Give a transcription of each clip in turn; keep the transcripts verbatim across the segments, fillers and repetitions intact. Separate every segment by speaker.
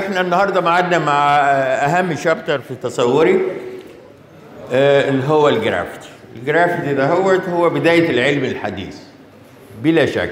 Speaker 1: احنا النهارده معادنا مع اهم شابتر في تصوري آه اللي هو الجرافيتي. الجرافيتي ده هو هو بدايه العلم الحديث بلا شك.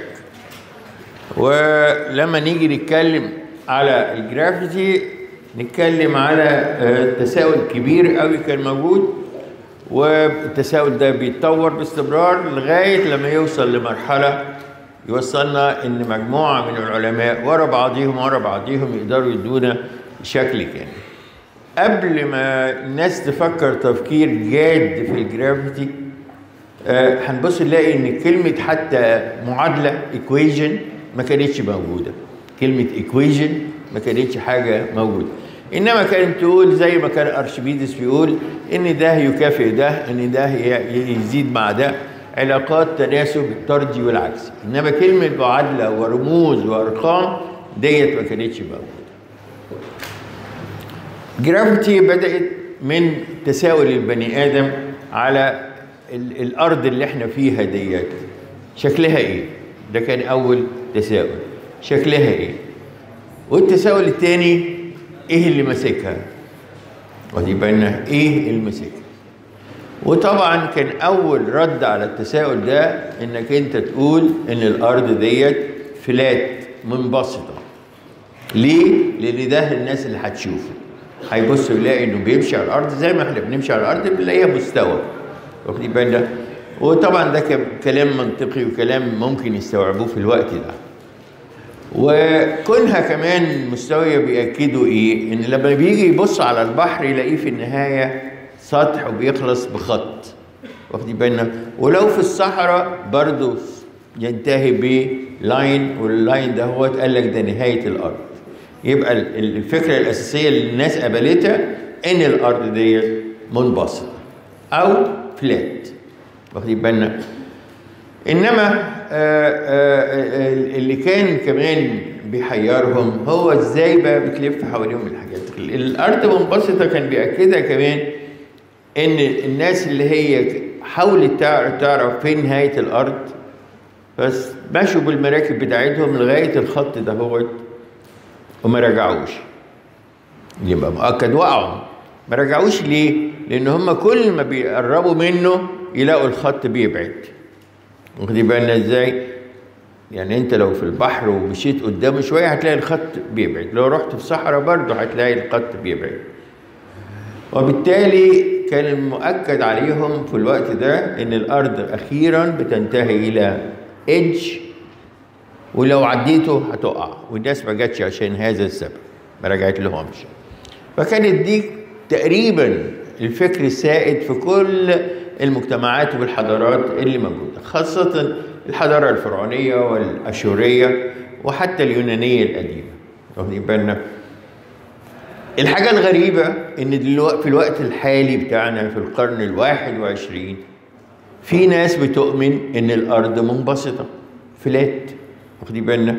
Speaker 1: ولما نيجي نتكلم على الجرافيتي نتكلم على آه تساؤل كبير قوي كان موجود، والتساؤل ده بيتطور باستمرار لغايه لما يوصل لمرحله يوصلنا ان مجموعه من العلماء ورا بعضهم ورا بعضهم يقدروا يدونا شكل كامل. قبل ما الناس تفكر تفكير جاد في الجرافيتي آه هنبص نلاقي ان كلمه حتى معادله ايكويجن ما كانتش موجوده. كلمه ايكويجن ما كانتش حاجه موجوده، انما كانت تقول زي ما كان ارشميدس بيقول ان ده يكافئ ده، ان ده يزيد مع ده، علاقات تناسب الطردي والعكسي. انما كلمه معادله ورموز وارقام ديت ما كانتش موجوده. جرافيتي بدات من تساؤل البني ادم على الارض اللي احنا فيها ديت شكلها ايه؟ ده كان اول تساؤل، شكلها ايه؟ والتساؤل الثاني ايه اللي ماسكها؟ ودي بالنا ايه اللي ماسكها؟ وطبعا كان اول رد على التساؤل ده انك انت تقول ان الارض ديت فلات منبسطه. ليه؟ لان ده الناس اللي هتشوفه هيبصوا يلاقي انه بيمشي على الارض زي ما احنا بنمشي على الارض بنلاقيها مستوى. واخدين بالنا؟ وطبعا ده كلام منطقي وكلام ممكن يستوعبوه في الوقت ده. وكونها كمان مستويه بيأكدوا ايه؟ ان لما بيجي يبص على البحر يلاقيه في النهايه سطح وبيخلص بخط. واخدين بالنا؟ ولو في الصحراء برضه ينتهي بلاين، واللاين ده هو قال لك ده نهايه الارض. يبقى الفكره الاساسيه اللي الناس قبلتها ان الارض دي منبسطه او فلات. واخدين بالنا؟ انما آآ آآ اللي كان كمان بيحيرهم هو ازاي بقى بتلف حواليهم الحاجات. الارض منبسطه كان بيأكدها كمان ان الناس اللي هي حاولت تعرف تعرف فين نهايه الارض بس مشوا بالمراكب بتاعتهم لغايه الخط ده هو وما رجعوش. يبقى مؤكد وقعوا. ما رجعوش ليه؟ لان هم كل ما بيقربوا منه يلاقوا الخط بيبعد. واخدين بالنا ازاي؟ يعني انت لو في البحر ومشيت قدامه شويه هتلاقي الخط بيبعد، لو رحت في الصحراء برضه هتلاقي الخط بيبعد. وبالتالي كان المؤكد عليهم في الوقت ده ان الارض اخيرا بتنتهي الى ايدج، ولو عديته هتقع، والناس ما جاتش عشان هذا السبب ما رجعت لهمش. فكانت دي تقريبا الفكر السائد في كل المجتمعات والحضارات اللي موجوده، خاصه الحضاره الفرعونيه والاشوريه وحتى اليونانيه القديمه. واخدين بالنا؟ الحاجه الغريبه ان دلوقتي في الوقت الحالي بتاعنا في القرن الواحد وعشرين في ناس بتؤمن ان الارض منبسطه فلات. واخدين بالنا؟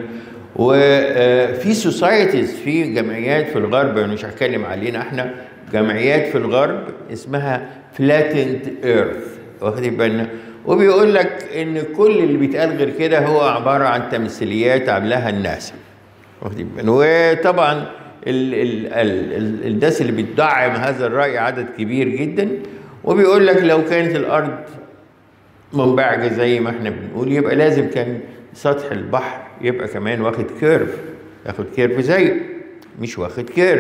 Speaker 1: وفي سوسايتيز، في جمعيات في الغرب، مش هتكلم علينا احنا، جمعيات في الغرب اسمها فلاتند ايرث. واخدين بالنا؟ وبيقول لك ان كل اللي بيتقال غير كده هو عباره عن تمثيليات عاملاها الناس. واخدين بالنا؟ وطبعا ال ال ال الناس اللي بتدعم هذا الراي عدد كبير جدا، وبيقول لك لو كانت الارض منبعجه زي ما احنا بنقول يبقى لازم كان سطح البحر يبقى كمان واخد كيرف، ياخد كيرف زيه، مش واخد كيرف.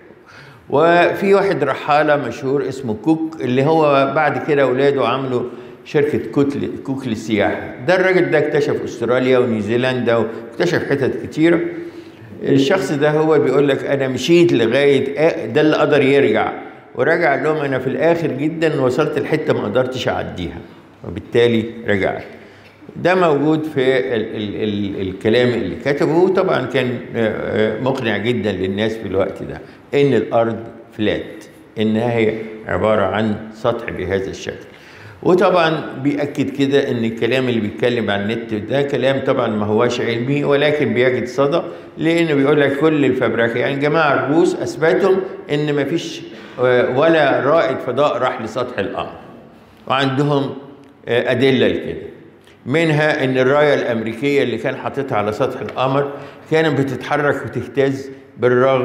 Speaker 1: وفي واحد رحاله مشهور اسمه كوك اللي هو بعد كده اولاده عملوا شركه كوكل كوك للسياحه. ده الراجل ده اكتشف استراليا ونيوزيلندا واكتشف حتت كتيره. الشخص ده هو بيقول لك انا مشيت لغايه ده اللي قدر يرجع، ورجع لهم انا في الاخر جدا وصلت لحته ما قدرتش اعديها وبالتالي رجعت. ده موجود في ال ال ال الكلام اللي كتبه، وطبعا كان مقنع جدا للناس في الوقت ده ان الارض فلات، انها هي عباره عن سطح بهذا الشكل. وطبعا بيأكد كده ان الكلام اللي بيتكلم عن النت ده كلام طبعا ما هواش علمي ولكن بيجد صدى، لانه بيقول لك كل الفبركه يعني جماعه الروس اثبتوا ان ما فيش ولا رائد فضاء راح لسطح القمر، وعندهم ادله لكده. منها ان الرايه الامريكيه اللي كان حاططها على سطح القمر كانت بتتحرك وتهتز بالرغم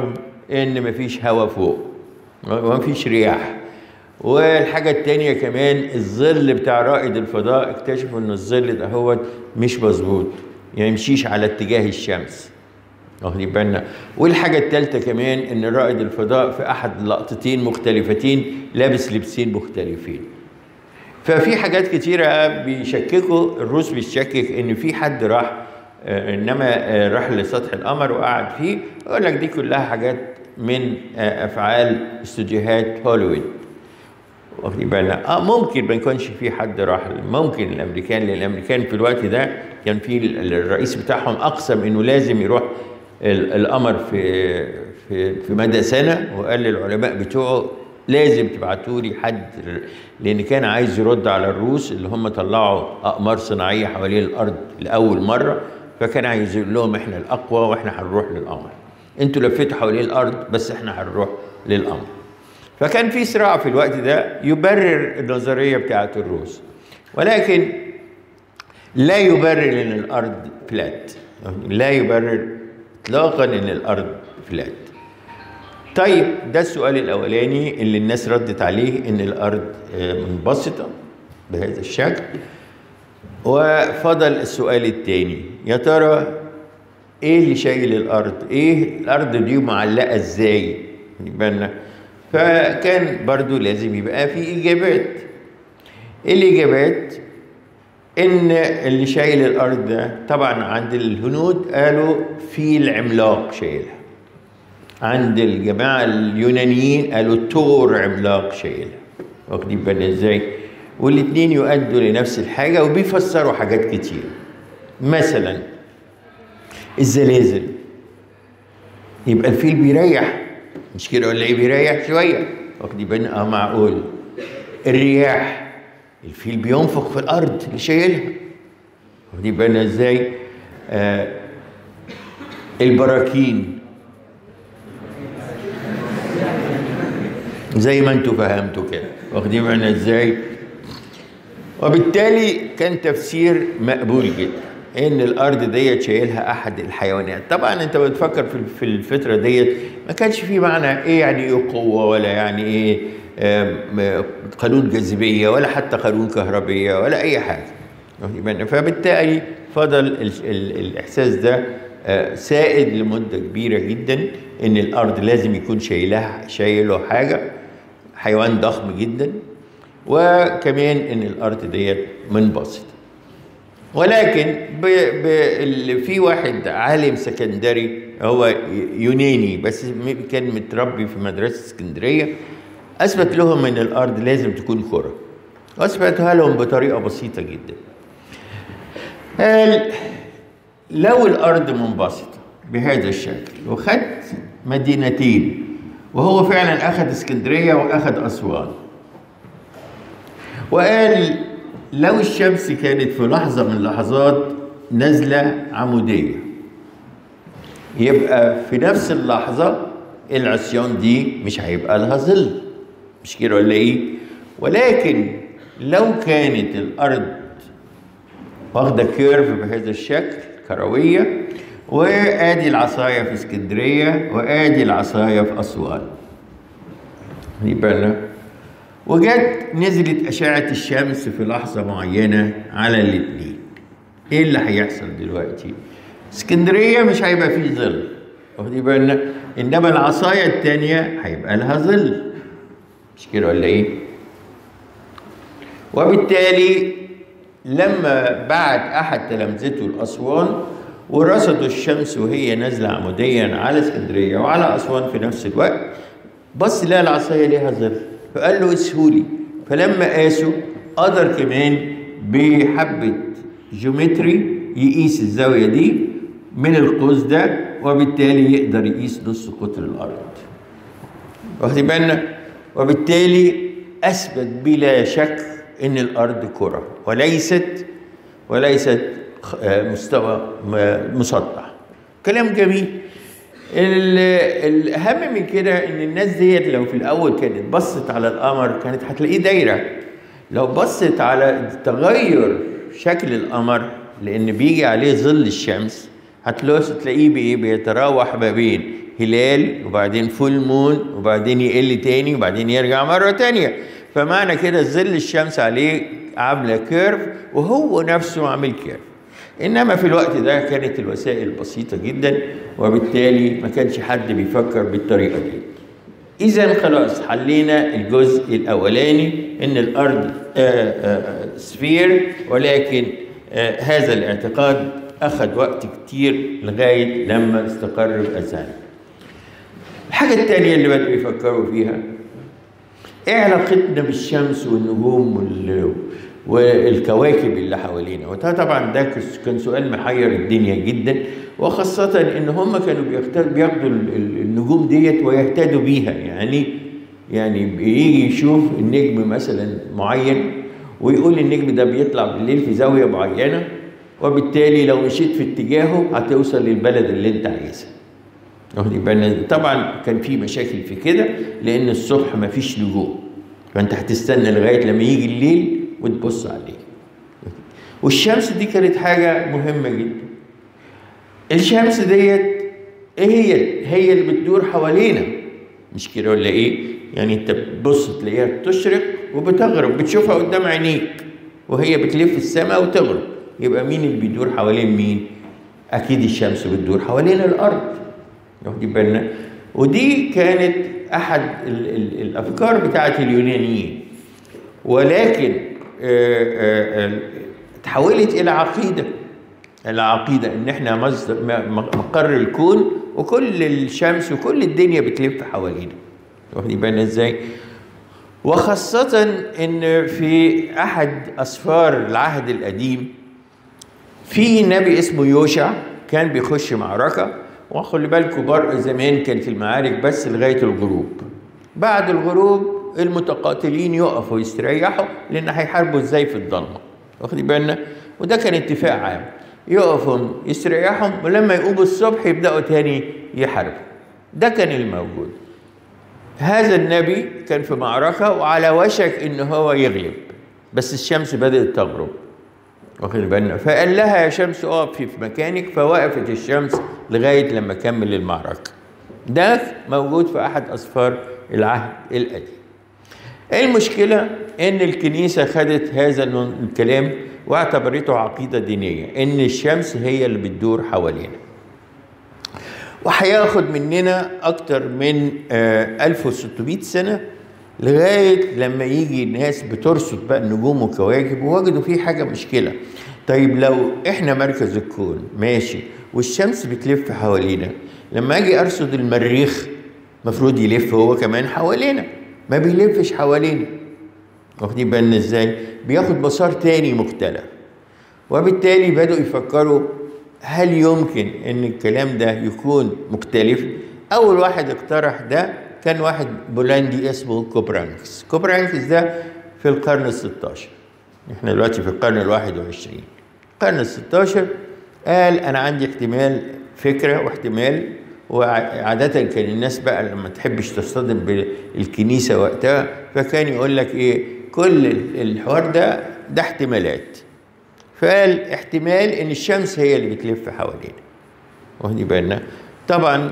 Speaker 1: ان مفيش هواء فوق ومفيش رياح. والحاجة التانية كمان الظل بتاع رائد الفضاء، اكتشفوا ان الظل ده هو مش مظبوط، يعني يمشيش على اتجاه الشمس، واخدين بالنا. والحاجة التالتة كمان ان رائد الفضاء في احد لقطتين مختلفتين لابس لبسين مختلفين. ففي حاجات كتيرة بيشككوا، الروس بيشكك ان في حد راح انما راح لسطح القمر وقعد فيه. اقول لك دي كلها حاجات من افعال استوديوهات هوليوود، واخدين بالنا. اه ممكن ما يكونش في حد راح، ممكن الامريكان، لان الامريكان في الوقت ده كان في الرئيس بتاعهم اقسم انه لازم يروح القمر في في في مدى سنه، وقال للعلماء بتوعه لازم تبعتوا لي حد، لان كان عايز يرد على الروس اللي هم طلعوا اقمار صناعيه حوالين الارض لاول مره، فكان عايز يقول لهم احنا الاقوى واحنا هنروح للقمر، انتوا لفيتوا حوالين الارض بس احنا هنروح للقمر. فكان في صراع في الوقت ده يبرر النظريه بتاعت الروس، ولكن لا يبرر ان الارض فلات، لا يبرر اطلاقا ان الارض فلات. طيب ده السؤال الاولاني اللي الناس ردت عليه، ان الارض منبسطه بهذا الشكل. وفضل السؤال الثاني، يا ترى ايه اللي شايل الارض؟ ايه الارض دي معلقه ازاي؟ بالنا. فكان برضو لازم يبقى في اجابات. الاجابات ان اللي شايل الارض ده طبعا عند الهنود قالوا فيل عملاق شايلها، عند الجماعه اليونانيين قالوا تور عملاق شايلها، واخدين بالنا ازاي؟ والاثنين يؤدوا لنفس الحاجه وبيفسروا حاجات كتير. مثلا الزلازل، يبقى الفيل بيريح، مش كده ولا ايه؟ بيريح شويه، واخدين بالنا؟ اه معقول. الرياح، الفيل بينفخ في الارض اللي شايلها، واخدين بالنا ازاي؟ آه البراكين زي ما انتوا فهمتوا كده، واخدين بالنا ازاي؟ وبالتالي كان تفسير مقبول جدا ان الارض ديت شايلها احد الحيوانات. طبعا انت بتفكر في الفتره ديت ما كانش في معنى ايه يعني ايه قوه، ولا يعني ايه قانون جاذبيه، ولا حتى قانون كهربيه، ولا اي حاجه. فبالتالي فضل ال ال الاحساس ده سائد لمده كبيره جدا، ان الارض لازم يكون شايلها شايله حاجه، حيوان ضخم جدا، وكمان ان الارض ديت منبسطه. ولكن ب ب في واحد عالم سكندري هو يوناني بس كان متربي في مدرسه اسكندريه، اثبت لهم ان الارض لازم تكون كره، واثبتها لهم بطريقه بسيطه جدا. قال لو الارض منبسطه بهذا الشكل وخدت مدينتين، وهو فعلا اخذ اسكندريه واخذ اسوان، وقال لو الشمس كانت في لحظة من اللحظات نازلة عمودية، يبقى في نفس اللحظة العصيان دي مش هيبقى لها ظل، مش كده ولا ايه؟ ولكن لو كانت الأرض واخدة كيرف بهذا الشكل، كروية، وآدي العصاية في اسكندرية وآدي العصاية في أسوان، يبقى وجت نزلت أشعة الشمس في لحظة معينة على الاثنين، إيه اللي هيحصل دلوقتي؟ اسكندرية مش هيبقى فيه ظل، واخدين بالنا؟ إنما العصاية التانية هيبقى لها ظل، مش كده ولا إيه؟ وبالتالي لما بعت أحد تلامذته لأسوان ورصدوا الشمس وهي نازلة عموديا على اسكندرية وعلى أسوان في نفس الوقت، بص لقى العصاية ليها ظل، فقال له اسهولي. فلما قاسوا قدر كمان بحبة جيومتري يقيس الزاوية دي من القوس ده، وبالتالي يقدر يقيس نص قطر الأرض، واخدين بالنا؟ وبالتالي أثبت بلا شك إن الأرض كرة وليست وليست مستوى مسطح. كلام جميل. الأهم من كده إن الناس ديت لو في الأول كانت بصت على القمر كانت هتلاقيه دايرة. لو بصت على تغير شكل القمر لأن بيجي عليه ظل الشمس هتلاقيه بإيه؟ بيتراوح ما بين هلال وبعدين فول مون وبعدين يقل تاني وبعدين يرجع مرة تانية. فمعنى كده ظل الشمس عليه عاملة كيرف وهو نفسه عامل كيرف. إنما في الوقت ده كانت الوسائل بسيطة جدا، وبالتالي ما كانش حد بيفكر بالطريقة دي. إذا خلاص حلينا الجزء الأولاني إن الأرض آآ آآ سفير، ولكن هذا الاعتقاد أخذ وقت كتير لغاية لما استقر في أذهاننا. الحاجة الثانية اللي بدأوا يفكروا فيها إيه علاقتنا بالشمس والنجوم والكواكب اللي حوالينا. وده طبعا ده كان سؤال محير الدنيا جدا، وخاصة إن هم كانوا بياخدوا النجوم ديت ويهتدوا بيها. يعني يعني بيجي يشوف النجم مثلا معين ويقول النجم ده بيطلع بالليل في زاوية معينة، وبالتالي لو مشيت في اتجاهه هتوصل للبلد اللي انت عايزها. طبعا كان في مشاكل في كده لان الصبح ما فيش نجوم، فانت هتستنى لغايه لما يجي الليل وتبص عليه. والشمس دي كانت حاجه مهمه جدا. الشمس ديت ايه هي؟ هي اللي بتدور حوالينا، مش كده ولا ايه؟ يعني انت بتبص تلاقيها بتشرق وبتغرب، بتشوفها قدام عينيك وهي بتلف السماء وتغرب. يبقى مين اللي بيدور حوالين مين؟ اكيد الشمس بتدور حوالين الارض. واخدين بالنا؟ ودي كانت احد ال ال الافكار بتاعت اليونانيين، ولكن تحولت الى عقيده. العقيده ان احنا مقر الكون وكل الشمس وكل الدنيا بتلف حوالينا. واخدين بالنا ازاي؟ وخاصه ان في احد اسفار العهد القديم في نبي اسمه يوشع كان بيخش معركه، وخلي بالكم بر زمان كانت المعارك بس لغايه الغروب. بعد الغروب المتقاتلين يقفوا يستريحوا لان هيحاربوا ازاي في الضلمه. واخدين بالنا؟ وده كان اتفاق عام، يقفوا يستريحوا ولما يقوموا الصبح يبداوا تاني يحاربوا. ده كان الموجود. هذا النبي كان في معركه وعلى وشك ان هو يغلب، بس الشمس بدات تغرب. واخد بالنا؟ فقال لها يا شمس اقفي في مكانك، فوقفت الشمس لغايه لما كمل المعركه. ده موجود في احد اسفار العهد القديم. المشكله ان الكنيسه خدت هذا الكلام واعتبرته عقيده دينيه، ان الشمس هي اللي بتدور حوالينا. وهياخد مننا اكتر من ألف وستمائة سنه لغايه لما يجي الناس بترصد بقى النجوم والكواكب ووجدوا فيه حاجه مشكله. طيب لو احنا مركز الكون ماشي والشمس بتلف حوالينا، لما اجي ارصد المريخ المفروض يلف هو كمان حوالينا، ما بيلفش حوالينا. واخدين بالنا ازاي؟ بياخد مسار تاني مختلف. وبالتالي بدأوا يفكروا هل يمكن ان الكلام ده يكون مختلف؟ اول واحد اقترح ده كان واحد بولندي اسمه كوبرانكس. كوبرانكس ده في القرن الستاشر، احنا دلوقتي في القرن الواحد وعشرين. القرن الستاشر قال انا عندي احتمال فكره واحتمال، وعاده كان الناس بقى لما تحبش تصطدم بالكنيسه وقتها فكان يقول لك ايه كل الحوار ده ده احتمالات. فقال احتمال ان الشمس هي اللي بتلف حوالينا. واخدين بالنا؟ طبعا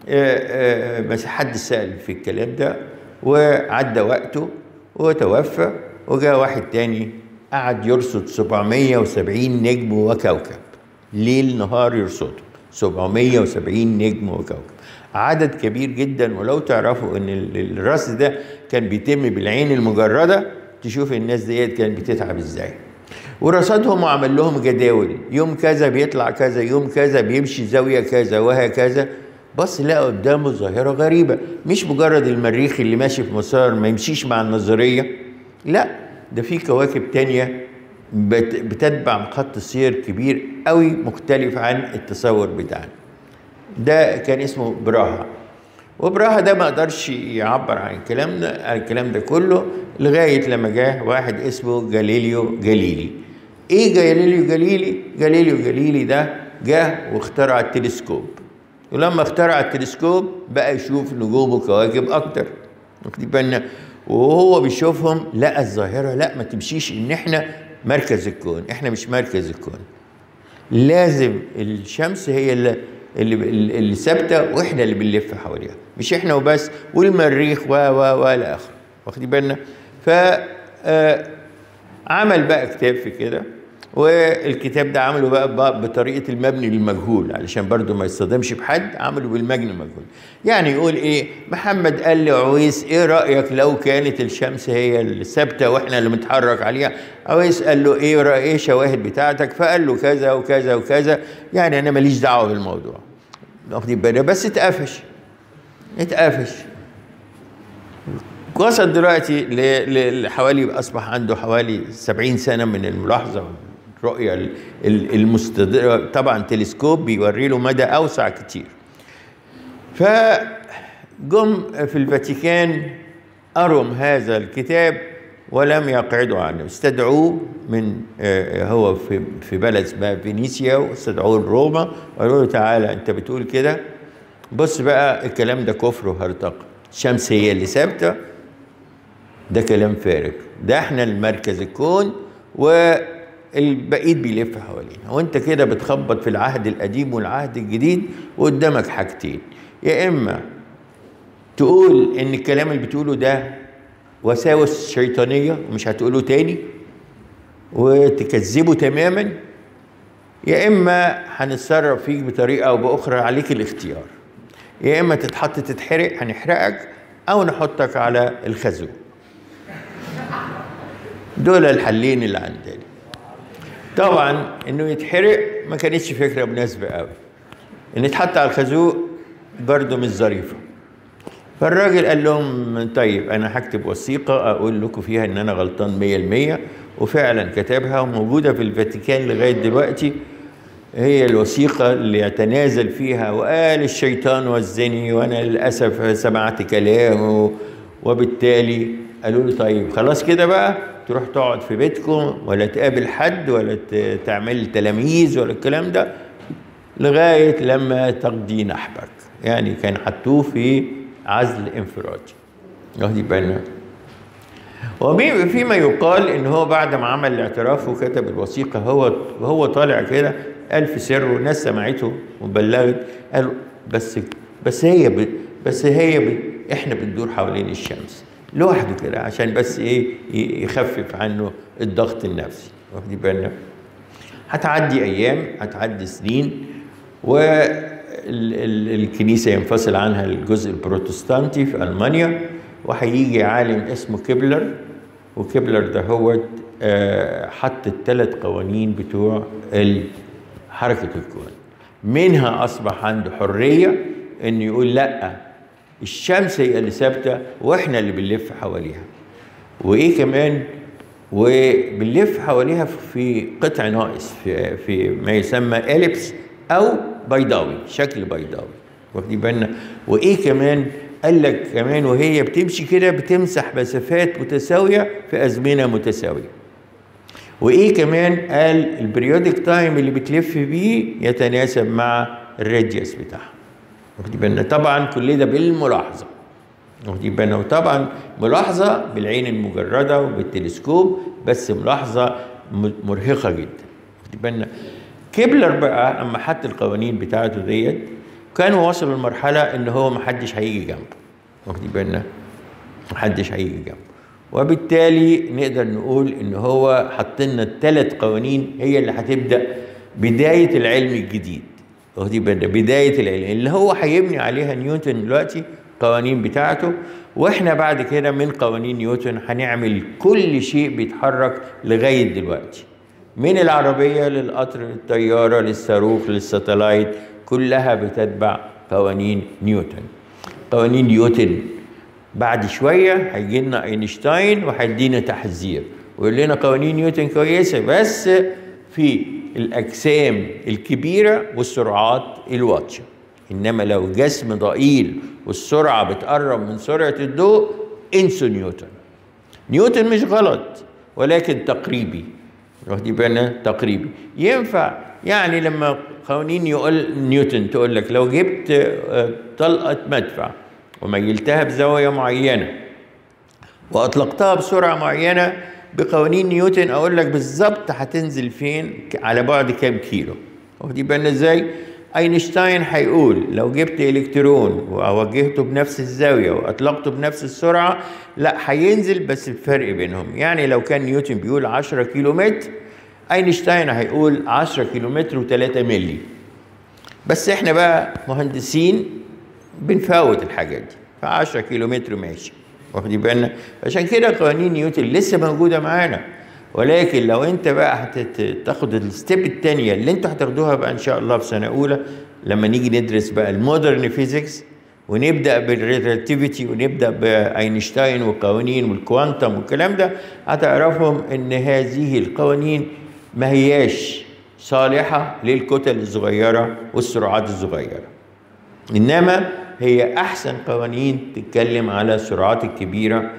Speaker 1: بس حد سأل في الكلام ده وعدى وقته وتوفى، وجاء واحد تاني قعد يرصد سبعمائة وسبعين نجم وكوكب، ليل نهار يرصدهم سبعمائة وسبعين نجم وكوكب، عدد كبير جدا. ولو تعرفوا ان الرصد ده كان بيتم بالعين المجرده تشوف الناس ديت كانت بتتعب ازاي. ورصدهم وعمل لهم جداول، يوم كذا بيطلع كذا، يوم كذا بيمشي زاويه كذا وهكذا. بص لقى قدامه ظاهره غريبه، مش مجرد المريخ اللي ماشي في مسار ما يمشيش مع النظريه، لا ده في كواكب تانيه بتتبع خط سير كبير قوي مختلف عن التصور بتاعنا. ده كان اسمه براها. وبراها ده ما قدرش يعبر عن الكلام ده عن الكلام ده كله لغايه لما جه واحد اسمه جاليليو جاليلي. ايه جاليليو جاليلي؟ جاليليو جاليلي ده جه واخترع التلسكوب، ولما اخترع التلسكوب بقى يشوف نجوم وكواكب اكتر. واخدين بالنا؟ وهو بيشوفهم لقى الظاهره لا ما تمشيش، ان احنا مركز الكون، احنا مش مركز الكون. لازم الشمس هي اللي اللي اللي ثابته واحنا اللي بنلف حواليها، مش احنا وبس، والمريخ و و والى اخره، واخدين بالنا؟ ف عمل بقى كتاب في كده، والكتاب ده عمله بقى بطريقه المبني للمجهول علشان برضو ما يصطدمش بحد، عمله بالمبني للمجهول. يعني يقول ايه؟ محمد قال لعويس ايه رايك لو كانت الشمس هي اللي ثابته واحنا اللي متحرك عليها؟ عويس قال له ايه راي ايه الشواهد بتاعتك؟ فقال له كذا وكذا وكذا، يعني انا ماليش دعوه بالموضوع، واخدين بالنا؟ بس اتقفش اتقفش وصل دلوقتي لحوالي، اصبح عنده حوالي سبعين سنه من الملاحظه والرؤيه المستديره، طبعا تلسكوب بيوري له مدى اوسع كتير. فجم في الفاتيكان أرم هذا الكتاب ولم يقعدوا عنه، استدعوه من هو في في بلد اسمها فينيسيا، واستدعوه لروما وقالوا له تعالى انت بتقول كده، بص بقى الكلام ده كفر وهرطقه، الشمس هي اللي ثابته، ده كلام فارغ، ده احنا المركز الكون والبقيت بيلف حوالينا، وانت كده بتخبط في العهد القديم والعهد الجديد، وقدامك حاجتين، يا اما تقول ان الكلام اللي بتقوله ده وساوس شيطانيه ومش هتقوله تاني وتكذبه تماما، يا اما هنتصرف فيك بطريقه او باخرى، عليك الاختيار، يا اما تتحط تتحرق هنحرقك، او نحطك على الخازوق. دول الحلين اللي عندنا. طبعا انه يتحرق ما كانتش فكره مناسبه قوي، ان يتحط على الخازوق برضه مش ظريفه. فالراجل قال لهم طيب انا هكتب وثيقه اقول لكم فيها ان انا غلطان مية بالمية، وفعلا كتبها وموجوده في الفاتيكان لغايه دلوقتي. هي الوثيقه اللي يتنازل فيها وقال الشيطان والزني وانا للاسف سمعت كلامه، وبالتالي قالوا له طيب خلاص كده بقى تروح تقعد في بيتكم ولا تقابل حد ولا تعمل تلاميذ ولا الكلام ده لغايه لما تقضي نحبك. يعني كان حطوه في عزل انفرادي، واخدين بالنا؟ وفيما يقال ان هو بعد ما عمل الاعتراف وكتب الوثيقه هو وهو طالع كده قال في سره، والناس سمعته وبلغت، قالوا بس بس هي ب بس هي ب احنا بندور حوالين الشمس لوحده كده عشان بس ايه يخفف عنه الضغط النفسي، واخدين بالنا؟ هتعدي ايام، هتعدي سنين، والكنيسه ينفصل عنها الجزء البروتستانتي في المانيا، وهيجي عالم اسمه كيبلر، وكيبلر ده هو حط الثلاث قوانين بتوع حركه الكون. منها اصبح عنده حريه انه يقول لا الشمس هي اللي ثابته واحنا اللي بنلف حواليها. وايه كمان؟ وبنلف حواليها في قطع ناقص، في في ما يسمى اليبس او بيضاوي، شكل بيضاوي، واخدين بالنا؟ وايه كمان؟ قال لك كمان وهي بتمشي كده بتمسح مسافات متساويه في ازمنه متساويه. وايه كمان؟ قال البريودك تايم اللي بتلف بيه يتناسب مع الراديوس بتاعها، واخدين بالنا؟ طبعا كل ده بالملاحظه، واخدين بالنا؟ وطبعا ملاحظه بالعين المجرده وبالتلسكوب، بس ملاحظه مرهقه جدا، واخدين بالنا؟ كيبلر بقى اما حط القوانين بتاعته ديت كانوا وصلوا لمرحله ان هو ما حدش هيجي جنبه، واخدين بالنا؟ ما حدش هيجي جنبه، وبالتالي نقدر نقول ان هو حط لنا الثلاث قوانين هي اللي هتبدا بدايه العلم الجديد، واخدين بالنا؟ بدايه العلم اللي هو هيبني عليها نيوتن دلوقتي قوانين بتاعته، واحنا بعد كده من قوانين نيوتن هنعمل كل شيء بيتحرك لغايه دلوقتي، من العربيه للقطر للطياره للصاروخ للساتلايت، كلها بتتبع قوانين نيوتن. قوانين نيوتن بعد شويه هيجي لنا اينشتاين وهيدينا تحذير ويقول لنا قوانين نيوتن كويسه بس في الاجسام الكبيره والسرعات الواطيه، انما لو جسم ضئيل والسرعه بتقرب من سرعه الضوء انسوا نيوتن. نيوتن مش غلط ولكن تقريبي، واخدين بالنا؟ تقريبي ينفع. يعني لما قوانين يقول نيوتن تقول لك لو جبت طلقه مدفع وميلتها بزاويه معينه واطلقتها بسرعه معينه بقوانين نيوتن اقول لك بالظبط هتنزل فين على بعد كام كيلو، واخدين بالنا ازاي؟ اينشتاين هيقول لو جبت الكترون ووجهته بنفس الزاويه واطلقته بنفس السرعه لا هينزل بس بفرق بينهم. يعني لو كان نيوتن بيقول عشرة كيلو متر اينشتاين هيقول عشرة كيلو متر وثلاثة ملي. بس احنا بقى مهندسين بنفوت الحاجات دي، ف عشرة كيلو متر ماشي، واخدين بالنا؟ عشان كده قوانين نيوتن لسه موجوده معانا. ولكن لو انت بقى هتاخد الستيب الثانيه اللي انتوا هتاخدوها بقى ان شاء الله في سنه اولى لما نيجي ندرس بقى المودرن فيزيكس ونبدا بالريلاتيفيتي ونبدا باينشتاين والقوانين والكوانتم والكلام ده، هتعرفهم ان هذه القوانين ما هياش صالحه للكتل الصغيره والسرعات الصغيره، انما هي احسن قوانين تتكلم على السرعات الكبيره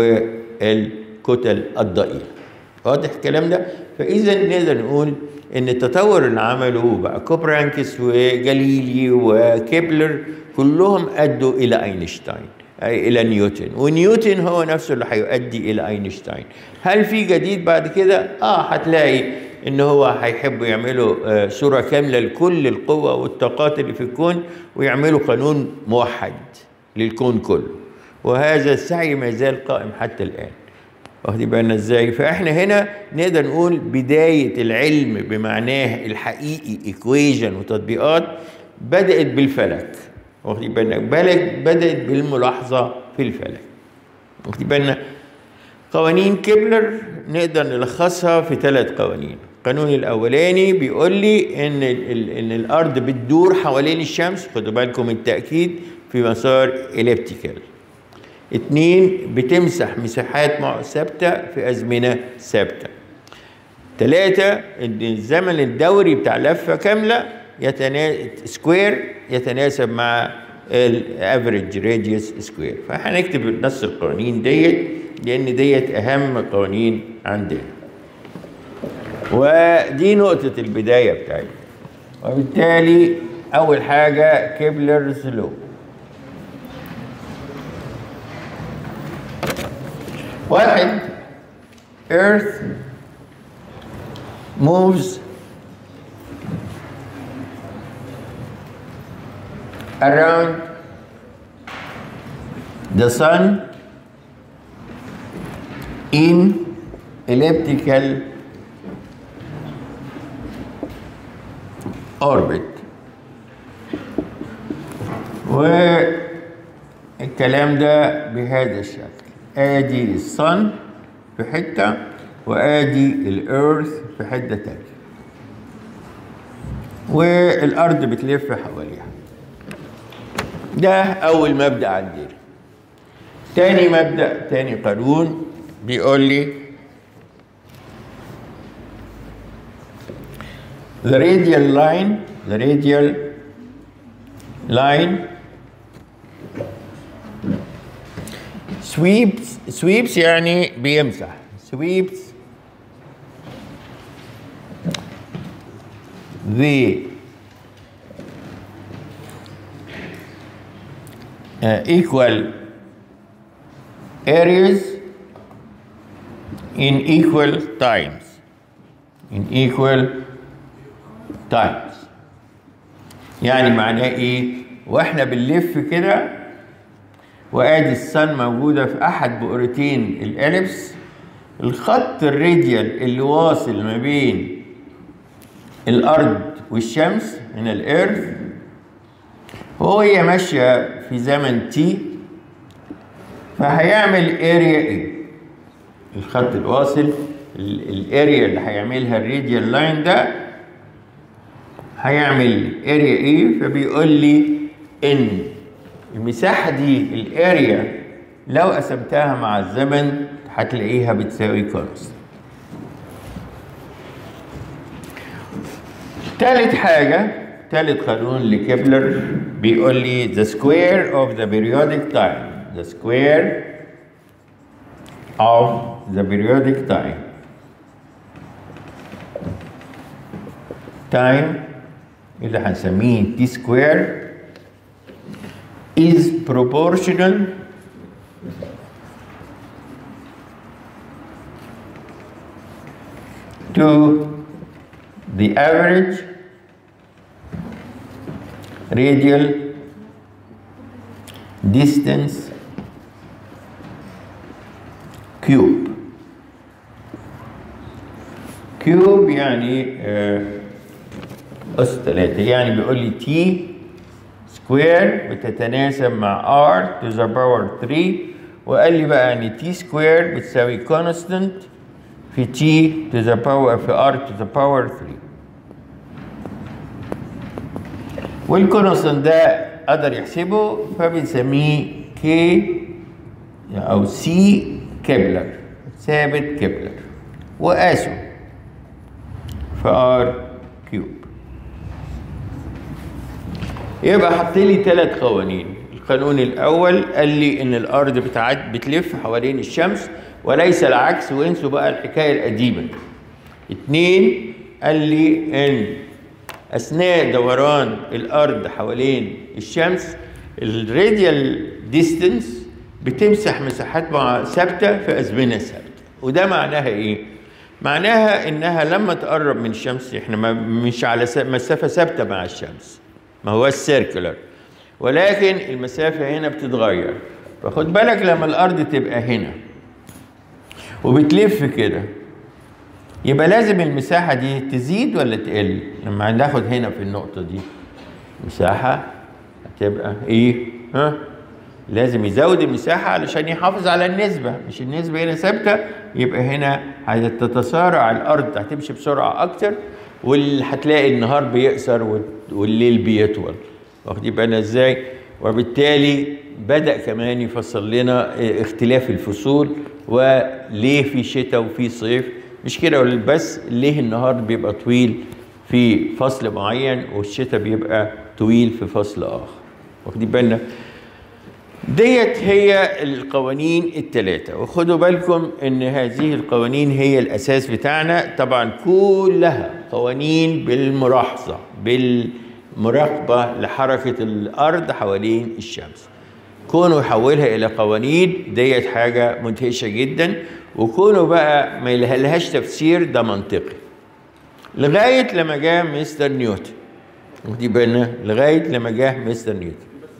Speaker 1: والكتل الضئيله. واضح الكلام ده؟ فاذا نقدر نقول ان التطور اللي عمله بقى كوبرانكس وجاليلي وكيبلر كلهم ادوا الى اينشتاين، اي الى نيوتن، ونيوتن هو نفسه اللي هيؤدي الى اينشتاين. هل في جديد بعد كده؟ اه هتلاقي ان هو هيحبوا يعملوا آه صوره كامله لكل القوى والطاقات اللي في الكون ويعملوا قانون موحد للكون كله، وهذا السعي ما زال قائم حتى الان. واخدين بالنا ازاي؟ فاحنا هنا نقدر نقول بدايه العلم بمعناه الحقيقي ايكويجن وتطبيقات بدات بالفلك. واخدين بالنا؟ بدات بالملاحظه في الفلك. واخدين بالنا؟ قوانين كيبلر نقدر نلخصها في ثلاث قوانين. القانون الاولاني بيقول لي ان ان الارض بتدور حوالين الشمس، خدوا بالكم التاكيد، في مسار اليبتيكال. اتنين، بتمسح مساحات ثابته في ازمنه ثابته. ثلاثه، ان الزمن الدوري بتاع لفه كامله يتنا... سكوير يتناسب مع الافريج راديوس سكوير. فهنكتب نص القوانين ديت لان ديت اهم قوانين عندنا، ودي نقطه البدايه بتاعتنا. وبالتالي اول حاجه كيبلرز لو. واحد، Earth moves around the sun in elliptical orbit. والكلام ده بهذا الشكل، ادي الصن في حته وادي الارث في حته تانيه، والارض بتلف حواليها. ده اول مبدا عندنا. تاني مبدا، تاني قانون بيقول لي the radial line the radial line sweeps sweeps يعني بيمسح sweeps the uh, equal areas in equal times in equal times. يعني معناه ايه؟ واحنا بنلف كده وادي السن موجوده في احد بؤرتين الاليبس، الخط الراديال اللي واصل ما بين الارض والشمس من الارث وهي ماشيه في زمن تي، فهيعمل اريا ايه؟ الخط الواصل الاريا اللي هيعملها الراديال لاين ده هيعمل اريا ايه؟ فبيقول لي ان المساحه دي الاريا لو قسمتها مع الزمن هتلاقيها بتساوي كونست. تالت حاجه، تالت قانون لكيبلر بيقول لي the square of the periodic time the square of the periodic time time اللي هنسميه t square is proportional to the average radial distance cube. كيوب يعني آه أس ثلاثة، يعني بيقول لي تي سكوير بتتناسب مع ار to the power ثلاثة، وقال لي بقى ان تي سكوير بتساوي كونستنت في تي to the power في ار to the power ثلاثة، والكونستنت ده قدر يحسبه فبنسميه كي او سي كيبلر، ثابت كيبلر، وقاسه في ار كيوب. يبقى حط لي ثلاث قوانين. القانون الاول قال لي ان الارض بتعد بتلف حوالين الشمس وليس العكس، وانسوا بقى الحكايه القديمه. اتنين قال لي ان اثناء دوران الارض حوالين الشمس الراديال ديستنس بتمسح مساحات ثابته في ازمنه ثابته. وده معناها ايه؟ معناها انها لما تقرب من الشمس، احنا ما مش على مسافه ثابته مع الشمس، ما هو السيركلر، ولكن المسافه هنا بتتغير. فخد بالك لما الارض تبقى هنا وبتلف كده، يبقى لازم المساحه دي تزيد ولا تقل؟ لما ناخد هنا في النقطه دي مساحه هتبقى ايه؟ ها؟ لازم يزود المساحه علشان يحافظ على النسبه، مش النسبه هنا ثابته، يبقى هنا هتتسارع الارض، هتمشي بسرعه اكتر، وهتلاقي النهار بيقصر والليل بيطول. واخدين بالنا ازاي؟ وبالتالي بدأ كمان يفصل لنا اختلاف الفصول، وليه في شتاء وفي صيف. مش كده بس، ليه النهار بيبقى طويل في فصل معين والشتاء بيبقى طويل في فصل آخر. واخدين بالنا؟ ديت هي القوانين الثلاثة، وخدوا بالكم ان هذه القوانين هي الاساس بتاعنا. طبعا كلها قوانين بالملاحظة بالمراقبة لحركة الارض حوالين الشمس. كونوا يحولها الى قوانين ديت حاجة مدهشة جدا، وكونوا بقى ما يلهلهاش تفسير ده منطقي. لغاية لما جاء مستر نيوتن، ودي بالنا لغاية لما جاء مستر نيوتن.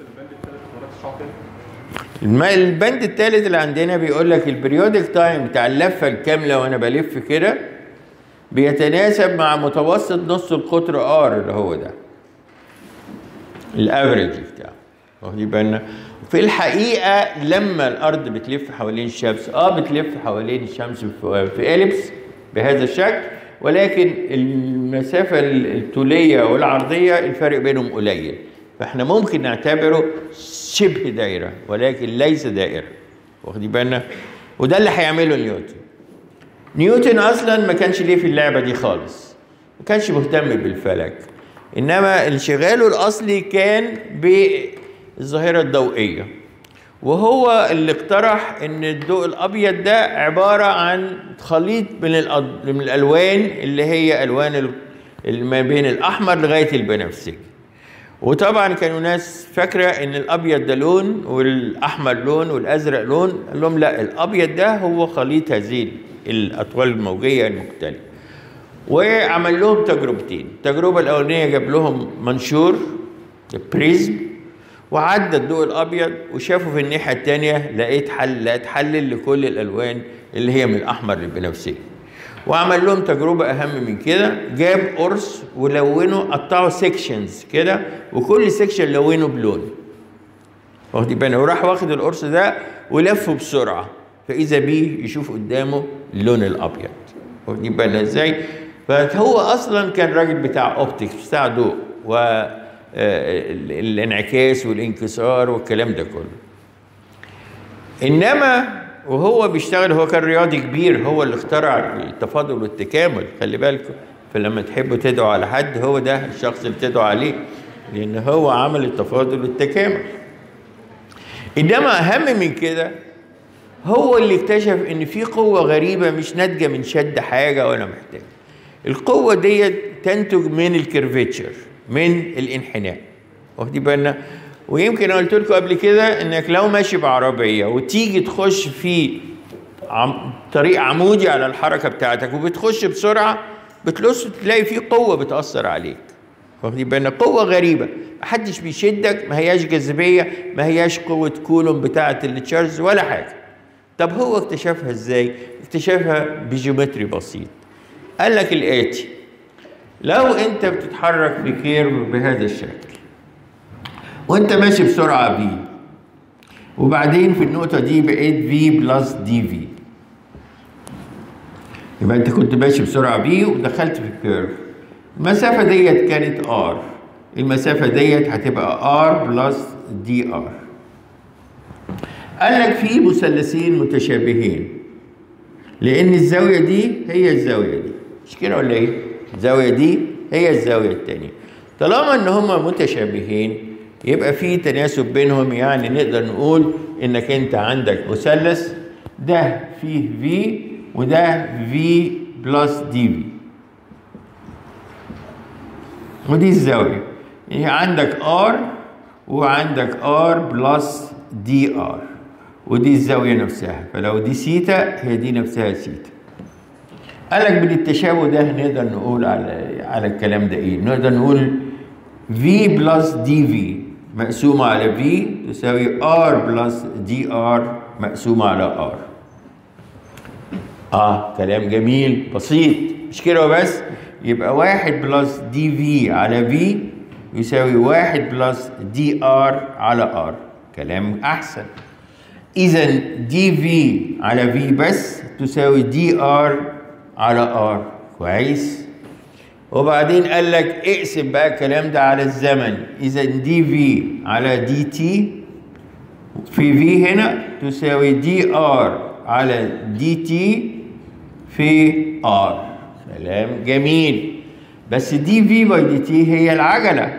Speaker 1: البند الثالث اللي عندنا بيقول لك البريودك تايم بتاع اللفه الكامله وانا بلف كده بيتناسب مع متوسط نص القطر ار اللي هو ده الافريج بتاعه. واخدين بالنا؟ في الحقيقه لما الارض بتلف حوالين الشمس اه بتلف حوالين الشمس في اليبس بهذا الشكل، ولكن المسافه الطوليه والعرضيه الفرق بينهم قليل، فاحنا ممكن نعتبره شبه دايره ولكن ليس دائره. واخدين بالنا؟ وده اللي هيعمله نيوتن. نيوتن اصلا ما كانش ليه في اللعبه دي خالص، ما كانش مهتم بالفلك، انما انشغاله الاصلي كان بالظاهره الضوئيه، وهو اللي اقترح ان الضوء الابيض ده عباره عن خليط من من الالوان اللي هي الوان ما بين الاحمر لغايه البنفسجي. وطبعا كانوا ناس فاكره ان الابيض ده لون والاحمر لون والازرق لون، قال لهم لا، الابيض ده هو خليط هذه الاطوال الموجيه المختلفه. وعمل لهم تجربتين. التجربه الاولانيه جاب لهم منشور بريزم وعدى الضوء الابيض وشافوا في الناحيه الثانيه لقيت حل لقيت حلل لكل الالوان اللي هي من الاحمر للبنفسجي. وعمل لهم تجربه اهم من كده، جاب قرص ولونه، قطعوا سيكشنز كده وكل سيكشن لونه بلون. واخدين بالنا؟ وراح واخد القرص ده ولفه بسرعه، فاذا بيه يشوف قدامه اللون الابيض. واخدين بالنا ازاي؟ فهو اصلا كان راجل بتاع اوبتكس، بتاع ضوء والانعكاس والانكسار والكلام ده كله. انما وهو بيشتغل هو كان رياضي كبير، هو اللي اخترع التفاضل والتكامل، خلي بالكم. فلما تحبوا تدعوا على حد هو ده الشخص اللي تدعوا عليه، لان هو عمل التفاضل والتكامل. انما اهم من كده هو اللي اكتشف ان في قوه غريبه مش ناتجه من شد حاجه ولا محتاج. القوه ديت تنتج من الكيرفيتشر، من الانحناء. واخدين بالنا؟ ويمكن قلت لكم قبل كده انك لو ماشي بعربيه وتيجي تخش في عم طريق عمودي على الحركه بتاعتك وبتخش بسرعه، بتلص تلاقي فيه قوه بتاثر عليك. واخدين بالنا؟ قوة غريبة، محدش بيشدك، ما هياش جاذبية، ما هياش قوة كولوم بتاعة التشارلز ولا حاجة. طب هو اكتشفها ازاي؟ اكتشفها بجيومتري بسيط. قال لك الآتي: لو انت بتتحرك في كيرف بهذا الشكل وانت ماشي بسرعة في، وبعدين في النقطة دي بقيت في بلس دي في، يبقى انت كنت ماشي بسرعة في ودخلت في الكيرف، المسافة ديت كانت ار، المسافة ديت هتبقى ار بلس دي ار. قال لك في مثلثين متشابهين لأن الزاوية دي هي الزاوية دي، مش كده ولا إيه؟ الزاوية دي هي الزاوية التانية. طالما إن هما متشابهين يبقى في تناسب بينهم، يعني نقدر نقول إنك أنت عندك مثلث ده فيه في وده في بلس دي في، ودي الزاوية، يعني عندك ار وعندك ار بلس دي ار، ودي الزاوية نفسها، فلو دي سيتا هي دي نفسها سيتا. قال لك بالتشابه ده نقدر نقول على على الكلام ده ايه؟ نقدر نقول في بلس دي في مقسومة على في تساوي ار بلس دي ار مقسومة على ار. اه كلام جميل بسيط، مش كده وبس؟ يبقى واحد بلس دي في على في يساوي واحد بلس دي ار على ار، كلام احسن. إذا دي في على في بس تساوي دي ار على ار، كويس؟ وبعدين قال لك اقسم بقى الكلام ده على الزمن، إذا دي في على دي تي في في هنا تساوي دي ار على دي تي في ار، كلام جميل. بس دي في باي دي تي هي العجلة،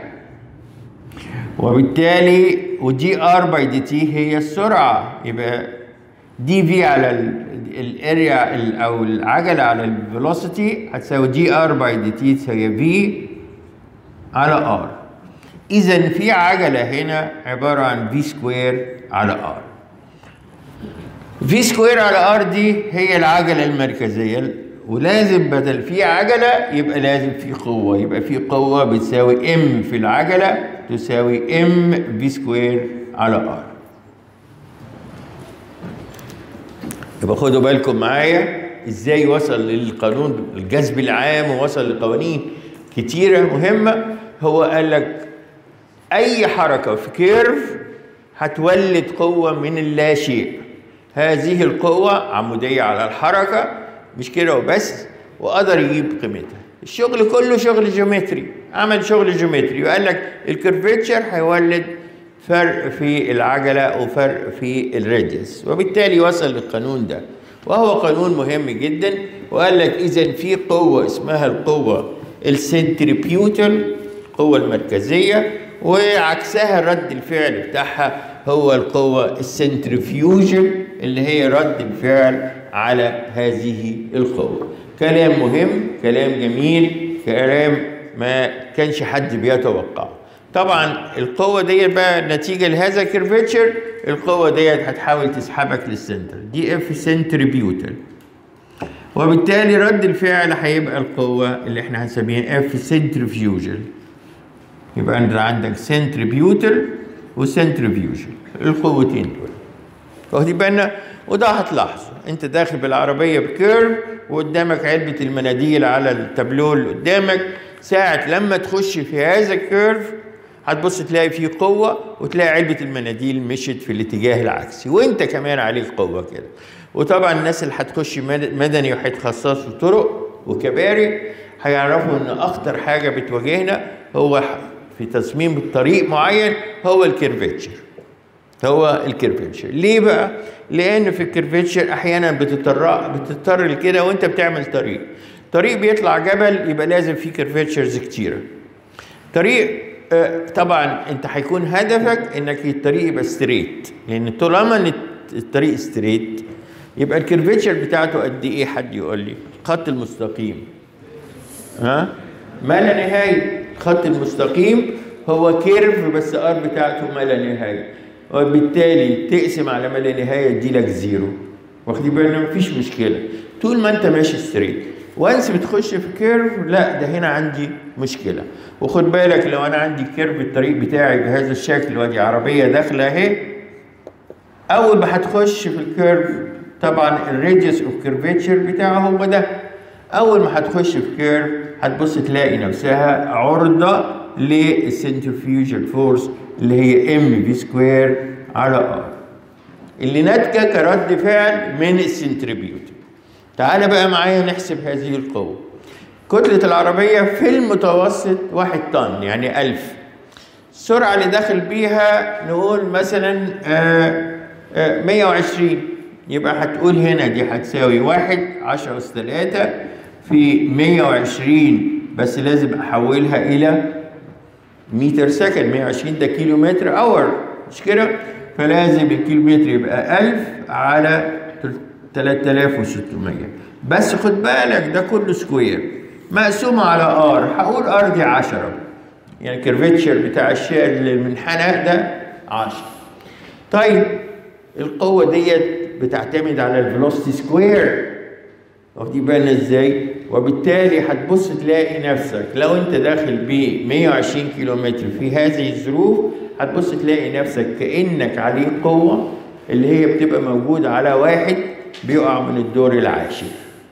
Speaker 1: وبالتالي ودي ار باي دي تي هي السرعه، يبقى دي في على الاريا او العجله على الفيلوسيتي هتساوي دي ار باي دي تي تساوي في على ار. اذا في عجله هنا عباره عن في سكوير على ار. في سكوير على ار دي هي العجله المركزيه، ولازم بدل في عجله يبقى لازم في قوه، يبقى في قوه بتساوي ام في العجله تساوي ام في سكوير على ار. يبقى خدوا بالكم معايا ازاي وصل للقانون الجذب العام ووصل لقوانين كتيره مهمه. هو قال لك اي حركه في كيرف هتولد قوه من اللا شيء، هذه القوه عموديه على الحركه، مش كده وبس، وقدر يجيب قيمتها. الشغل كله شغل جيومتري، عمل شغل جيومتري وقال لك الكيرفيتشر هيولد فرق في العجله وفرق في الراديوس، وبالتالي وصل للقانون ده، وهو قانون مهم جدا. وقال لك اذا في قوه اسمها القوه السنتريبيوتال، القوه المركزيه، وعكسها رد الفعل بتاعها هو القوه السنترفيوجل اللي هي رد الفعل على هذه القوة. كلام مهم، كلام جميل، كلام ما كانش حد بيتوقعه. طبعا القوة ديت بقى نتيجة لهذا الكيرفيتشر، القوة ديت هتحاول تسحبك للسنتر، دي اف سنتريبيوتال، وبالتالي رد الفعل هيبقى القوة اللي احنا هنسميها اف سنترفيوجل. يبقى انت عندك سنتريبيوتال وسنترفيوجل، القوتين دول واخدين بالنا. وده هتلاحظه انت داخل بالعربيه بكيرف وقدامك علبه المناديل على التابلو اللي قدامك، ساعه لما تخش في هذا الكيرف هتبص تلاقي فيه قوه وتلاقي علبه المناديل مشت في الاتجاه العكسي، وانت كمان عليك قوه كده. وطبعا الناس اللي هتخش مدني وهيتخصصوا طرق وكباري هيعرفوا ان اخطر حاجه بتواجهنا هو في تصميم الطريق معين هو الكيرفيتشر، هو الكيرفيتشر. ليه بقى؟ لان في الكيرفيتشر احيانا بتضطر بتضطر لكده وانت بتعمل طريق طريق بيطلع جبل، يبقى لازم في كيرفيتشرز كتيره. طريق آه طبعا انت هيكون هدفك انك الطريق يبقى ستريت، لان طالما الطريق ستريت يبقى الكيرفيتشر بتاعته قد ايه؟ حد يقول لي؟ الخط المستقيم ها ما لا نهايه. الخط المستقيم هو كيرف بس ار بتاعته ما لا نهايه، وبالتالي تقسم على ما لا نهايه يدي لك زيرو. واخدين بالنا؟ مفيش مشكله طول ما انت ماشي ستريت. وانس بتخش في كيرف، لا ده هنا عندي مشكله. وخد بالك لو انا عندي كيرف الطريق بتاعي بهذا الشكل وادي عربيه داخله اهي، اول ما هتخش في الكيرف طبعا الراديوس اوف كيرفيتشر بتاعه هو ده، اول ما هتخش في كيرف هتبص تلاقي نفسها عرضه للسنترفيوجال فورس اللي هي ام في سكوير على ار، اللي ناتجه كرد فعل من السنتريبيوتر. تعال بقى معايا نحسب هذه القوه. كتله العربيه في المتوسط واحد طن يعني ألف. السرعه اللي داخل بيها نقول مثلا آآ آآ مية وعشرين، يبقى هتقول هنا دي هتساوي واحد عشرة أس تلاتة في مية وعشرين، بس لازم احولها الى متر سكند. مية وعشرين ده كيلو متر اور، مش كده؟ فلازم الكيلومتر يبقى ألف على تلاتة آلاف وستمية. بس خد بالك ده كله سكوير مقسومه على ار، هقول ار دي عشرة، يعني الكيرفيتشر بتاع الشيء المنحنى ده عشرة. طيب القوه ديت بتعتمد على الفيلوسيتي سكوير، واخدين بالنا ازاي؟ وبالتالي هتبص تلاقي نفسك لو انت داخل ب مية وعشرين كيلو متر في هذه الظروف، هتبص تلاقي نفسك كأنك عليه قوة اللي هي بتبقى موجودة على واحد بيقع من الدور العاشر.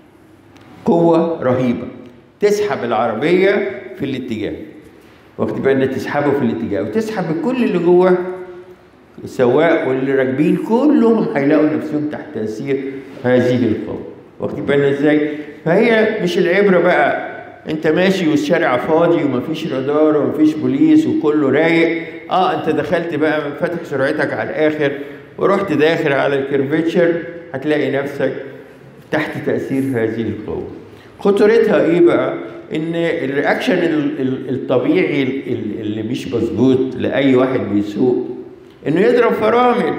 Speaker 1: قوة رهيبة تسحب العربية في الاتجاه، واخد بالنا؟ تسحبه في الاتجاه وتسحب كل اللي جوه، السواق واللي راكبين كلهم هيلاقوا نفسهم تحت تأثير هذه القوة، واخد بالنا ازاي؟ فهي مش العبرة بقى انت ماشي والشارع فاضي ومفيش رادار ومفيش بوليس وكله رايق، اه انت دخلت بقى فاتح سرعتك على الاخر ورحت داخل على الكيرفيتشر، هتلاقي نفسك تحت تأثير هذه القوة. خطورتها ايه بقى؟ ان الرياكشن الطبيعي اللي مش مظبوط لاي واحد بيسوق انه يضرب فرامل،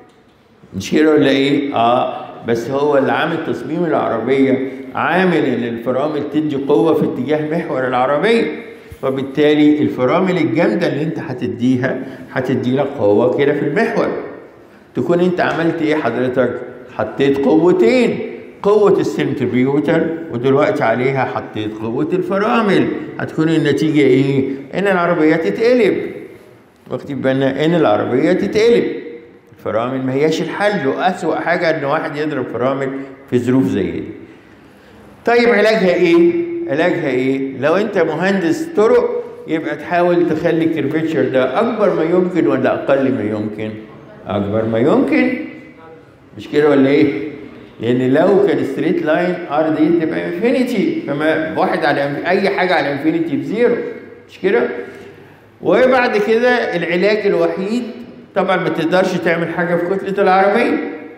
Speaker 1: مش كده ولا ايه؟ اه بس هو اللي عامل تصميم العربيه عامل ان الفرامل تدي قوه في اتجاه محور العربيه، وبالتالي الفرامل الجامده اللي انت هتديها هتدي لك قوه كده في المحور. تكون انت عملت ايه حضرتك؟ حطيت قوتين، قوه السنتربيوتر ودلوقتي عليها حطيت قوه الفرامل، هتكون النتيجه ايه؟ ان العربيه تتقلب، واخدين بالنا؟ ان العربيه تتقلب. الفرامل ما هياش الحل، واسوأ حاجه ان واحد يضرب فرامل في ظروف زي دي. طيب علاجها ايه؟ علاجها ايه؟ لو انت مهندس طرق يبقى تحاول تخلي الكيرفيتشر ده اكبر ما يمكن ولا اقل ما يمكن؟ اكبر ما يمكن، مش كده ولا ايه؟ لان لو كان ستريت لاين ار دي تبقى انفينيتي، فما واحد على اي حاجه على انفينيتي بزيرو، مش كده؟ وبعد كده العلاج الوحيد طبعا ما تقدرش تعمل حاجه في كتله العربيه،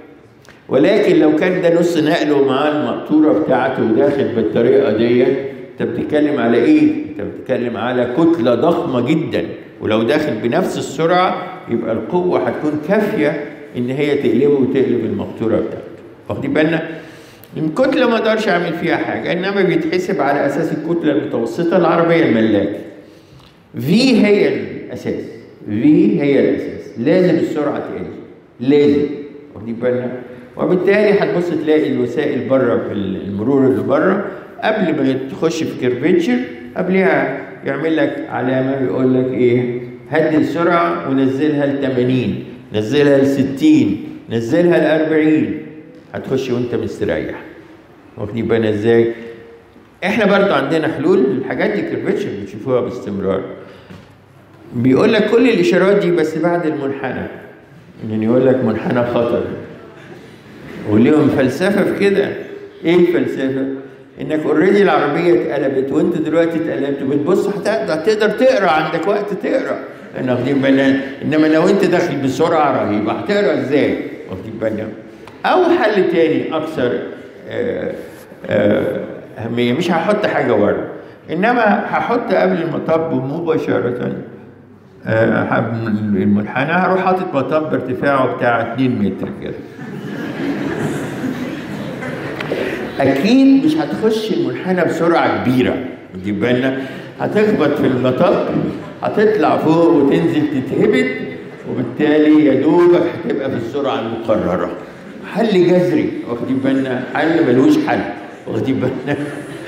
Speaker 1: ولكن لو كان ده نص نقل ومعاه المقطوره بتاعته وداخل بالطريقه ديت، انت بتتكلم على ايه؟ انت بتتكلم على كتله ضخمه جدا، ولو داخل بنفس السرعه يبقى القوه هتكون كافيه ان هي تقلبه وتقلب المقطوره بتاعته. واخدين بالنا؟ الكتله ما اقدرش اعمل فيها حاجه، انما بيتحسب على اساس الكتله المتوسطه العربيه الملاكه. في هي الاساس، في هي الاساس، لازم السرعه تقل، لازم، واخدين بالنا؟ وبالتالي هتبص تلاقي الوسائل بره في المرور اللي بره قبل ما تخش في كيرفيتشر قبلها يعمل لك علامه بيقول لك ايه؟ هدي السرعه ونزلها ل ثمانين، نزلها ل ستين، نزلها ل أربعين، هتخش وانت مستريح. واخدين بالنا ازاي؟ احنا برضه عندنا حلول للحاجات دي، كيرفيتشر بتشوفوها باستمرار. بيقول لك كل الاشارات دي بس بعد المنحنى، يعني يقول لك منحنى خطر، وليهم فلسفه في كده. ايه الفلسفه؟ انك اوريدي العربيه اتقلبت وانت دلوقتي اتقلبت وبتبص هتقدر تقرا، عندك وقت تقرا، واخدين بالنا؟ انما لو انت داخل بسرعه رهيبه هتقرا ازاي؟ واخدين بالنا؟ او حل تاني اكثر آآ آآ اهميه، مش هحط حاجه ورا، انما هحط قبل المطب مباشره المنحنى هروح حاطط مطب ارتفاعه بتاع اتنين متر كده. اكيد مش هتخش المنحنى بسرعه كبيره، واخدين بالنا؟ هتخبط في المطب، هتطلع فوق وتنزل تتهبط، وبالتالي يا دوبك هتبقى في السرعه المقرره. حل جذري، واخدين بالنا؟ حل ملوش حل، واخدين بالنا؟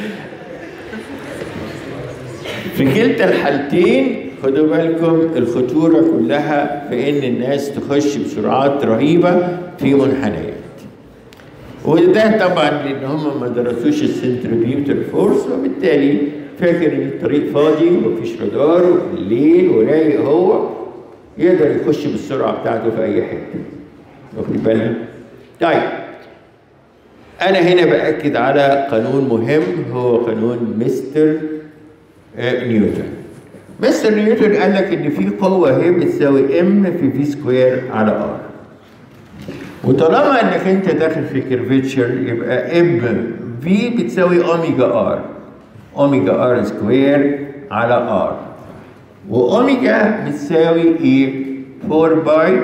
Speaker 1: في كلتا الحالتين خدوا بالكم الخطورة كلها في إن الناس تخش بسرعات رهيبة في منحنيات. وده طبعا لأن هم ما درسوش السنتريبيوتال فورس، وبالتالي فاكر إن الطريق فاضي ومفيش رادار وبالليل ورايق، هو يقدر يخش بالسرعة بتاعته في أي حتة. واخد بالك؟ طيب أنا هنا بأكد على قانون مهم، هو قانون مستر نيوتن. مستر نيوتن قال لك إن في قوة هي بتساوي ام في في سكوير على ار. وطالما إنك أنت داخل في كيرفيتشر يبقى ام في بتساوي اوميجا ار. اوميجا ار سكوير على ار. واوميجا بتساوي ايه؟ أربعة باي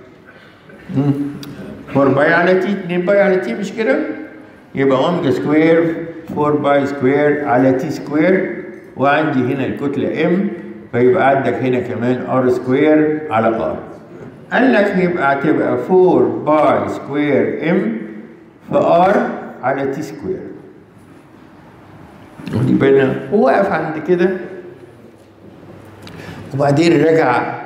Speaker 1: أربعة باي على تي، اتنين باي على تي، مش كده؟ يبقى اوميجا سكوير أربعة باي سكوير على تي سكوير، وعندي هنا الكتلة ام، فيبقى عندك هنا كمان ار سكوير على ار. قال لك يبقى هتبقى أربعة باي سكوير ام في ار على تي سكوير. ودي بالنا هو واقف عند كده، وبعدين رجع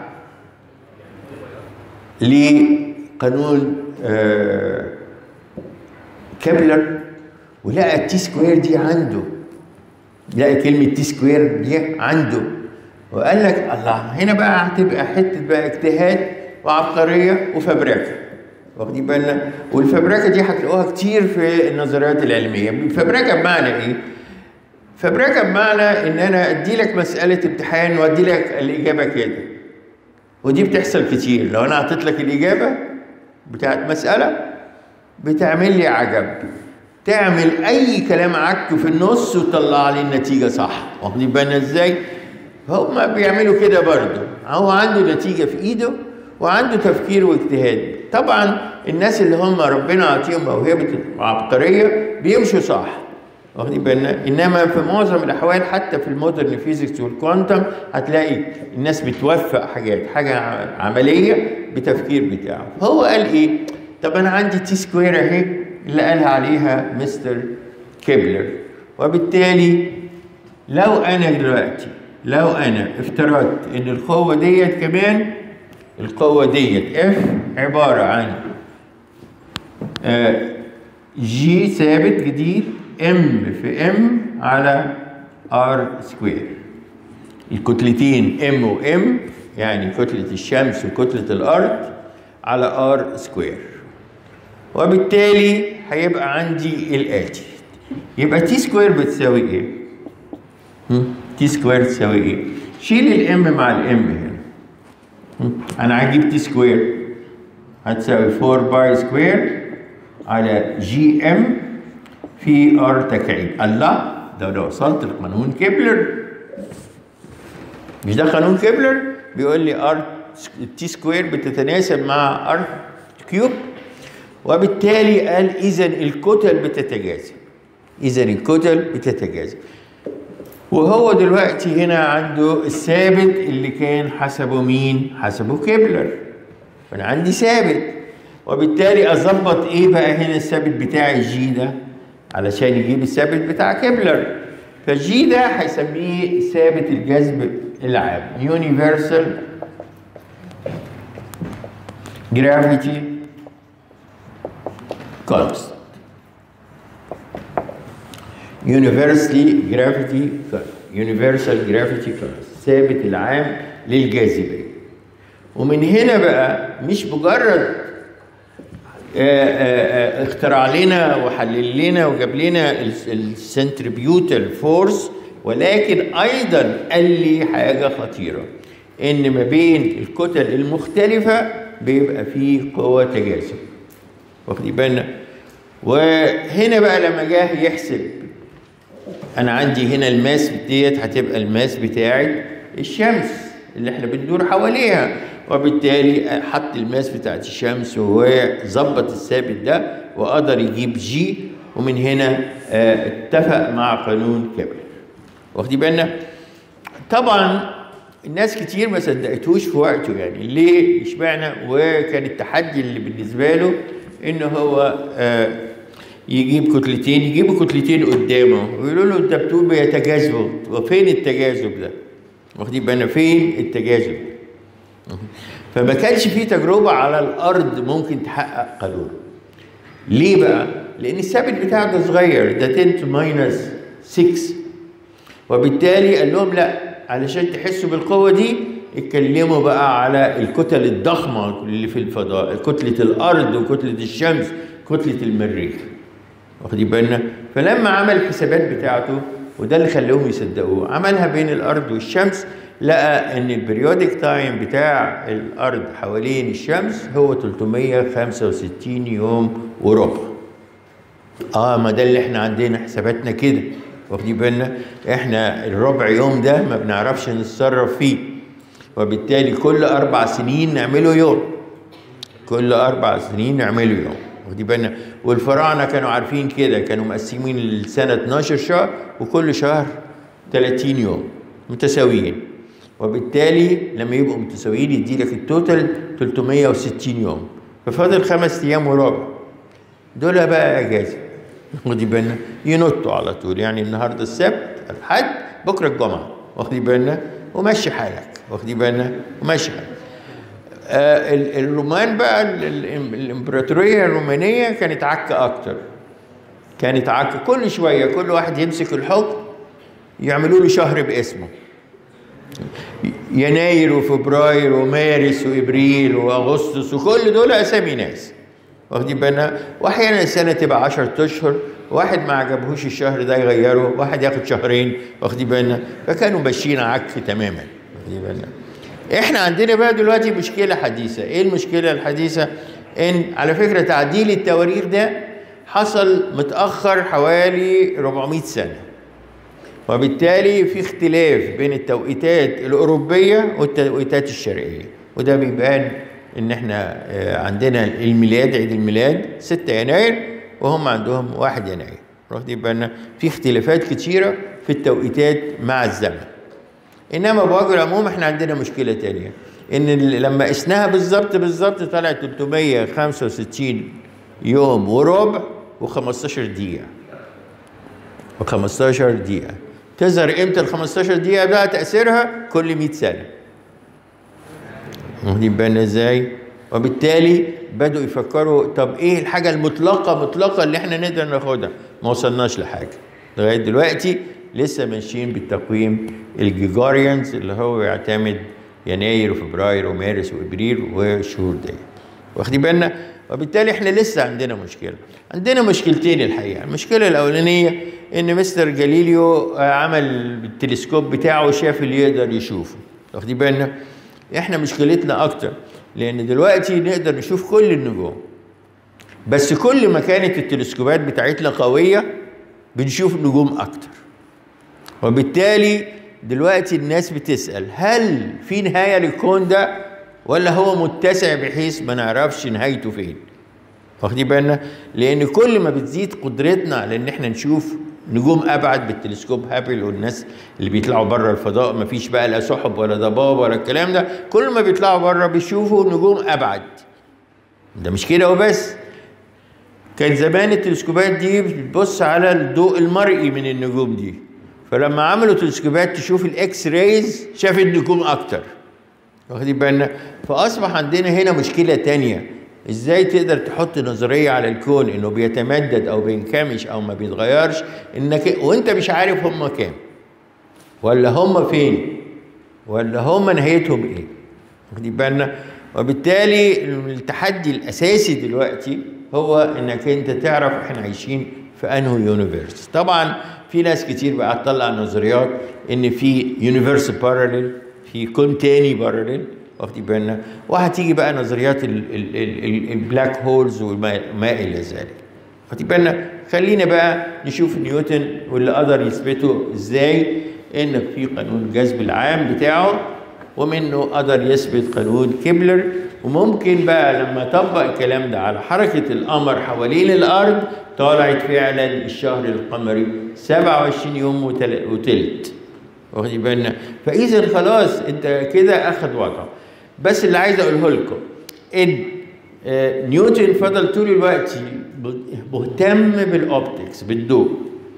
Speaker 1: لقانون آه كابلر ولقى التي سكوير دي عنده، لقى كلمة تي سكوير دي عنده، وقال لك الله هنا بقى هتبقى حتة بقى اجتهاد وعبقرية وفبركة. واخدين بالنا؟ والفبركة دي هتلاقوها كتير في النظريات العلمية. الفبركة بمعنى ايه؟ فبركة بمعنى ان انا ادي لك مسألة امتحان وادي لك الاجابة كده، ودي بتحصل كتير. لو انا اعطيت لك الاجابة بتاعت مسألة بتعمل لي عجب، تعمل اي كلام عك في النص وتطلع لي النتيجة صح. واخدين بالنا ازاي؟ هما بيعملوا كده برضه، هو عنده نتيجة في ايده وعنده تفكير واجتهاد. طبعا الناس اللي هم ربنا عطيهم موهبة عبقرية بيمشوا صح، واخدين بالنا. انما في معظم الاحوال حتى في المودرن فيزيكس والكوانتم هتلاقي الناس بتوفق حاجات، حاجه عمليه بتفكير بتاعه. هو قال ايه؟ طب انا عندي تي سكوير اهي اللي قالها عليها مستر كيبلر، وبالتالي لو انا دلوقتي لو انا افترضت ان القوه ديت كمان، القوه ديت اف عباره عن آه جي ثابت جديد ام في ام على ار سكوير. الكتلتين ام وام يعني كتلة الشمس وكتلة الارض على ار سكوير، وبالتالي هيبقى عندي الاتي. يبقى تي سكوير بتساوي ايه؟ تي سكوير تساوي ايه؟ شيل الام مع الام هنا. انا هجيب تي سكوير هتساوي أربعة باي سكوير على جي ام في ار تكعيب. الله، ده لو وصلت لقانون كيبلر. مش ده قانون كيبلر؟ بيقول لي ار تي سكوير بتتناسب مع ار كيوب، وبالتالي قال اذا الكتل بتتجاذب. اذا الكتل بتتجاذب. وهو دلوقتي هنا عنده الثابت اللي كان حسبه مين؟ حسبه كيبلر. فانا عندي ثابت، وبالتالي اظبط ايه بقى هنا الثابت بتاع الجي ده علشان يجيب الثابت بتاع كيبلر. فالجي ده هيسميه ثابت الجذب العام، Universal Gravity Constant. Universally Gravity Constant. Universal Gravity Constant، ثابت العام للجاذبية. ومن هنا بقى مش مجرد اخترع لنا وحلل لنا وجاب لنا السنتريبيوتال فورس، ولكن ايضا قال لي حاجه خطيره، ان ما بين الكتل المختلفه بيبقى فيه قوه تجاذب. واخدين بالنا؟ وهنا بقى لما جه يحسب، انا عندي هنا الماس ديت هتبقى الماس بتاعت الشمس اللي احنا بندور حواليها، وبالتالي حط الماس بتاعت الشمس وظبط الثابت ده وقدر يجيب جي، ومن هنا اه اتفق مع قانون كيبلر. واخدين بالنا؟ طبعا الناس كتير ما صدقتوش في وقته، يعني ليه؟ اشمعنى؟ وكان التحدي اللي بالنسبه له ان هو اه يجيب كتلتين، يجيبوا كتلتين قدامه ويقولوا له انت بتقول بيتجاذبوا، وفين التجاذب ده؟ واخدين بالنا فين التجاذب؟ فما كانش في تجربه على الارض ممكن تحقق قانون. ليه بقى؟ لان الثابت بتاعه ده صغير، ده عشرة تو ماينس ستة، وبالتالي قال لهم لا، علشان تحسوا بالقوه دي اتكلموا بقى على الكتل الضخمه اللي في الفضاء، كتله الارض وكتله الشمس، كتله المريخ. واخدين بالنا؟ فلما عمل الحسابات بتاعته، وده اللي خلاهم يصدقوه، عملها بين الارض والشمس، لقى ان البريودك تايم بتاع الارض حوالين الشمس هو ثلاثمية وخمسة وستين يوم وربع. اه ما ده اللي احنا عندنا حساباتنا كده. واخدين بالنا؟ احنا الربع يوم ده ما بنعرفش نتصرف فيه، وبالتالي كل اربع سنين نعمله يوم، كل اربع سنين نعمله يوم. واخدين بالنا؟ والفراعنه كانوا عارفين كده، كانوا مقسمين السنه اتناشر شهر، وكل شهر ثلاثين يوم متساويين، وبالتالي لما يبقوا متساويين يدي لك التوتال ثلاثمية وستين يوم، ففاضل خمس ايام وربع، دول بقى اجازه. واخدين بالنا؟ ينطوا على طول، يعني النهارده السبت، الحد، بكره الجمعه. واخدين بالنا؟ ومشي حالك. واخدين بالنا؟ ومشي حالك. آه الرومان بقى، الامبراطوريه الرومانيه كانت عكه اكتر، كانت عكه، كل شويه كل واحد يمسك الحكم يعملوا له شهر باسمه، يناير وفبراير ومارس وابريل واغسطس، وكل دول اسامي ناس. واخدين بالنا؟ واحيانا السنه تبقى عشرة اشهر، واحد ما عجبهوش الشهر ده يغيره، واحد ياخد شهرين. واخدين بالنا؟ فكانوا ماشيين عك تماما. واخدين بالنا؟ احنا عندنا بقى دلوقتي مشكله حديثه. ايه المشكله الحديثه؟ ان على فكره تعديل التواريخ ده حصل متاخر حوالي أربعمية سنه، وبالتالي في اختلاف بين التوقيتات الاوروبيه والتوقيتات الشرقيه، وده بيبان ان احنا عندنا الميلاد، عيد الميلاد ستة يناير، وهم عندهم واحد يناير. واخدين بالنا؟ في اختلافات كتيره في التوقيتات مع الزمن. انما بوجه العموم احنا عندنا مشكله تانية، ان لما قسناها بالظبط بالظبط طلعت ثلاثمية وخمسة وستين يوم وربع وخمستاشر دقيقه، وخمستاشر دقيقه. تظهر امتى ال خمستاشر دقيقه بقى تاثيرها؟ كل مية سنه. واخدين بالنا ازاي؟ وبالتالي بدأوا يفكروا طب ايه الحاجه المطلقه مطلقه اللي احنا نقدر ناخدها؟ ما وصلناش لحاجه لغايه دلوقتي، لسه ماشيين بالتقويم الجيجوريانز اللي هو يعتمد يناير وفبراير ومارس وابريل والشهور دي. واخدين بالنا؟ وبالتالي احنا لسه عندنا مشكله. عندنا مشكلتين الحقيقه. المشكله الاولانيه ان مستر جاليليو عمل بالتلسكوب بتاعه وشاف اللي يقدر يشوفه. واخدين بالنا؟ احنا مشكلتنا اكتر، لان دلوقتي نقدر نشوف كل النجوم، بس كل ما كانت التلسكوبات بتاعتنا قويه بنشوف نجوم اكتر. وبالتالي دلوقتي الناس بتسأل هل في نهاية للكون ده، ولا هو متسع بحيث ما نعرفش نهايته فين؟ واخدين بالنا؟ لأن كل ما بتزيد قدرتنا على إن احنا نشوف نجوم أبعد بالتلسكوب هابل، والناس اللي بيطلعوا بره الفضاء ما فيش بقى لا سحب ولا ضباب ولا الكلام ده، كل ما بيطلعوا بره بيشوفوا نجوم أبعد. ده مش كده وبس، كان زمان التلسكوبات دي بتبص على الضوء المرئي من النجوم دي، فلما عملوا تلسكوبات تشوف الاكس رايز شافت نجوم اكتر. واخدين بالنا؟ فاصبح عندنا هنا مشكله تانية، ازاي تقدر تحط نظريه على الكون انه بيتمدد او بينكمش او ما بيتغيرش، انك وانت مش عارف هم كام، ولا هم فين، ولا هم نهايتهم ايه. واخدين بالنا؟ وبالتالي التحدي الاساسي دلوقتي هو انك انت تعرف احنا عايشين في انهي يونيفرس. طبعا في ناس كتير بقى تطلع نظريات ان في يونيفرس باراليل، في كون تاني باراليل. واخدين بالنا؟ وهتيجي بقى نظريات البلاك هولز وما الى ذلك. واخدين بالنا؟ خلينا بقى نشوف نيوتن واللي قدر يثبته ازاي، ان في قانون الجذب العام بتاعه، ومنه قدر يثبت قانون كيبلر. وممكن بقى لما طبق الكلام ده على حركة القمر حوالين الأرض، طلعت فعلا الشهر القمري سبعة وعشرين يوم وتلت. واخدين بالنا؟ فإذا خلاص أنت كده أخذ وضعه. بس اللي عايز أقوله لكم إن نيوتن فضل طول الوقت مهتم بالاوبتكس بالضوء.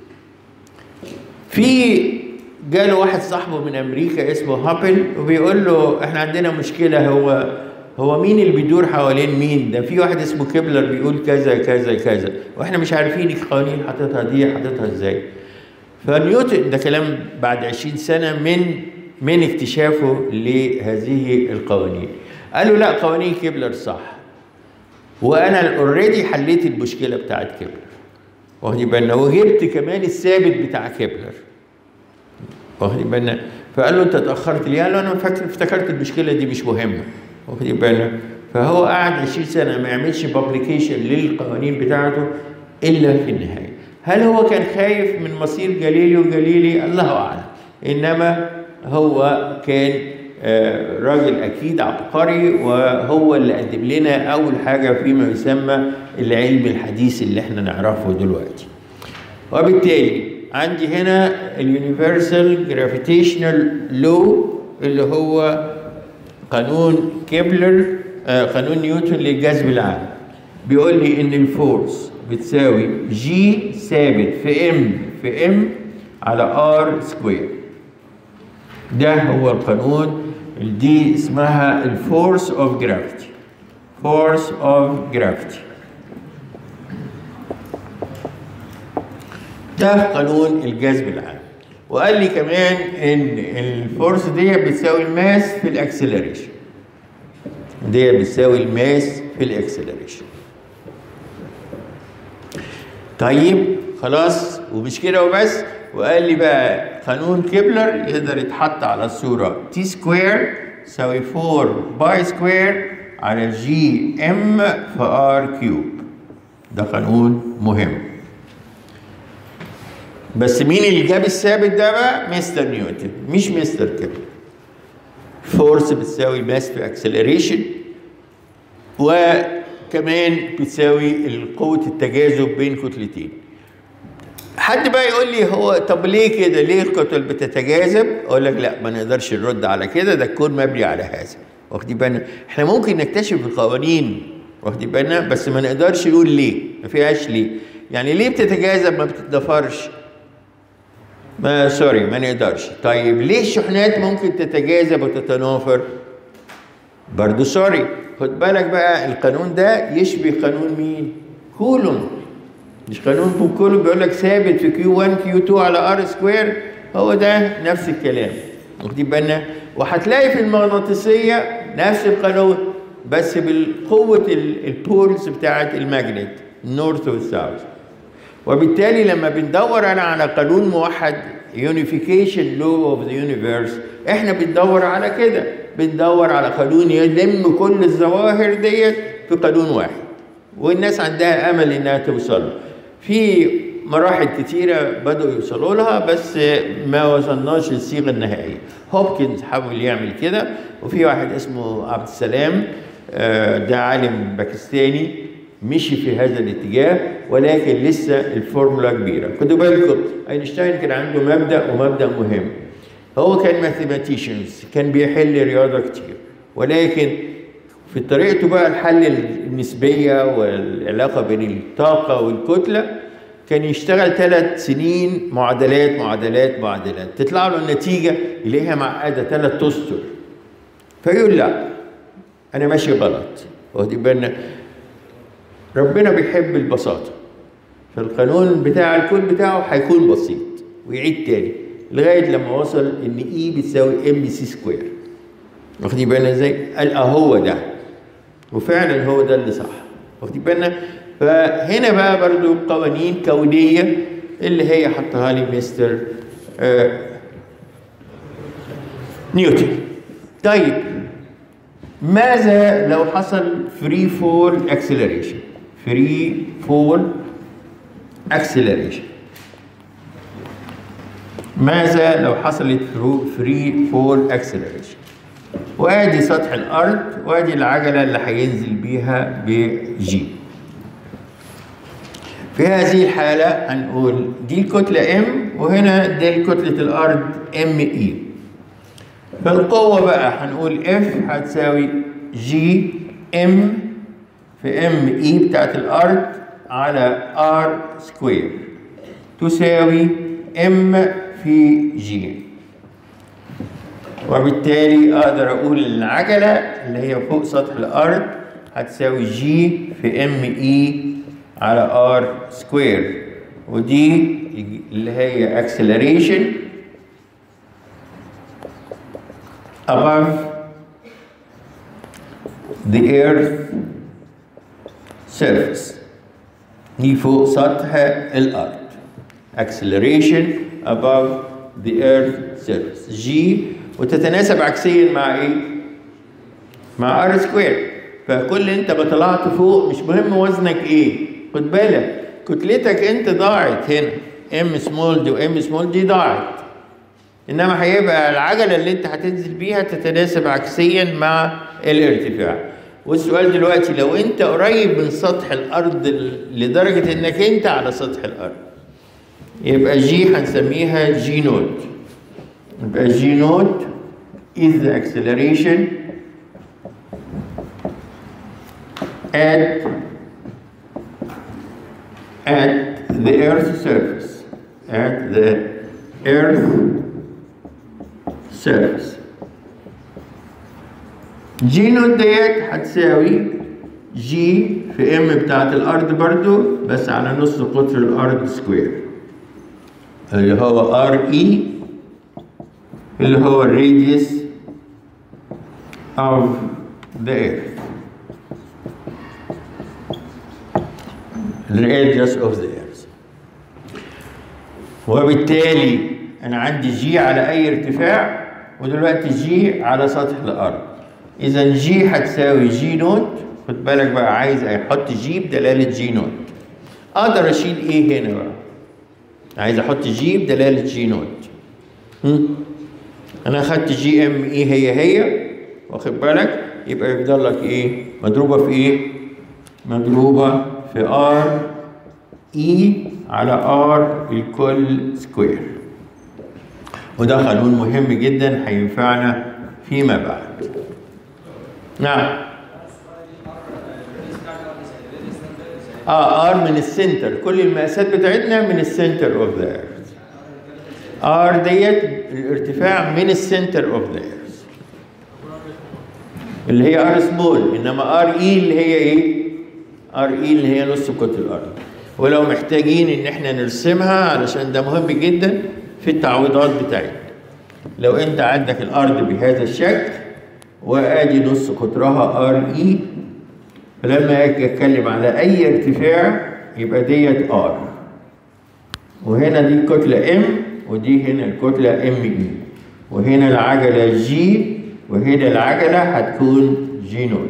Speaker 1: في جاله واحد صاحبه من امريكا اسمه هابل وبيقول له احنا عندنا مشكله، هو هو مين اللي بيدور حوالين مين؟ ده في واحد اسمه كيبلر بيقول كذا كذا كذا واحنا مش عارفين القوانين حاططها دي حاططها ازاي. فنيوتن ده كلام بعد عشرين سنه من من اكتشافه لهذه القوانين. قال له لا، قوانين كيبلر صح، وانا اوريدي حليت المشكله بتاعت كيبلر، واخدي بالنا، وجبت كمان الثابت بتاع كيبلر، واخدي بالنا. فقال له انت اتاخرت ليه؟ قال له انا فاكر افتكرت المشكله دي مش مهمه، واخدي بالنا. فهو قعد عشرين سنه ما يعملش بابليكيشن للقوانين بتاعته الا في النهايه. هل هو كان خايف من مصير جاليليو جاليلي؟ الله اعلم، انما هو كان راجل اكيد عبقري، وهو اللي قدم لنا اول حاجه فيما يسمى العلم الحديث اللي احنا نعرفه دلوقتي. وبالتالي عندي هنا اليونيفرسال جرافيتيشنال لو اللي هو قانون كيبلر، قانون نيوتن للجذب العام، بيقول لي ان الفورس بتساوي جي ثابت في ام في ام على ار سكوير. ده هو القانون، دي اسمها الفورس اوف جرافيتي، فورس اوف جرافيتي. ده قانون الجذب العام. وقال لي كمان ان الفورس دي بتساوي الماس في الاكسلريشن، دي بتساوي الماس في الاكسلريشن. طيب خلاص، ومش كده وبس، وقال لي بقى قانون كيبلر يقدر يتحط على الصوره تي سكوير يساوي أربعة باي سكوير على جي ام في ار كيوب. ده قانون مهم. بس مين اللي جاب الثابت ده بقى؟ مستر نيوتن، مش مستر كيبلر. فورس بتساوي ماس في اكسلريشن، وكمان بتساوي قوة التجاذب بين كتلتين. حد بقى يقول لي هو طب ليه كده؟ ليه الكتل بتتجاذب؟ اقول لك لا، ما نقدرش نرد على كده، ده الكون مبني على هذا، واخدين بالنا. احنا ممكن نكتشف القوانين، واخدين بالنا، بس ما نقدرش نقول ليه، ما فيهاش ليه. يعني ليه بتتجاذب ما بتتضافرش؟ ما سوري ما نقدرش. طيب ليه الشحنات ممكن تتجاذب وتتنافر؟ برضو سوري. خد بالك بقى، القانون ده يشبه قانون مين؟ كولوم. مش قانون كولوم بيقول لك ثابت في كيو واحد كيو اتنين على ار سكوير؟ هو ده نفس الكلام، واخدين بالنا. وهتلاقي في المغناطيسيه نفس القانون، بس بالقوه البولز بتاعت الماجنت النورث والساوث. وبالتالي لما بندور انا على قانون موحد unification law of the universe، احنا بندور على كده، بندور على قانون يلم كل الظواهر ديت في قانون واحد، والناس عندها امل انها توصل. في مراحل كتيره بدأوا يوصلوا لها بس ما وصلناش للصيغه النهائيه. هوبكنز حاول يعمل كده، وفي واحد اسمه عبد السلام ده عالم باكستاني مشي في هذا الاتجاه، ولكن لسه الفورمولا كبيره. خدوا بالكم اينشتاين كان عنده مبدا، ومبدا مهم. هو كان ماثيماتيشنز، كان بيحل رياضه كتير، ولكن في طريقته بقى الحل النسبيه والعلاقه بين الطاقه والكتله كان يشتغل ثلاث سنين معادلات معادلات معادلات، تطلع له النتيجه يلاقيها معقده ثلاث اسطر، فيقول لا انا ماشي غلط. واخدين بالنا، ربنا بيحب البساطة، فالقانون بتاع الكون بتاعه هيكون بسيط، ويعيد تاني لغاية لما وصل إن إي بتساوي إم سي سكوير. واخدين بالنا إزاي؟ قال أهو ده، وفعلا هو ده اللي صح. واخدين بالنا؟ فهنا بقى برضو قوانين كونية اللي هي حطها لي مستر آه نيوتن. طيب ماذا لو حصل فري فول اكسلريشن؟ فري فول اكسلريشن. ماذا لو حصلت فري فول اكسلريشن؟ وادي سطح الارض، وادي العجله اللي هينزل بيها بجي. في هذه الحاله هنقول دي الكتله ام، وهنا دي كتله الارض ام اي. فالقوه بقى هنقول اف هتساوي جي ام في ام اي بتاعت الارض على R سكوير تساوي M في G، وبالتالي أقدر أقول العجلة اللي هي فوق سطح الأرض هتساوي G في M E على R سكوير، ودي اللي هي acceleration above the earth surface، دي فوق سطح الأرض acceleration above the earth surface G، وتتناسب عكسيا مع ايه؟ مع R سكوير. فكل انت ما طلعت فوق مش مهم وزنك ايه، خد بالك كتلتك انت ضاعت هنا، M سمول دي و M سمول دي ضاعت، انما هيبقى العجله اللي انت هتنزل بيها تتناسب عكسيا مع الارتفاع. والسؤال دلوقتي لو انت قريب من سطح الارض لدرجه انك انت على سطح الارض، يبقى جي هنسميها جي نوت. يبقى جي نوت is the acceleration at at the earth's surface at the earth surface. جي نوت ديت هتساوي جي في ام بتاعت الارض برضو بس على نص قطر الارض سكوير، اللي هو ار اي اللي هو الراديوس of the earth، الراديوس of the earth. وبالتالي انا عندي جي على اي ارتفاع، ودلوقتي جي على سطح الارض، اذا جي هتساوي جي نوت. خد بالك بقى، عايز احط جي بدلاله جي نوت، اقدر اشيل ايه هنا بقى؟ عايز احط جي بدلاله جي نوت. هم؟ انا اخدت جي ام اي هي هي، واخد بالك، يبقى يفضل لك ايه؟ مضروبه في ايه؟ مضروبه في ار اي على ار الكل سكوير. وده قانون مهم جدا هينفعنا فيما بعد. نعم. اه ار من السنتر، كل المقاسات بتاعتنا من السنتر اوف ذا ايرث. ار ديت الارتفاع من السنتر اوف ذا ايرث اللي هي ار سمول، انما ار اي اللي هي ايه؟ ار اي اللي هي نص قطر الارض. ولو محتاجين ان احنا نرسمها علشان ده مهم جدا في التعويضات بتاعتنا. لو انت عندك الارض بهذا الشكل وادي نص قطرها ار اي، فلما اجي اتكلم على اي ارتفاع يبقى ديت ار، وهنا دي كتله ام، ودي هنا الكتله ام اي، وهنا العجله جي، وهنا العجله هتكون جي نوت.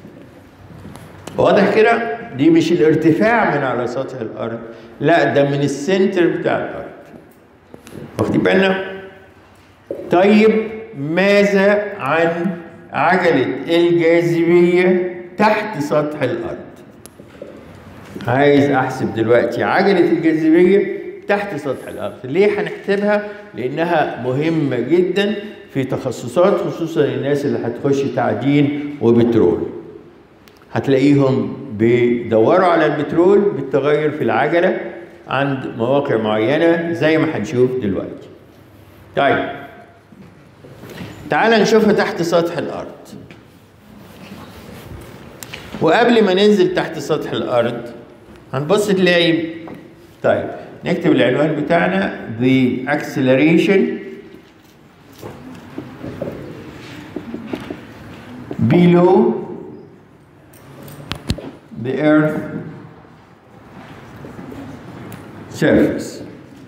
Speaker 1: واضح كده؟ دي مش الارتفاع من على سطح الارض، لا ده من السنتر بتاع الارض. واخدين بالنا؟ طيب ماذا عن عجله الجاذبيه تحت سطح الارض؟ عايز احسب دلوقتي عجله الجاذبيه تحت سطح الارض. ليه هنحسبها؟ لانها مهمه جدا في تخصصات، خصوصا الناس اللي هتخش تعدين وبترول، هتلاقيهم بيدوروا على البترول بالتغير في العجله عند مواقع معينه زي ما هنشوف دلوقتي. طيب تعال نشوفها تحت سطح الارض. وقبل ما ننزل تحت سطح الارض هنبص تلاقي، طيب نكتب العنوان بتاعنا the acceleration below the earth surface.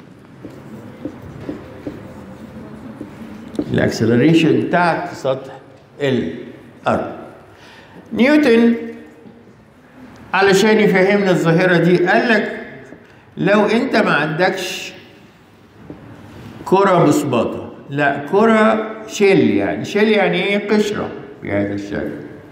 Speaker 1: الاكسلريشن تحت سطح الارض. نيوتن علشان يفهمنا الظاهره دي قال لك لو انت ما عندكش كره مصباطه، لا كره شيل، يعني شيل يعني ايه؟ قشره بهذا الشكل.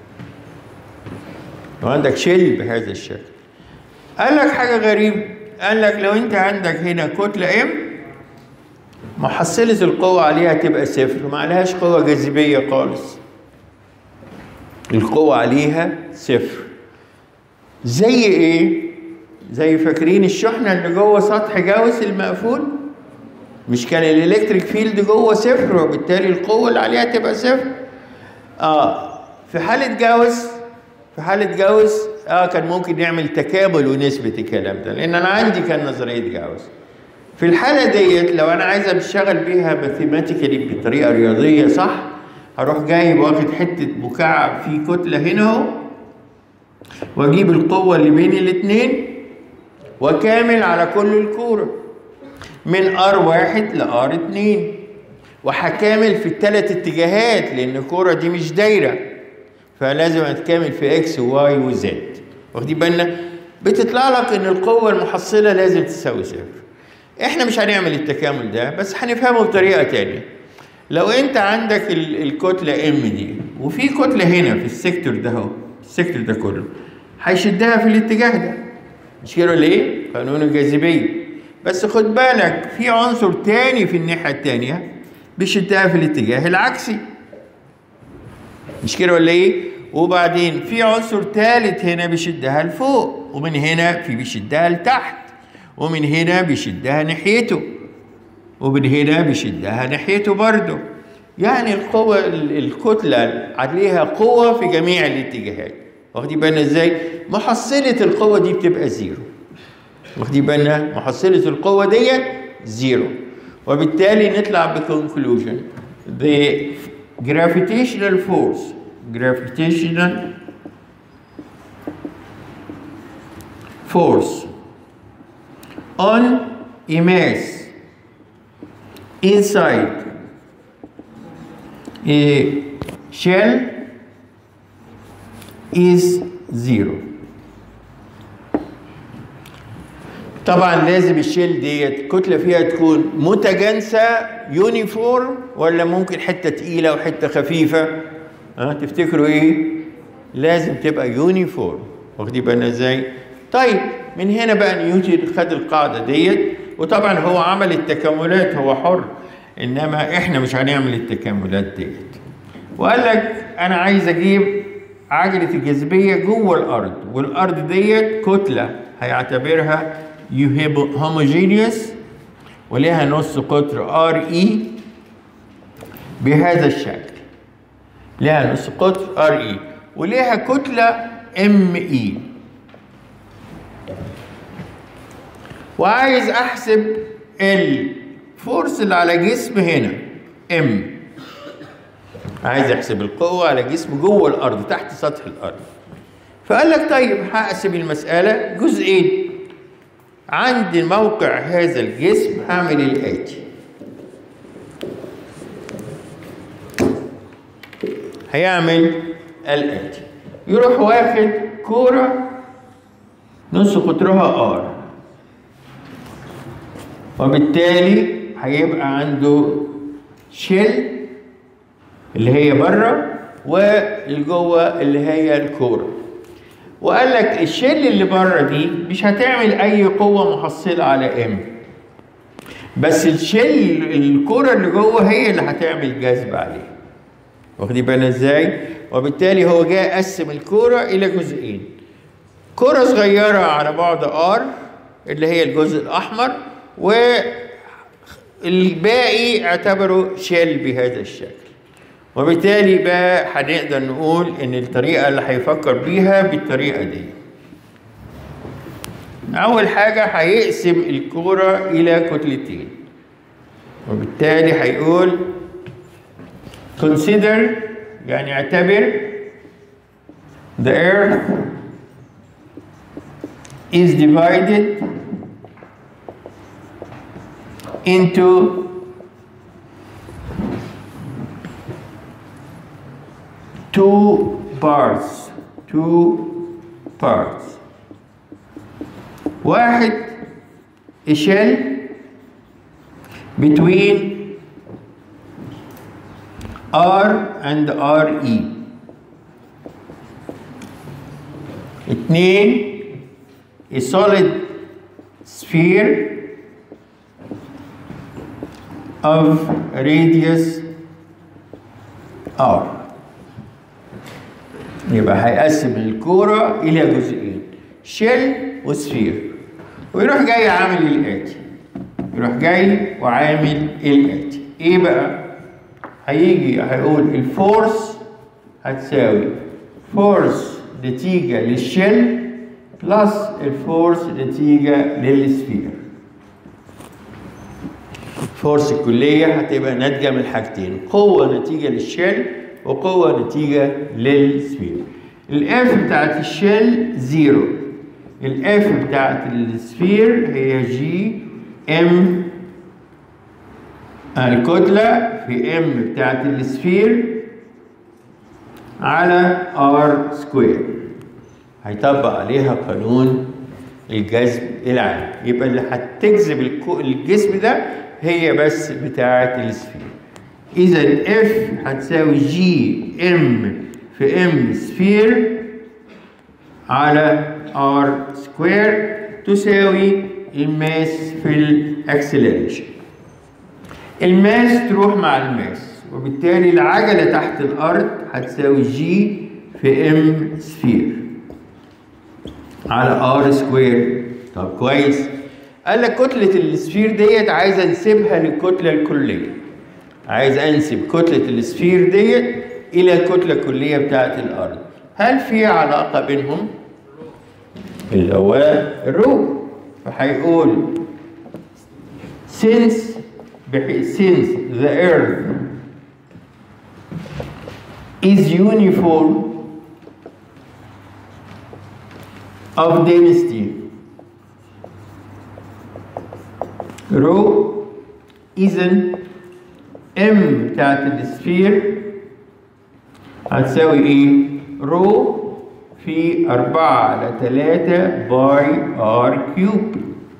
Speaker 1: لو عندك شيل بهذا الشكل، قال لك حاجه غريبه، قال لك لو انت عندك هنا كتله ام، محصله القوه عليها تبقى صفر، ما عليهاش قوه جاذبيه خالص، القوه عليها صفر. زي ايه؟ زي فاكرين الشحنة اللي جوه سطح جاوس المقفول؟ مش كان الالكتريك فيلد جوه صفر وبالتالي القوة اللي عليها تبقى صفر؟ اه في حالة جاوس في حالة جاوس اه كان ممكن نعمل تكامل ونثبت الكلام ده، لأن أنا عندي كان نظرية جاوس. في الحالة ديت لو أنا عايز أشتغل بيها ماثيماتيكالي بطريقة رياضية صح، هروح جايب واخد حتة مكعب فيه كتلة هنا اهو، وأجيب القوة اللي بين الاتنين وكامل على كل الكورة من ار واحد ل ار اتنين، وهكامل في الثلاث اتجاهات لأن الكورة دي مش دايرة، فلازم أتكامل في اكس وواي وزد. واخدين بالنا؟ بتطلع لك إن القوة المحصلة لازم تساوي صفر. إحنا مش هنعمل التكامل ده، بس هنفهمه بطريقة تانية. لو أنت عندك الكتلة ام دي وفي كتلة هنا في السيكتور ده اهو، السيكتور ده كله هيشدها في الاتجاه ده، مش كده ليه؟ قانون الجاذبية. بس خد بالك في عنصر تاني في الناحية التانية بيشدها في الاتجاه العكسي، مش كده ولا ايه؟ وبعدين في عنصر تالت هنا بيشدها لفوق، ومن هنا في بيشدها لتحت، ومن هنا بيشدها ناحيته، ومن هنا بيشدها ناحيته برضه. يعني القوة الكتلة عليها قوة في جميع الاتجاهات. واخدين بالنا ازاي؟ محصلة القوة دي بتبقى زيرو. واخدين بالنا؟ محصلة القوة ديت زيرو. وبالتالي نطلع بكونكلوجن the gravitational force gravitational force on a mass inside a shell is zero. طبعا لازم الشيل ديت كتله فيها تكون متجانسه يونيفورم، ولا ممكن حته تقيله وحته خفيفه؟ ها أه؟ تفتكروا ايه؟ لازم تبقى يونيفورم. واخدين بالنا ازاي؟ طيب من هنا بقى نيوتن خد القاعده ديت، وطبعا هو عمل التكاملات، هو حر، انما احنا مش هنعمل التكاملات ديت. وقال لك انا عايز اجيب عجله الجاذبيه جوه الارض، والارض ديت كتله هيعتبرها هوموجينيوس وليها نص قطر ار اي بهذا الشكل، لها نص قطر ار اي وليها كتله ام اي، وعايز احسب الفورس اللي على جسم هنا ام، عايز احسب القوه على جسم جوه الارض تحت سطح الارض. فقال لك طيب هقسم المساله جزئين. عند موقع هذا الجسم هعمل الآتي، هيعمل الآتي، يروح واخد كورة نص قطرها R، وبالتالي هيبقى عنده شيل اللي هي بره والجوه اللي هي الكورة. وقال لك الشيل اللي بره دي مش هتعمل اي قوه محصله على ام، بس الشيل الكره اللي جوه هي اللي هتعمل جذب عليه. واخدين بالنا ازاي؟ وبالتالي هو جاي قسم الكره الى جزئين، كره صغيره على بعد ار اللي هي الجزء الاحمر، والباقي اعتبره شيل بهذا الشكل. وبالتالي بقى هنقدر نقول ان الطريقه اللي هيفكر بيها بالطريقه دي. اول حاجه هيقسم الكوره الى كتلتين، وبالتالي هيقول consider يعني اعتبر the earth is divided into two parts two parts واحد shell between R and R E، اتنين a solid sphere of radius R. يبقى هيقسم الكورة إلى جزئين، شيل وسفير. ويروح جاي عامل الآتي، يروح جاي وعامل الآتي. إيه بقى؟ هيجي هيقول الفورس هتساوي فورس نتيجة للشل بلس الفورس نتيجة للسفير. فورس الكلية هتبقى ناتجة من حاجتين، قوة نتيجة للشل وقوة نتيجة للسفير. الاف بتاعت الشل زيرو، الاف بتاعت السفير هي جي ام الكتلة في ام بتاعت السفير على ار سكوير. هيطبق عليها قانون الجذب العام، يبقى اللي هتجذب الجسم ده هي بس بتاعة السفير. إذا اف هتساوي جي ام في ام سفير على ار سكوير تساوي الماس في الاكسلريشن. الماس تروح مع الماس، وبالتالي العجلة تحت الأرض هتساوي جي في ام سفير على ار سكوير. طب كويس، قال لك كتلة السفير ديت عايز انسبها للكتلة الكلية، عايز انسب كتلة السفير ديت إلى الكتلة الكلية بتاعت الأرض. هل في علاقة بينهم؟ اللي هو الرو. فهيقول since since the earth is uniform of density rho إذا m بتاعت السفير هتساوي ايه؟ رو في أربعة على تلاتة باي ار كيوب.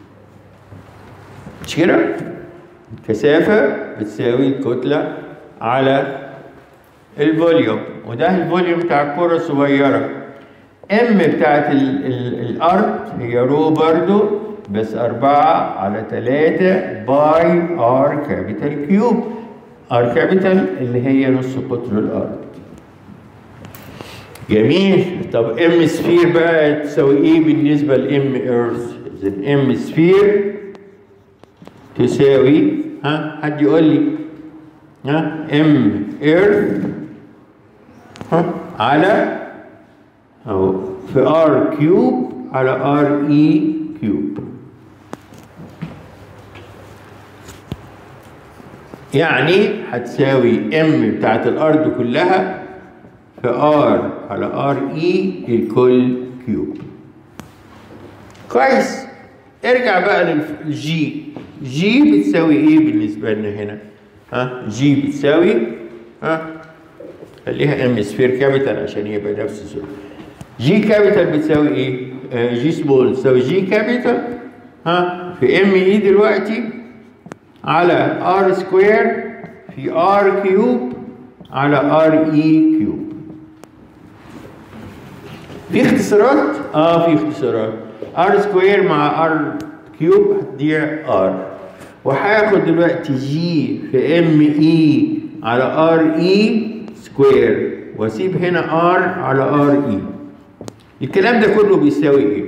Speaker 1: مش كده؟ الكثافة بتساوي الكتلة على الفوليوم، وده الفوليوم بتاع الكرة الصغيرة. ام بتاعت ال ال الأرض هي رو برضو، بس أربعة على تلاتة باي ار كابيتال كيوب. ار كابيتال اللي هي نص قطر الأرض. جميل. طب ام سفير بقى تساوي ايه بالنسبة لام ايرث؟ إذا ام سفير تساوي، ها حد يقول لي، ها ام ايرث ها على اهو في ار كيوب على ار اي كيوب. يعني هتساوي ام بتاعت الارض كلها في ار على ار اي الكل كيوب. كويس. ارجع بقى للجي. جي بتساوي ايه بالنسبه لنا هنا؟ ها جي بتساوي، ها خليها ام سفير كابيتال عشان يبقى نفس الصوره. جي كابيتال بتساوي ايه؟ آه جي سمول تساوي جي كابيتال ها في ام اي دلوقتي على ار سكوير في ار كيوب على ار اي كيوب. في اختصارات؟ اه في اختصارات. ار سكوير مع ار كيوب هتضيع ار، وهاخد دلوقتي جي في ام اي على ار اي سكوير واسيب هنا ار على ار اي. الكلام ده كله بيساوي ايه؟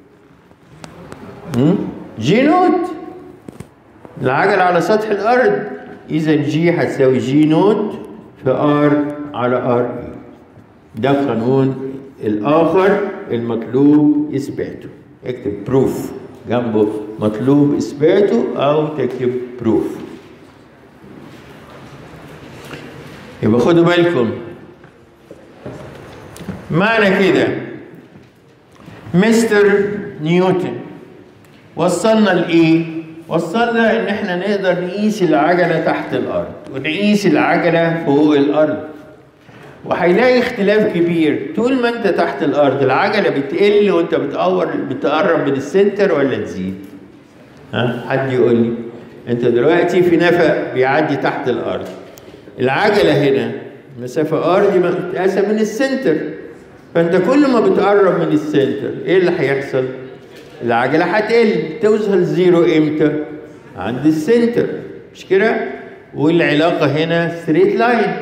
Speaker 1: جي نوت، العجل على سطح الارض. اذا جي هتساوي جي نوت في ار على ار اي. ده القانون الآخر المطلوب إثباته. اكتب بروف جنبه مطلوب إثباته أو تكتب بروف. يبقى خدوا بالكم، معنى كده مستر نيوتن وصلنا لإيه؟ وصلنا إن إحنا نقدر نقيس العجلة تحت الأرض ونقيس العجلة فوق الأرض، وهيلاقي اختلاف كبير. طول ما انت تحت الارض العجله بتقل وانت بتقور بتقرب من السنتر ولا تزيد؟ ها حد يقول لي. انت دلوقتي في نفق بيعدي تحت الارض، العجله هنا مسافه ار دي متقاسه من السنتر، فانت كل ما بتقرب من السنتر ايه اللي هيحصل؟ العجله هتقل. توصل زيرو امتى؟ عند السنتر، مش كده؟ والعلاقه هنا ستريت لاين.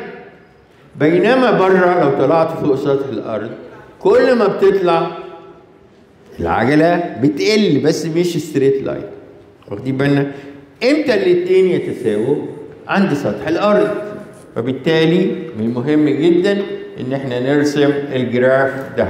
Speaker 1: بينما بره لو طلعت فوق سطح الارض كل ما بتطلع العجلة بتقل بس مش ستريت لاين. واخدين بالنا؟ امتى الاتنين يتساووا؟ عند سطح الارض. فبالتالي من المهم جدا ان احنا نرسم الجراف ده.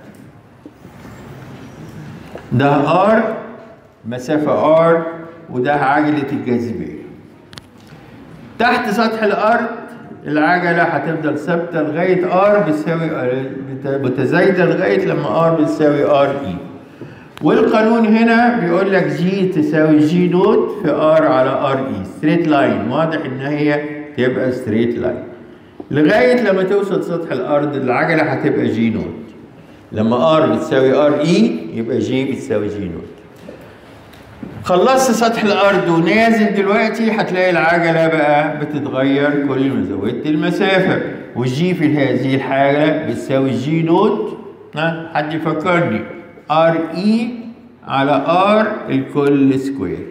Speaker 1: ده ار، مسافة ار، وده عجلة الجاذبية. تحت سطح الارض العجلة هتفضل ثابتة لغاية ار بتساوي متزايدة لغاية لما ار بتساوي ار اي. والقانون هنا بيقول لك جي تساوي جي نوت في ار على ار اي، ستريت لاين. واضح ان هي تبقى ستريت لاين لغايه لما توصل سطح الارض. العجله هتبقى جي نوت. لما ار بتساوي ار اي يبقى جي بتساوي جي نوت. خلصت سطح الارض ونازل دلوقتي هتلاقي العجله بقى بتتغير كل ما زودت المسافه، والجي في هذه الحاله بتساوي جي نوت. ها حد يفكرني؟ ار اي على ار الكل سكوير.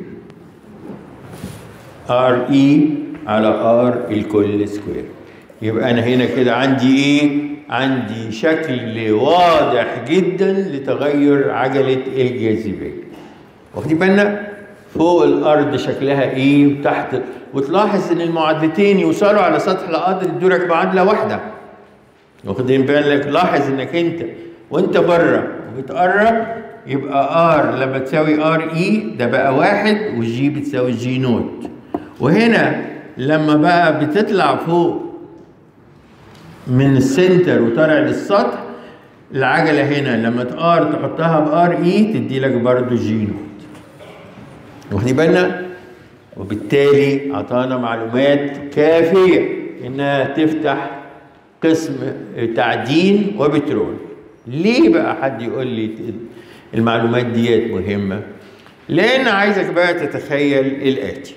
Speaker 1: ار اي على ار الكل سكوير. يبقى انا هنا كده عندي ايه؟ عندي شكل واضح جدا لتغير عجله الجاذبيه. واخدين بالنا؟ فوق الارض شكلها ايه وتحت، وتلاحظ ان المعادلتين يوصلوا على سطح الارض يدولك معادله واحده. واخدين بالك؟ لاحظ انك انت وانت بره وبتقرب يبقى ار لما تساوي ار اي ده بقى واحد، والجي بتساوي جي نوت. وهنا لما بقى بتطلع فوق من السنتر وطالع للسطح، العجله هنا لما تقار تحطها بار اي تدي لك برضه جي نوت. واخدين بالنا؟ وبالتالي اعطانا معلومات كافيه انها تفتح قسم تعدين وبترول. ليه بقى حد يقول لي المعلومات ديت مهمه؟ لان عايزك بقى تتخيل الاتي،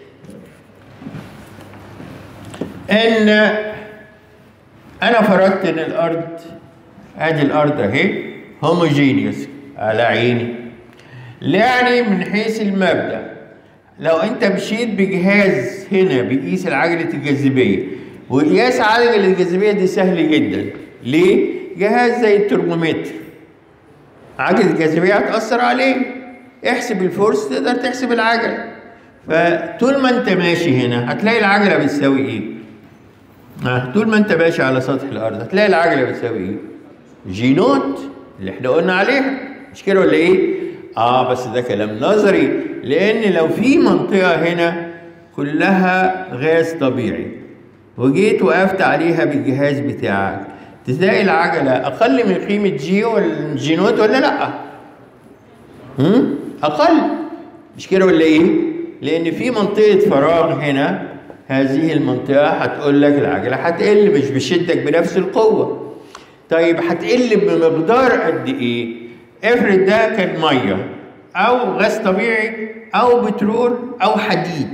Speaker 1: ان انا فرضت ان الارض ادي الارض اهي هوموجينيوس على عيني. يعني من حيث المبدا لو انت مشيت بجهاز هنا بيقيس العجله الجاذبيه، وقياس عجله الجاذبيه دي سهل جدا. ليه؟ جهاز زي الترمومتر، عجله الجاذبيه هتاثر عليه، احسب الفورس تقدر تحسب العجله. فطول ما انت ماشي هنا هتلاقي العجله بتساوي ايه؟ اه طول ما انت ماشي على سطح الارض هتلاقي العجله بتساوي ايه؟ جي نوت اللي احنا قلنا عليها، مش كده ولا ايه؟ اه بس ده كلام نظري، لان لو في منطقه هنا كلها غاز طبيعي وجيت وقفت عليها بالجهاز بتاعك، تلاقي العجله اقل من قيمه جي ولا جي نوت ولا لا؟ هم؟ اقل، مش كده ولا ايه؟ لان في منطقه فراغ هنا، هذه المنطقه هتقول لك العجله هتقل، مش بشدك بنفس القوه. طيب هتقل بمقدار قد ايه؟ افرض ده كان ميه او غاز طبيعي او بترول او حديد.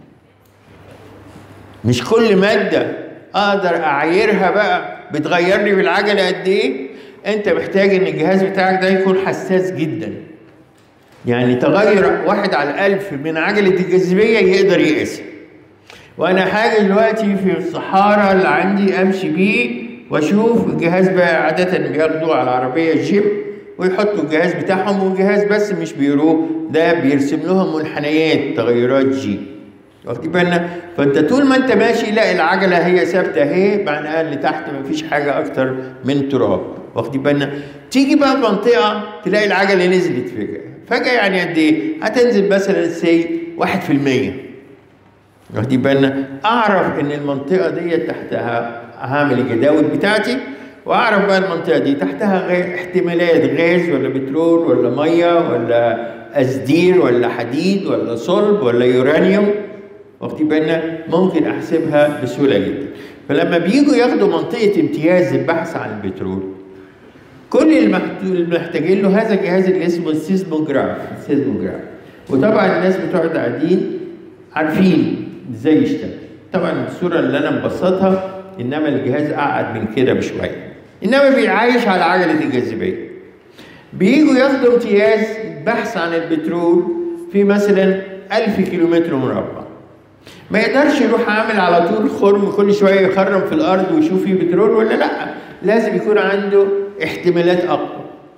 Speaker 1: مش كل ماده اقدر اعايرها بقى بتغير لي بالعجله قد ايه. انت محتاج ان الجهاز بتاعك ده يكون حساس جدا، يعني تغير واحد على الألف من عجله الجاذبيه يقدر يقيسها. وانا حاجه دلوقتي في الصحراء اللي عندي امشي بيه واشوف الجهاز بقى عاده بياخدوه على عربيه جيب ويحطوا الجهاز بتاعهم، والجهاز بس مش بيروه، ده بيرسم لهم منحنيات تغيرات جي. واخدين بالنا؟ فانت طول ما انت ماشي لا العجله هي ثابته اهي، معناها اللي تحت مفيش حاجه اكتر من تراب. واخدين بالنا؟ تيجي بقى منطقه تلاقي العجله نزلت فجاه، فجاه يعني قد ايه؟ هتنزل مثلا سي واحد في المية. واخدين بالنا؟ اعرف ان المنطقه دي تحتها هعمل الجداول بتاعتي، واعرف بقى المنطقه دي تحتها غير احتمالات غاز ولا بترول ولا ميه ولا ازدير ولا حديد ولا صلب ولا يورانيوم. واخدين بالنا؟ ممكن احسبها بسهوله جدا. فلما بييجوا ياخدوا منطقه امتياز البحث عن البترول، كل اللي محتاجين له هذا الجهاز اللي اسمه السيزموجراف. السيزموجراف وطبعا الناس بتوع قاعدين عارفين ازاي يشتغل. طبعا الصوره اللي انا مبسطها، انما الجهاز اقعد من كده بشويه، انما بيعايش على عجله الجاذبيه. بييجوا ياخدوا امتياز بحث عن البترول في مثلا ألف كيلومتر مربع. ما يقدرش يروح عامل على طول خرم كل شويه يخرم في الارض ويشوف فيه بترول ولا لا، لازم يكون عنده احتمالات اقوى.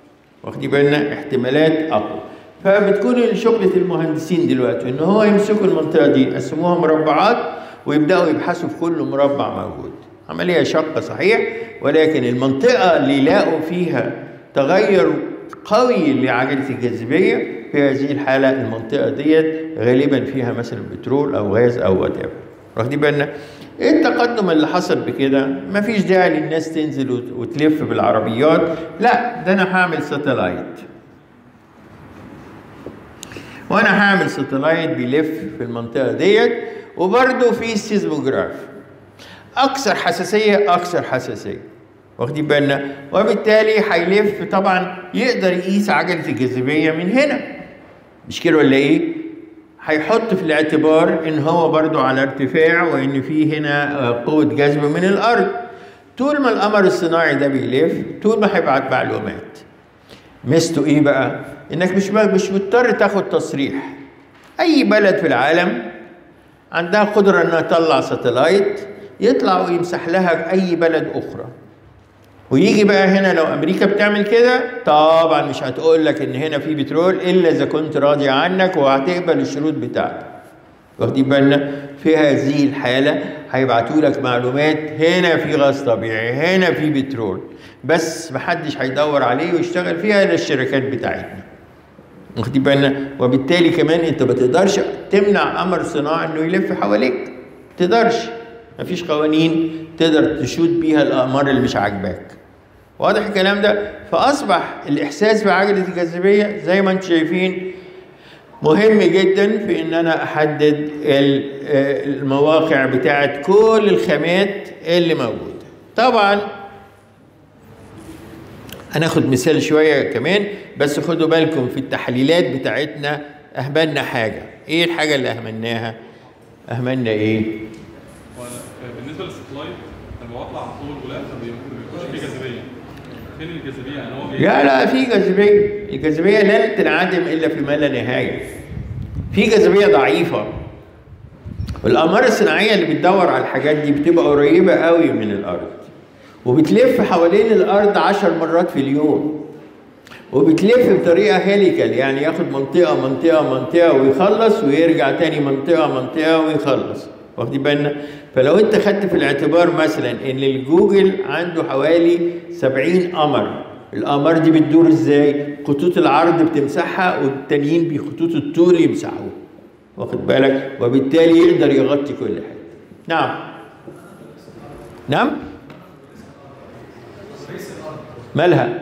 Speaker 1: واخدين بالنا احتمالات اقوى. فبتكون شغله المهندسين دلوقتي ان هو يمسكوا المنطقه دي يقسموها مربعات ويبداوا يبحثوا في كل مربع موجود. عمليه شاقه صحيح، ولكن المنطقه اللي يلاقوا فيها تغير قوي لعجله الجاذبيه في هذه الحاله المنطقه ديت غالبا فيها مثلا بترول او غاز او وات ايفر. واخدين بالنا ايه التقدم اللي حصل بكده؟ مفيش داعي للناس تنزل وتلف بالعربيات، لا ده انا هعمل ساتلايت. وانا هعمل ساتلايت بيلف في المنطقه ديت، وبرده في السيزموجراف اكثر حساسيه اكثر حساسيه. واخدين بالنا؟ وبالتالي هيلف طبعا يقدر يقيس عجله الجاذبيه من هنا. مش كده ولا ايه؟ هيحط في الاعتبار ان هو برضو على ارتفاع وان في هنا قوه جذب من الارض. طول ما القمر الصناعي ده بيلف طول ما هيبعت معلومات. ميزته ايه بقى؟ انك مش مش مضطر تاخد تصريح. اي بلد في العالم عندها قدره انها تطلع ساتلايت يطلع ويمسح لها اي بلد اخرى. ويجي بقى هنا لو امريكا بتعمل كده طبعا مش هتقول لك ان هنا في بترول الا اذا كنت راضي عنك وهتقبل الشروط بتاعتك. واخدين بالنا؟ في هذه الحاله هيبعتوا لك معلومات هنا في غاز طبيعي، هنا في بترول، بس محدش هيدور عليه ويشتغل فيها الا الشركات بتاعتنا. واخدين بالنا؟ وبالتالي كمان انت ما تقدرش تمنع قمر صناعي انه يلف حواليك. ما تقدرش. مفيش قوانين تقدر تشوت بيها الاقمار اللي مش عاجباك. واضح الكلام ده؟ فاصبح الاحساس بعجله الجاذبيه زي ما انتم شايفين مهم جدا في ان انا احدد المواقع بتاعه كل الخامات اللي موجوده. طبعا هناخد مثال شويه كمان، بس خدوا بالكم في التحليلات بتاعتنا اهملنا حاجه. ايه الحاجه اللي اهملناها؟ اهملنا ايه؟
Speaker 2: بالنسبه للساتلايت لما بطلع على طول ولا بيكونش في جاذبيه. فين الجاذبيه؟ يعني هو
Speaker 1: لا لا في جاذبيه، الجاذبيه لن تنعدم الا في ما لا نهايه. في جاذبيه ضعيفه. والاقمار الصناعيه اللي بتدور على الحاجات دي بتبقى قريبه قوي من الارض. وبتلف حوالين الارض عشر مرات في اليوم. وبتلف بطريقه هيليكال، يعني ياخد منطقه منطقه منطقه ويخلص ويرجع تاني منطقه منطقه ويخلص. واخدين بالنا؟ فلو انت خدت في الاعتبار مثلا ان الجوجل عنده حوالي سبعين قمر، القمر دي بتدور ازاي؟ خطوط العرض بتمسحها والتانيين بخطوط الطول يمسحوها. واخد بالك؟ وبالتالي يقدر يغطي كل حاجه. نعم. نعم؟ مالها؟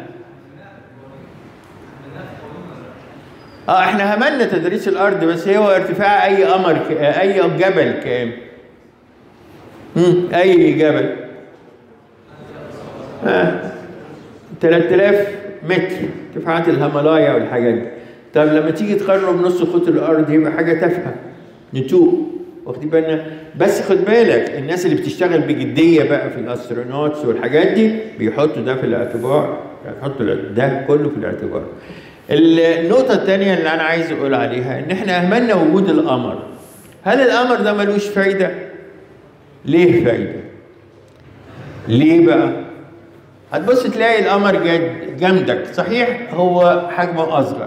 Speaker 1: اه احنا هملنا تدريس الارض، بس هو ارتفاع اي قمر ك... اي جبل كام؟ امم اي جبل اه ثلاثة آلاف متر ارتفاعات الهيمالايا والحاجات دي. طب لما تيجي تقارنه بنص خط الارض يبقى حاجه تافهه نتوء. واخدين بالنا؟ بس خد بالك الناس اللي بتشتغل بجديه بقى في الاسترونوتس والحاجات دي بيحطوا ده في الاعتبار، يعني يحطوا ده كله في الاعتبار. النقطة الثانية اللي أنا عايز أقول عليها إن إحنا أهملنا وجود القمر. هل القمر ده ملوش فايدة؟ ليه فايدة؟ ليه بقى؟ هتبص تلاقي القمر جد جنبك، صحيح هو حجمه أصغر.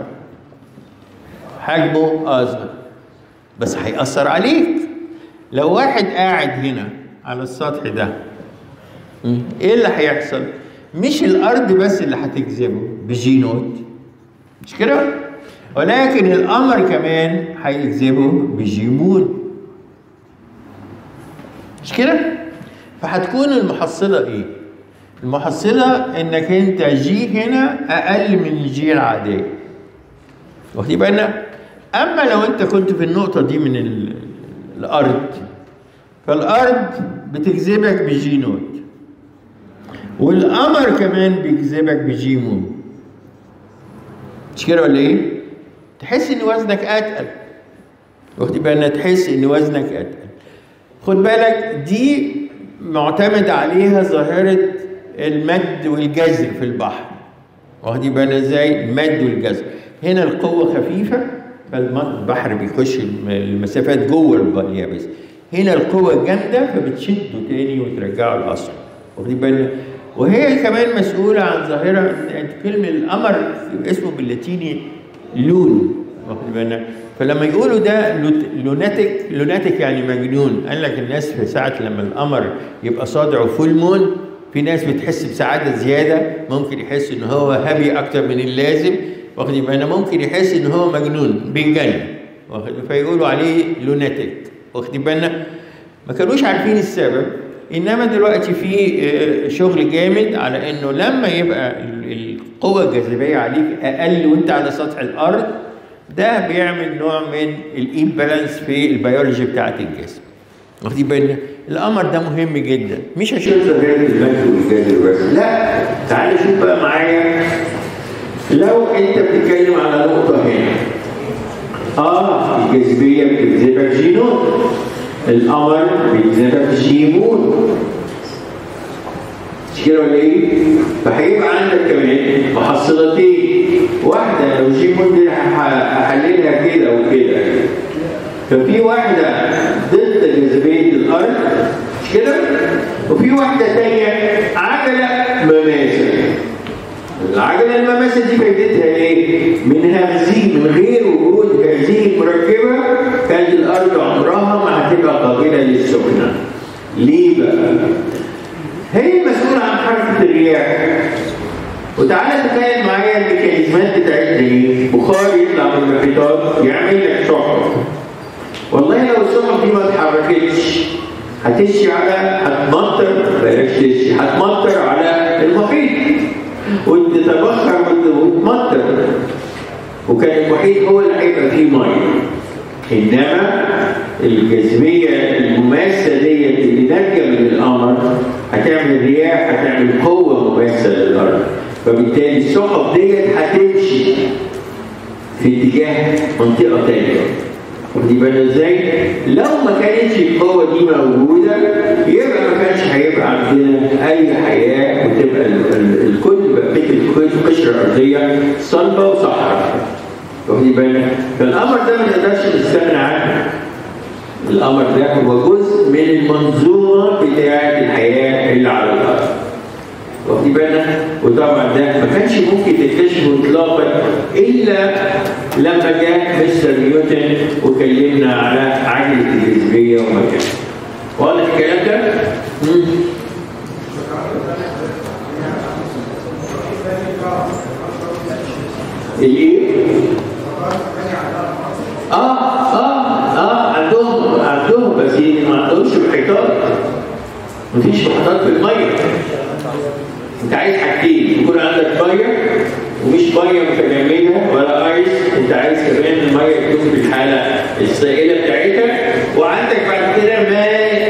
Speaker 1: حجمه أصغر بس هيأثر عليك. لو واحد قاعد هنا على السطح ده إيه اللي هيحصل؟ مش الأرض بس اللي هتجذبه بجي نوت، مش كده؟ ولكن القمر كمان هيجذبه بجيمون، مش كده؟ فهتكون المحصلة ايه؟ المحصلة انك انت جي هنا اقل من الجي العادية. واخدين بالنا؟ اما لو انت كنت في النقطة دي من الارض فالارض بتجذبك بجي نوت والقمر كمان بيجذبك بجي مون. مش كده ولا ايه؟ تحس ان وزنك اتقل. واخدين بالنا؟ تحس ان وزنك اتقل. خد بالك دي معتمد عليها ظاهرة المد والجزر في البحر. واخدين بالنا ازاي؟ المد والجزر. هنا القوة خفيفة فالبحر بيخش المسافات جوه اليابس. هنا القوة جامدة فبتشده تاني وترجعه لأصله. واخدين بالنا؟ وهي كمان مسؤولة عن ظاهرة كلمة القمر اسمه باللاتيني لون، واخد بالك؟ فلما يقولوا ده لوناتيك، لوناتيك يعني مجنون. قال لك الناس في ساعة لما القمر يبقى صادع فول مون، في ناس بتحس بسعادة زيادة، ممكن يحس ان هو هابي اكتر من اللازم، واخد بالك؟ ممكن يحس ان هو مجنون بيتجنن، فيقولوا عليه لوناتيك، واخد بالك؟ ما كانوش عارفين السبب، انما دلوقتي في شغل جامد على انه لما يبقى القوة الجاذبية عليك اقل وانت على سطح الارض، ده بيعمل نوع من الامبالانس في البيولوجي بتاعت الجسم. واخدين بالنا؟ القمر ده مهم جدا، مش عشان ذرات المجد والجاذبية بس، لا، تعالى شوف بقى معايا. لو انت بتتكلم على نقطة هنا، اه الجاذبية بتجذبك جينون، القمر بيجذبك جيمون، مش كده ولا ايه؟ فهيبقى عندك كمان محصلتين، واحدة لو جيمون دي هحللها كده وكده، ففي واحدة ضد جاذبية الأرض، مش كده؟ وفي واحدة تانية عجلة مماسة. العجلة المماسة دي فايدتها ايه؟ من هذه، من غير وجود هذه المركبة كانت الأرض عمرها ما هتبقى قابلة للسكنة. ليه بقى؟ هي المسؤولة عن حركة الرياح. وتعالى تخيل معايا الميكانيزمات بتاعتنا ايه؟ بخار يطلع من المحيطات يعمل لك سحب. والله لو السحب دي ما اتحركتش هتشي على، هتمطر، بلاش تشي، هتمطر على المحيط وتتبخر وتمطر، وكان المحيط هو اللي هيبقى فيه ميه. انما الجاذبيه المماسه ديت اللي ناتجه من القمر هتعمل رياح، هتعمل قوه مماسه للارض، فبالتالي السحب ديت هتمشي في اتجاه منطقه ثانيه. واخدين بالنا ازاي؟ لو ما كانتش القوه دي موجوده يبقى ما كانش هيبقى عندنا اي حياه، وتبقى الكل بقى مثل قشره ارضيه صلبه وصحراء. واخدين بالنا؟ فالقمر ده ما نقدرش نستغنى عنه. القمر ده هو جزء من المنظومه بتاعه الحياه اللي على الارض. واخدين بالنا؟ وطبعا ده ما كانش ممكن تكتشفه اطلاقا الا لما جاء مستر نيوتن وكلمنا على عجله الجاذبيه ومكانها. واضح الكلام ده؟ الايه؟ اه اه اه عندهم عندهم بس ما عندهمش محيطات. مفيش محيطات في الميه. انت عايز حاجتين، يكون عندك ميه ومش ميه متجمده ولا ايس، انت عايز كمان الميه تكون في الحاله السائله بتاعتها، وعندك بعد كده ما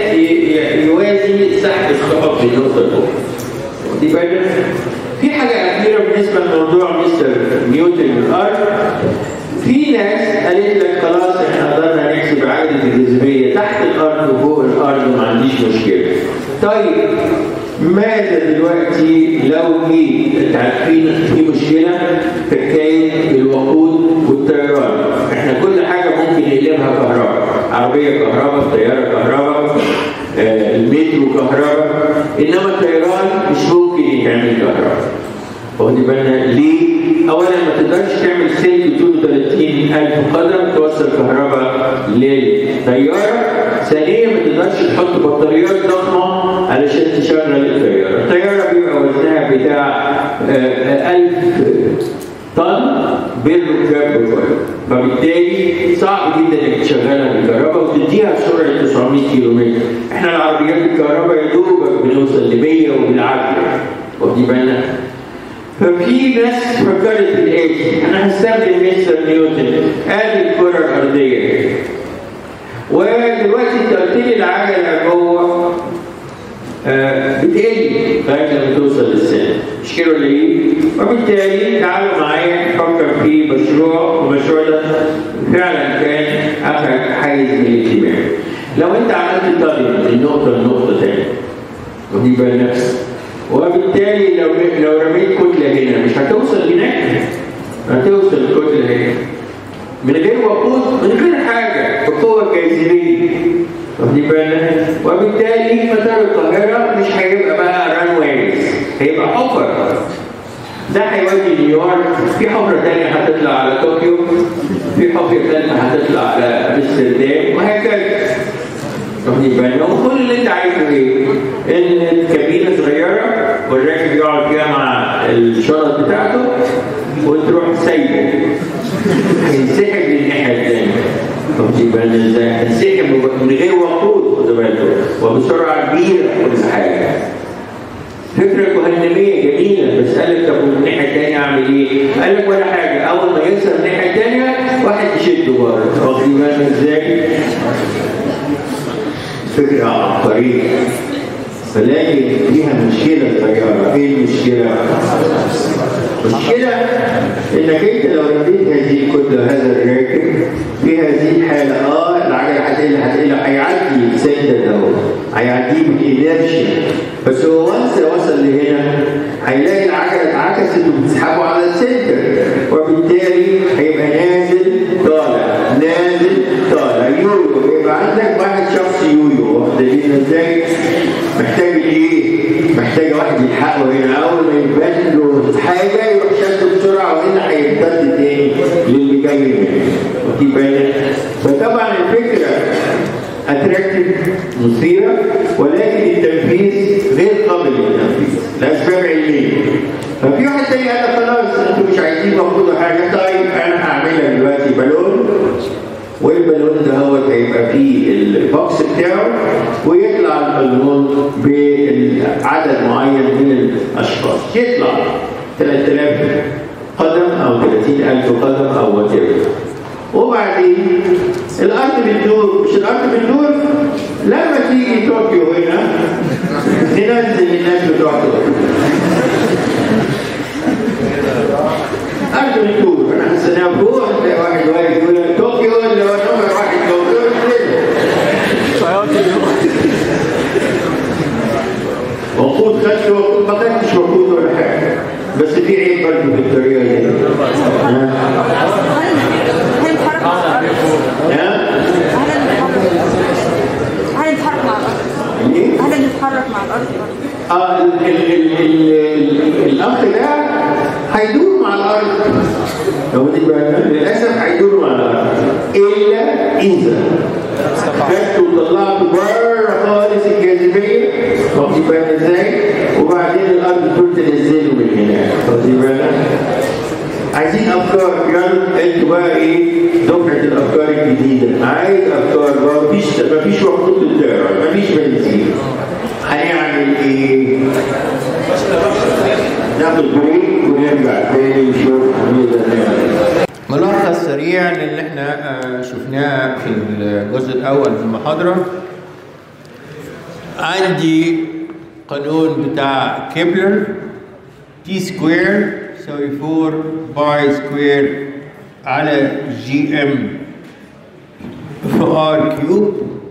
Speaker 1: يوازي سحب السحب في النقطه الاخرى. دي بقى في حاجه اخيره بالنسبه لموضوع مستر نيوتن والارض. في ناس قالت لك خلاص احنا قدرنا نحسب عجله الجاذبيه تحت الارض وفوق الارض وما عنديش مشكله. طيب ماذا دلوقتي لو جيت؟ انت عارفين في مشكله في حكايه الوقود والطيران. احنا كل حاجه ممكن نقلبها كهرباء، عربيه كهرباء، طياره كهرباء، آه المترو كهرباء، انما الطيران مش ممكن يتعمل كهرباء. واخدين بالنا ليه؟ اولا ما تقدرش تعمل سلك طوله ثلاثين ألف قدم توصل كهرباء للطياره. ثانيا ما تقدرش تحط بطاريات ضخمه علشان تشغل الطياره. الطياره بيبقى وزنها بتاع ألف طن بالركاب، فبالتالي صعب جدا انك تشغلها بالكهرباء وتديها بسرعه تسعمية كيلو متر. احنا العربيات الكهرباء يا دوبك بنوصل ل مية وبالعافيه. واخدين بالنا؟ ففي ناس فكرت في الاتي، انا هستخدم مستر نيوتن، ادي الكره الارضيه، ودلوقتي انت قلت لي العجله جوه آه بتقل لغايه لما توصل للسن، مش كده ولا ايه؟ وبالتالي تعالوا معايا نفكر في مشروع، والمشروع ده فعلا كان اخذ حيز من الاهتمام. لو انت عملت طريق من نقطه لنقطه ثانيه، ودي بقى نفس، وبالتالي لو لو رميت كتله هنا مش هتوصل هناك، هتوصل الكتله هنا من غير وقود، من غير حاجه، بقوه جاذبيه. واخدين بالنا؟ وبالتالي مطار القاهره مش هيبقى بقى ران ويز، هيبقى حفر. ده هيودي نيويورك، في حفرة تانية هتطلع على طوكيو، في حفرة تانية هتطلع على امستردام، وهكذا. واخدين بالنا؟ وكل اللي انت عايزه ايه؟ ان كابينة صغيرة والراكب يقعد فيها مع الشنط بتاعته وتروح سايبه. هينسحب للناحية التانية. واخدين بالنا ازاي؟ هينسحب من غير وقود، خدوا بالكم، وبسرعة كبيرة كل حاجة. فكرة جهنمية جميلة، بس قال لك طب والناحية التانية أعمل إيه؟ قال لك ولا حاجة، أول ما يوصل الناحية التانية واحد يشده بره، واخدين بالنا إزاي؟ فكرة عبقرية، ولكن فيها مشكلة صغيرة. إيه المشكلة؟ المشكلة إنك أنت لو رديت هذه الكتلة هذا الراكب في هذه الحالة آه العجلة هتقل هتقل هيعدي السند ده هيعديه بالإنرشيا، بس هو وانس وصل لهنا هيلاقي العجلة اتعكست وبتسحبه على السنتر، وبالتالي هيبقى نازل طالع نازل طالع يويو. يبقى عندك واحد شخص يويو، واخدين ازاي؟ محتاج ايه؟ محتاج واحد يلحقه هنا، اول ما يبان له حاجه يروح شده بسرعه، وهنا هيمتد تاني للي جاي منه. واخدين بالك؟ فطبعا الفكره اتراكتيف مثيره، ولكن التنفيذ غير قابل للتنفيذ لاسباب علميه. ففي واحد تاني قال خلاص انتوا مش عايزين تاخدوا حاجه، طيب انا هعملها دلوقتي بالون، والبالون ده هو هيبقى فيه البوكس بتاعه، ويطلع البالون بعدد معين من الاشخاص، يطلع ثلاثة آلاف قدم او ثلاثين ألف قدم او وات ايفر. وبعدين الارض بتدور، مش الارض بتدور، لما تيجي طوكيو هنا ننزل الناس بتوع طوكيو. الارض بتدور، انا حسناها فوق، تلاقي واحد واقف يقول لك طوكيو اللي هو نمر واحد موجود وقود خدت وقود ما خدتش وقود ولا حاجه، بس في عيب برضه في الطريقه دي.
Speaker 3: هل نتحرك مع الارض؟ هل نتحرك مع الارض؟
Speaker 1: اه الاخ ده هيدور مع الارض، لو دي بقى للاسف هيدور مع الارض، الا اذا خدته وطلعته بره خالص الجاذبيه، واخدين بالك ازاي؟ وبعدين الارض تقول تنزله من هنا، واخدين بالك؟ عايزين افكار، يلا انتوا بقى ايه؟ دفعه الافكار الجديده، عايز افكار بقى، مفيش مفيش وقود للطيران، مفيش بنزين. هنعمل ايه؟ ناخد بريك ونرجع تاني نشوف هنقدر نعمل. ملخص سريع للي احنا شفناه في الجزء الاول في المحاضره. عندي قانون بتاع كيبلر، تي سكوير يساوي أربعة باي سكوير على جي ام في ار كيوب.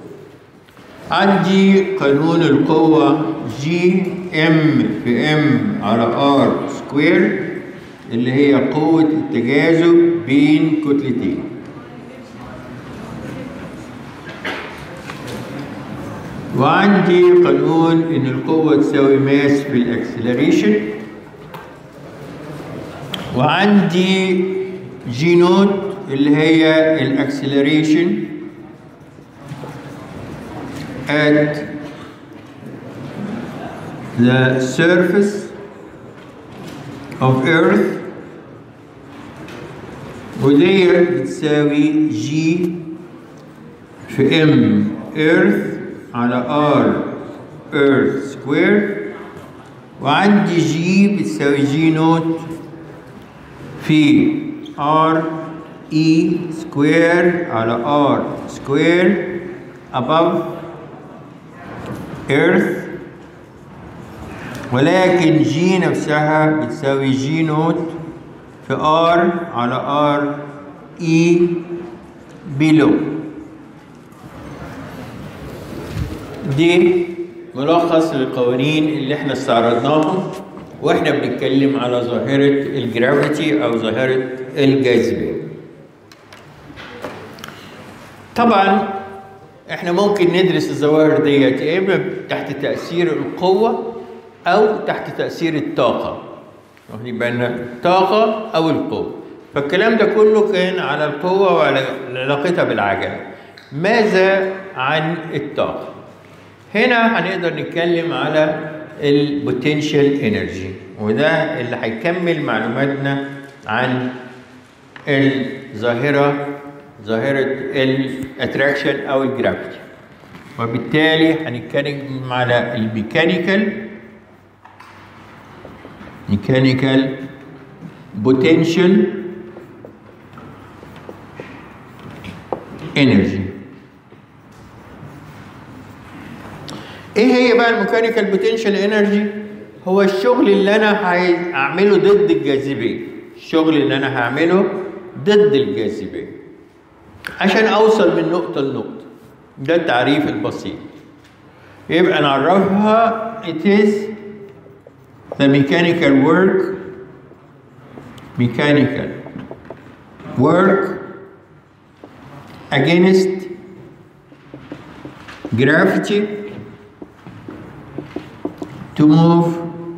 Speaker 1: عندي قانون القوة جي ام في ام على ار سكوير اللي هي قوة التجاذب بين كتلتين. وعندي قانون ان القوة تساوي ماس في الاكسلريشن. وعندي جي نوت اللي هي الاكسلريشن at the surface of earth، ودي بتساوي جي في ام earth على ار earth سكوير. وعندي جي بتساوي جي نوت في ار اي سكوير على ار سكوير above earth، ولكن جي نفسها بتساوي جي نوت في ار على ار اي below. دي ملخص للقوانين اللي احنا استعرضناهم واحنا بنتكلم على ظاهرة الجرافيتي او ظاهرة الجاذبية. طبعا احنا ممكن ندرس الظواهر ديت يا اما تحت تأثير القوة أو تحت تأثير الطاقة. واخدين بالنا؟ الطاقة أو القوة. فالكلام ده كله كان على القوة وعلى علاقتها بالعجلة. ماذا عن الطاقة؟ هنا هنقدر نتكلم على البوتنشال انرجي، وده اللي هيكمل معلوماتنا عن الظاهرة ظاهرة الاتراكشن أو الجرافيتي. وبالتالي هنتكلم على الميكانيكال ميكانيكال بوتنشال انرجي. ايه هي بقى الميكانيكال بوتنشال انرجي؟ هو الشغل اللي انا عايز اعمله ضد الجاذبيه، الشغل اللي انا هعمله ضد الجاذبيه عشان اوصل من نقطه لنقطه. ده التعريف البسيط. يبقى نعرفها it is the mechanical work mechanical work against gravity to move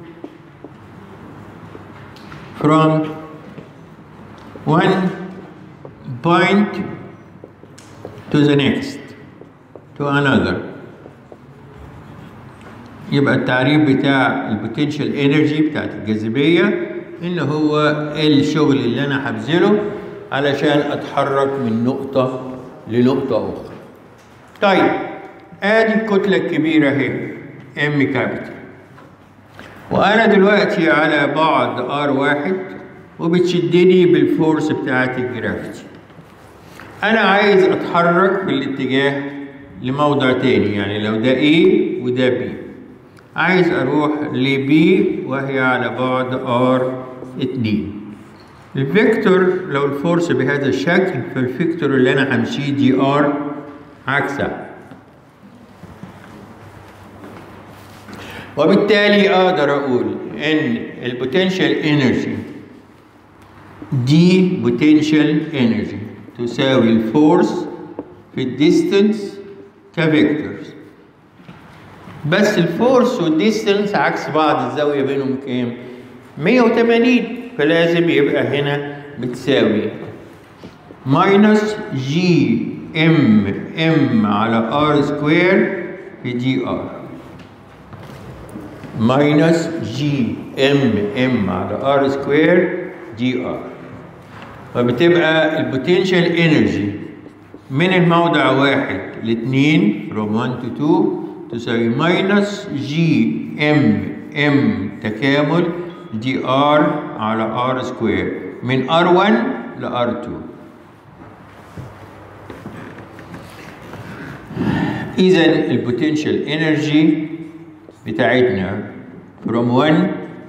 Speaker 1: from one point to the next to another. يبقى التعريف بتاع البوتنشال انرجي بتاعت الجاذبية ان هو الشغل اللي انا هبذله علشان اتحرك من نقطة لنقطة اخرى. طيب ادي الكتلة الكبيرة اهي ام كابيتال، وانا دلوقتي على بعد ار واحد وبتشدني بالفورس بتاعت الجرافيتي. انا عايز اتحرك في الاتجاه لموضع تاني، يعني لو ده A وده B، عايز اروح ل B وهي على بعد ار اتنين. الفيكتور لو الفورس بهذا الشكل فالفيكتور اللي انا همشيه دي ار عكسها، وبالتالي اقدر اقول ان البوتنشال انرجي دي بوتنشال انرجي تساوي الفورس في الديستنس كفيكتورز. بس الفورس والديستنس عكس بعض، الزاويه بينهم كام؟ مية وتمانين، فلازم يبقى هنا بتساوي ماينس جي ام ام على ار سكوير في دي ار، ماينس جي ام ام على ار سكوير دي ار. فبتبقى البوتنشال انرجي من الموضع واحد لاثنين from one to two تساوي ماينس جي ام ام تكامل دي ار على ار سكوير من ار واحد ل ار اتنين. اذا البوتنشال انرجي بتاعتنا from one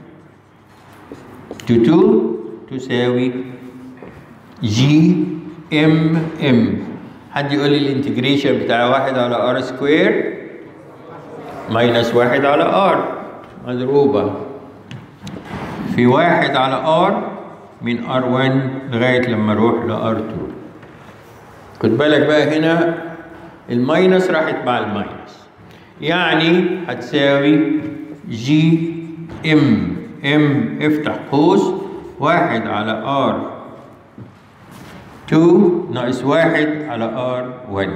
Speaker 1: to two تساوي جي ام ام. حد يقول لي الانتجريشن بتاع واحد على ار سكوير ماينس واحد على ار مضروبة في واحد على ار من ار واحد لغاية لما اروح ل ار اتنين. خد بالك بقى هنا الماينس راحت مع الماينس، يعني هتساوي جي ام ام افتح قوس واحد على ار اتنين ناقص واحد على ار واحد.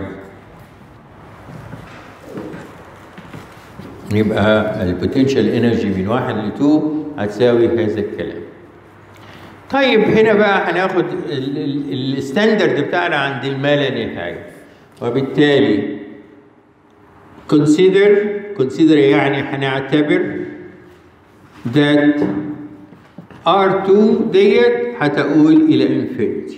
Speaker 1: يبقى البوتنشال انرجي من واحد ل اتنين هتساوي هذا الكلام. طيب هنا بقى هناخد الستاندرد بتاعنا عند الما لا نهايه، وبالتالي consider consider يعني هنعتبر that ار اتنين ديت هتقول الى انفينيتي.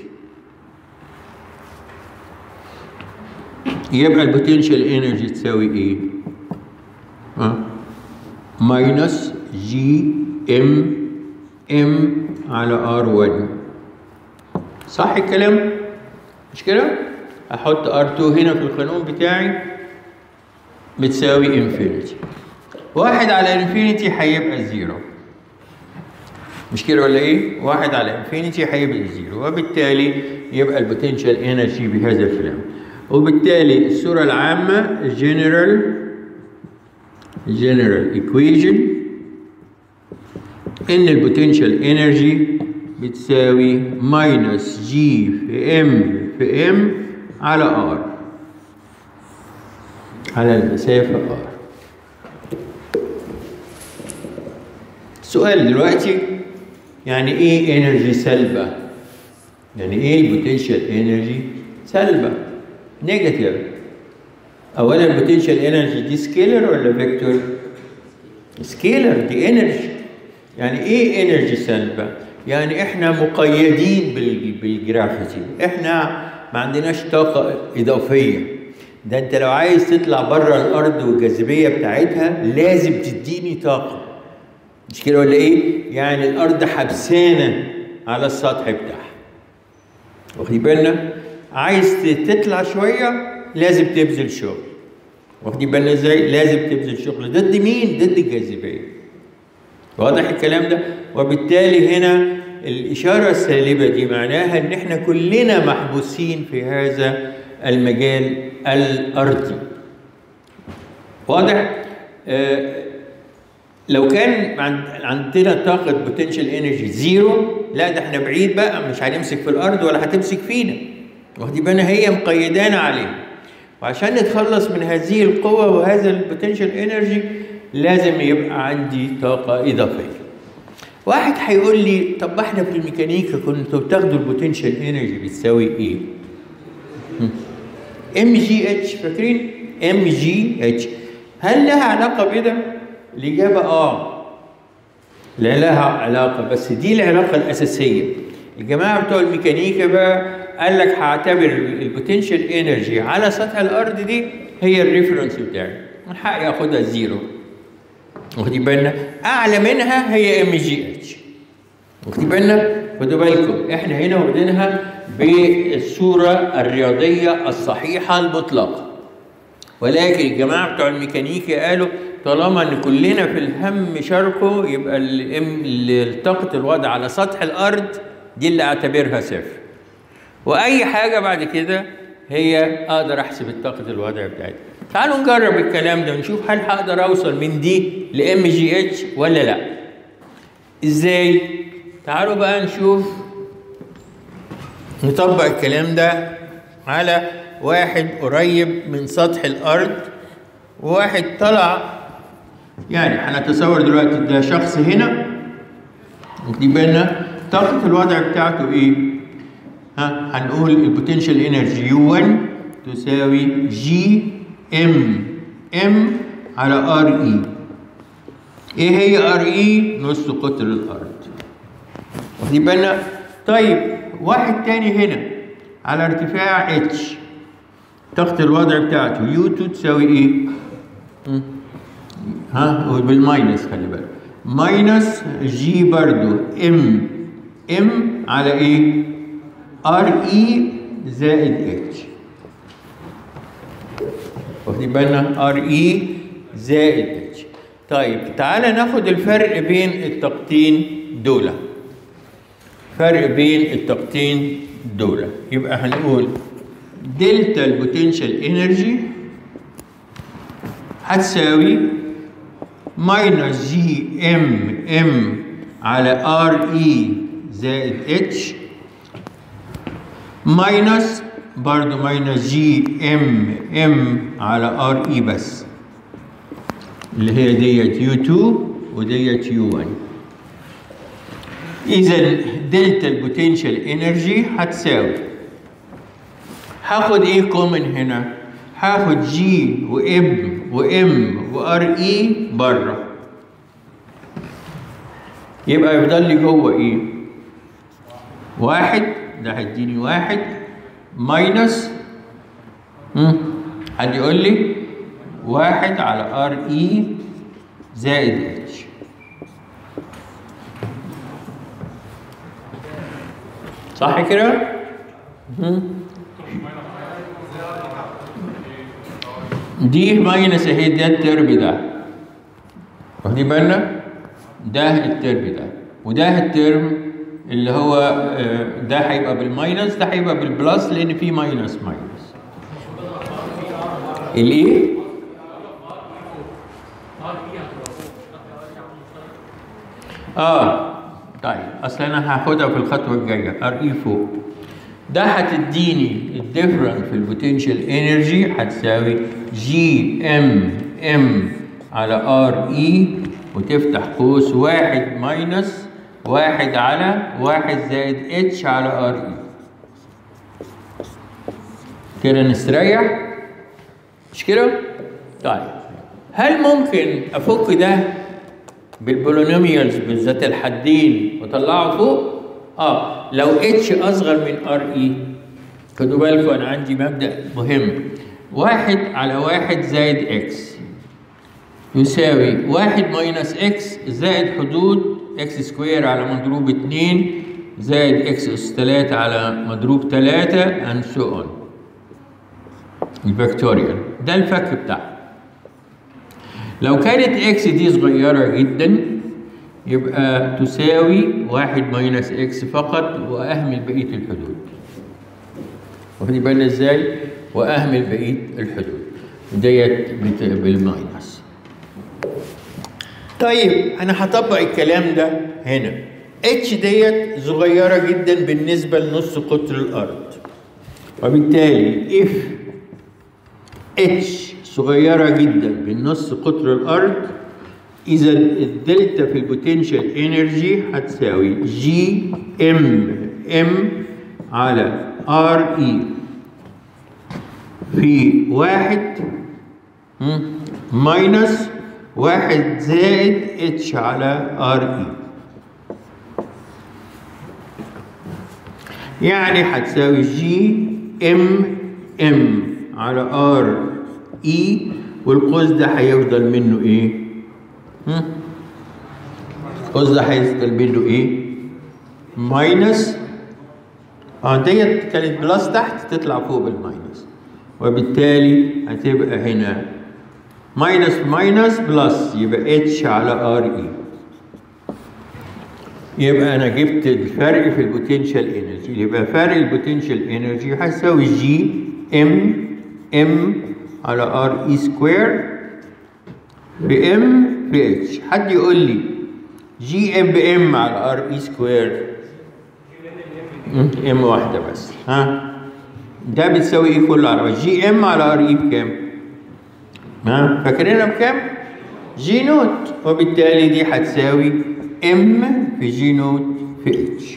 Speaker 1: يبقى البوتنشال انرجي تساوي ايه؟ ها؟ ماينس جي ام ام على ار واحد. صح الكلام؟ مش كده؟ احط ار اتنين هنا في القانون بتاعي بتساوي انفينيتي. واحد على انفينيتي هيبقى زيرو. مش كده ولا ايه؟ واحد على انفينيتي هيبقى زيرو، وبالتالي يبقى البوتنشال انرجي بهذا الكلام. وبالتالي الصورة العامة general general equation ان البوتنشال انرجي بتساوي ماينس جي في ام في ام على ار، على المسافة ار. السؤال دلوقتي يعني ايه انرجي سلبة؟ يعني ايه البوتنشال انرجي سلبة؟ نيجاتيف. اولا البوتنشال انرجي دي سكيلر ولا فيكتور؟ سكيلر، دي انرجي. يعني ايه انرجي سلبة؟ يعني احنا مقيدين بالجرافيتي، احنا ما عندناش طاقة اضافية. ده انت لو عايز تطلع بره الارض والجاذبية بتاعتها لازم تديني طاقة، مش كده ولا ايه؟ يعني الارض حبسانة على السطح بتاعها، واخدين بالنا؟ عايز تطلع شوية لازم تبذل شغل، واخدين بالنا ازاي؟ لازم تبذل شغل ضد مين؟ ضد الجاذبية. واضح الكلام ده؟ وبالتالي هنا الإشارة السالبة دي معناها إن إحنا كلنا محبوسين في هذا المجال الأرضي. واضح؟ آه لو كان عندنا طاقة بوتنشال انرجي زيرو، لا ده احنا بعيد بقى، مش هنمسك في الأرض ولا هتمسك فينا. واخدين بالنا؟ هي مقيدانا عليها. وعشان نتخلص من هذه القوة وهذا البوتنشال انرجي لازم يبقى عندي طاقة إضافية. واحد هيقول لي طب احنا في الميكانيكا كنتوا بتاخدوا البوتنشال انرجي بتساوي ايه؟ ام جي اتش، فاكرين؟ ام جي اتش. هل لها علاقة بده؟ الإجابة اه. لا لها علاقة، بس دي العلاقة الأساسية. الجماعة بتوع الميكانيكا بقى قال لك هعتبر البوتنشال انرجي على سطح الأرض دي هي الريفرنس بتاعي، من حقي آخدها زيرو. واخدين بالنا؟ أعلى منها هي ام جي اتش. واخدين بالنا؟ خدوا بالكم احنا هنا واخدينها بالصورة الرياضية الصحيحة المطلقة. ولكن الجماعة بتوع الميكانيكا قالوا طالما ان كلنا في الهم شاركوا يبقى طاقة الوضع على سطح الأرض دي اللي اعتبرها صفر. وأي حاجة بعد كده هي أقدر أحسب الطاقة الوضع بتاعتي. تعالوا نجرب الكلام ده ونشوف هل هقدر أوصل من دي لإم جي اتش ولا لأ. إزاي؟ تعالوا بقى نشوف نطبق الكلام ده على واحد قريب من سطح الأرض وواحد طلع. يعني هنتصور دلوقتي ده شخص هنا، واخدين بالنا؟ طاقة الوضع بتاعته إيه؟ ها هنقول البوتنشال انرجي يو واحد تساوي جي ام ام على ار اي. ايه هي ار اي؟ نص قطر الارض. واخدين بالنا؟ طيب واحد تاني هنا على ارتفاع اتش، طاقة الوضع بتاعته يو اتنين تساوي ايه؟ ها بالماينس، خلي بالك، ماينس جي برضو ام ام على ايه؟ ار اي زائد اتش. واخدين بالنا؟ ار اي زائد اتش. طيب تعالى ناخد الفرق بين الطاقتين دول. فرق بين الطاقتين دول يبقى هنقول دلتا البوتنشال انرجي هتساوي ماينس جي ام ام على ار اي زائد اتش ماينس برضو ماينس جي ام ام على ار اي بس، اللي هي ديت يو اتنين وديت يو واحد. اذا دلتا البوتنشال انرجي هتساوي، هاخد ايه كومن هنا؟ هاخد جي وام وام وار اي بره، يبقى يفضل لي جوه ايه؟ واحد، ده هيديني واحد ماينس حد يقول لي واحد على ار اي زائد اتش. صح كده؟ دي ماينس اهي، ده الترم ده، واخدين بالنا؟ ده الترم ده وده الترم اللي هو ده هيبقى بالماينس، ده هيبقى بالبلس لان في ماينس ماينس. الايه؟ اه طيب اصل انا هاخدها في الخطوه الجايه. ار اي فوق ده هتديني الديفرنس في البوتنشال انرجي هتساوي جي ام ام على ار اي، وتفتح قوس واحد ماينس واحد على واحد زائد اتش على ار اي. كده نستريح مش كده؟ طيب هل ممكن افك ده بالبولينوميالز بالذات الحدين واطلعه فوق؟ اه لو اتش اصغر من ار اي. خدوا بالكم انا عندي مبدا مهم، واحد على واحد زائد اكس يساوي واحد ماينس اكس زائد حدود اكس سكوير على مضروب اتنين زائد اكس اس تلاتة على مضروب تلاتة and so on. الفاكتوريال ده الفك بتاعه. لو كانت اكس دي صغيرة جدا يبقى تساوي واحد ماينس اكس فقط واهمل بقية الحدود. واخدين بالنا ازاي؟ واهمل بقية الحدود ديت بالماينس. طيب انا هطبق الكلام ده هنا. اتش ديت صغيرة جدا بالنسبة لنص قطر الارض، وبالتالي اف اتش صغيرة جدا بالنص قطر الارض، اذا الدلتا في البوتنشال انرجي هتساوي جي ام ام على ار اي في واحد ماينس واحد زائد اتش على ار اي، يعني هتساوي جي ام ام على ار اي، والقوس ده هيفضل منه ايه؟ القوس ده هيفضل منه ايه؟ ماينس. اه ديت كانت بلس تحت تطلع فوق بالماينس، وبالتالي هتبقى هنا ماينس ماينس بلس، يبقى اتش على ار اي. يبقى انا جبت الفرق في البوتنشال انرجي، يبقى فرق البوتنشال انرجي هيساوي جي ام ام على ار اي سكوير بام في اتش. حد يقول لي جي ام بام على ار اي سكوير ام واحده بس، ها ده بتساوي ايه كله على بعض؟ جي ام على ار اي بكام؟ ها فاكرينها بكام؟ جي نوت، وبالتالي دي هتساوي ام في جي نوت في اتش.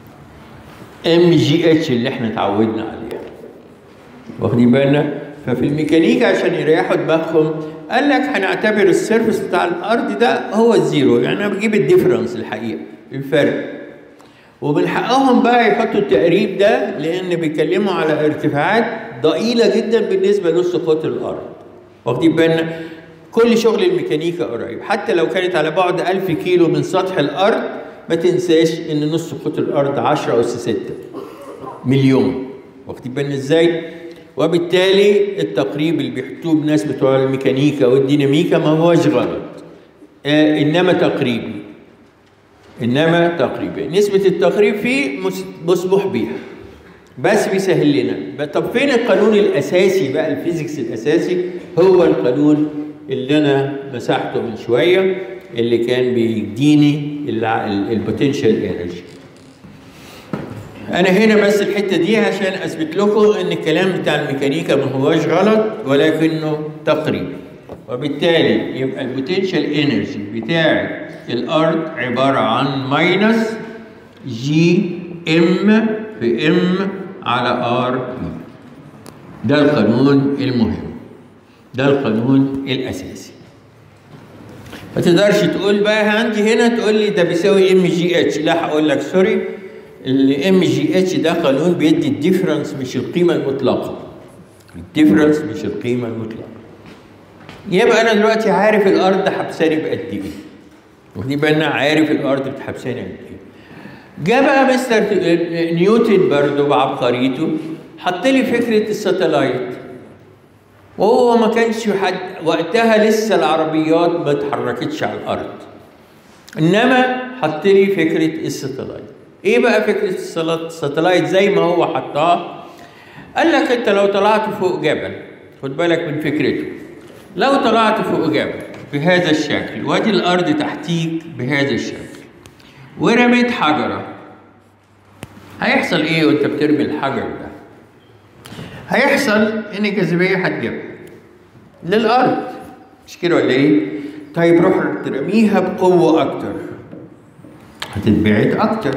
Speaker 1: ام جي اتش اللي احنا اتعودنا عليها. واخدين بالنا؟ ففي الميكانيكا عشان يريحوا دماغهم قال لك هنعتبر السيرفس بتاع الارض ده هو الزيرو، يعني انا بجيب الديفرنس الحقيقه الفرق، ومن حقهم بقى يحطوا التقريب ده لان بيتكلموا على ارتفاعات ضئيله جدا بالنسبه لنص قطر الارض. واخدين بالنا؟ كل شغل الميكانيكا قريب، حتى لو كانت على بعد ألف كيلو من سطح الارض ما تنساش ان نص قطر الارض عشرة أس ستة مليون. واخدين بالنا ازاي؟ وبالتالي التقريب اللي بيحطوه الناس بتوع الميكانيكا والديناميكا ما هوش غلط، آه انما تقريبي، انما تقريبي نسبه التقريب فيه مسموح بيها بس بيسهل لنا. طب فين القانون الاساسي بقى؟ الفيزيكس الاساسي هو القانون اللي انا مسحته من شويه اللي كان بيديني البوتنشال انرجي. انا هنا بس الحته دي عشان اثبت لكم ان الكلام بتاع الميكانيكا ما هوش غلط ولكنه تقريبي. وبالتالي يبقى البوتنشال انرجي بتاع الارض عباره عن ماينس جي ام في ام على ار. ده القانون المهم، ده القانون الاساسي. ما تقدرش تقول بقى عندي هنا تقول لي ده بيساوي ام جي اتش، لا هقول لك سوري، الام جي اتش ده قانون بيدي الديفرنس مش القيمه المطلقه. الديفرنس مش القيمه المطلقه. يبقى انا دلوقتي عارف الارض حبساني بقد ايه. واخدين بالنا؟ عارف الارض بتحبساني قد ايه. جاء بقى مستر نيوتن برضه بعبقريته حط لي فكره الساتلايت، وهو ما كانش حد وقتها لسه العربيات ما اتحركتش على الارض، انما حط لي فكره الساتلايت. ايه بقى فكره الساتلايت زي ما هو حطها؟ قال لك انت لو طلعت فوق جبل، خد بالك من فكرته، لو طلعت فوق جبل بهذا الشكل وادي الارض تحتيك بهذا الشكل، ورميت حجرة، هيحصل ايه وانت بترمي الحجر ده؟ هيحصل ان الجاذبية هتجيبها للأرض، مش كده ولا ايه؟ طيب روح ترميها بقوة أكتر، هتتبعد أكتر.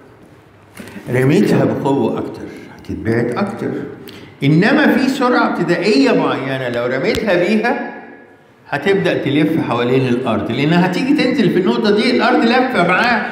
Speaker 1: رميتها بقوة أكتر هتتبعد أكتر. إنما في سرعة ابتدائية معينة لو رميتها بيها هتبدأ تلف حوالين الأرض، لأنها هتيجي تنزل في النقطة دي الأرض لفة معاها،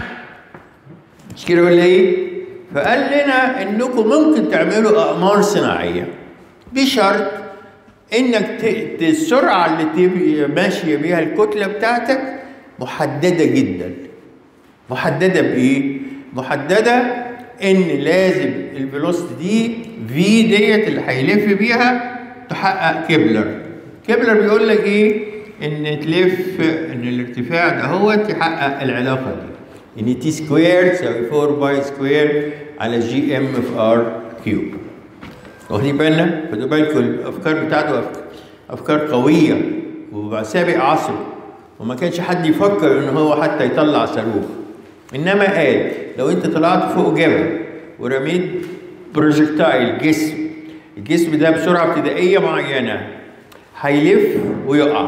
Speaker 1: مش كده ولا إيه؟ فقال لنا إنكم ممكن تعملوا أقمار صناعية بشرط إنك السرعة اللي تبقى ماشية بيها الكتلة بتاعتك محددة جدا. محددة بإيه؟ محددة إن لازم الفيلوسيتي دي في ديت اللي هيلف بيها تحقق كيبلر. كيبلر بيقول لك إيه؟ إن تلف إن الارتفاع ده هو تحقق العلاقة دي. إن تي سكوير تساوي أربعة باي سكوير على جي إم في آر كيوب. واخدين بالنا؟ خدوا بالكم الأفكار بتاعته أفكار قوية وسابق عصره، وما كانش حد يفكر إن هو حتى يطلع صاروخ. إنما قال لو أنت طلعت فوق جبل ورميت بروجكتايل جسم، الجسم ده بسرعة ابتدائية معينة هيلف ويقع.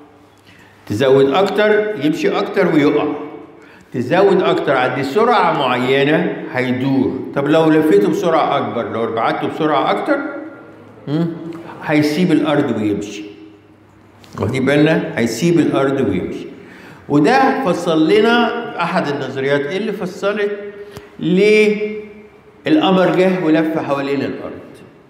Speaker 1: تزود أكتر يمشي أكتر ويقع. تزود أكتر عند سرعة معينة هيدور. طب لو لفيته بسرعة أكبر، لو بعته بسرعة أكتر هيسيب الأرض ويمشي. واخدين بالنا؟ هيسيب الأرض ويمشي. وده فصل لنا أحد النظريات اللي فصلت ليه القمر جه ولف حوالين الأرض.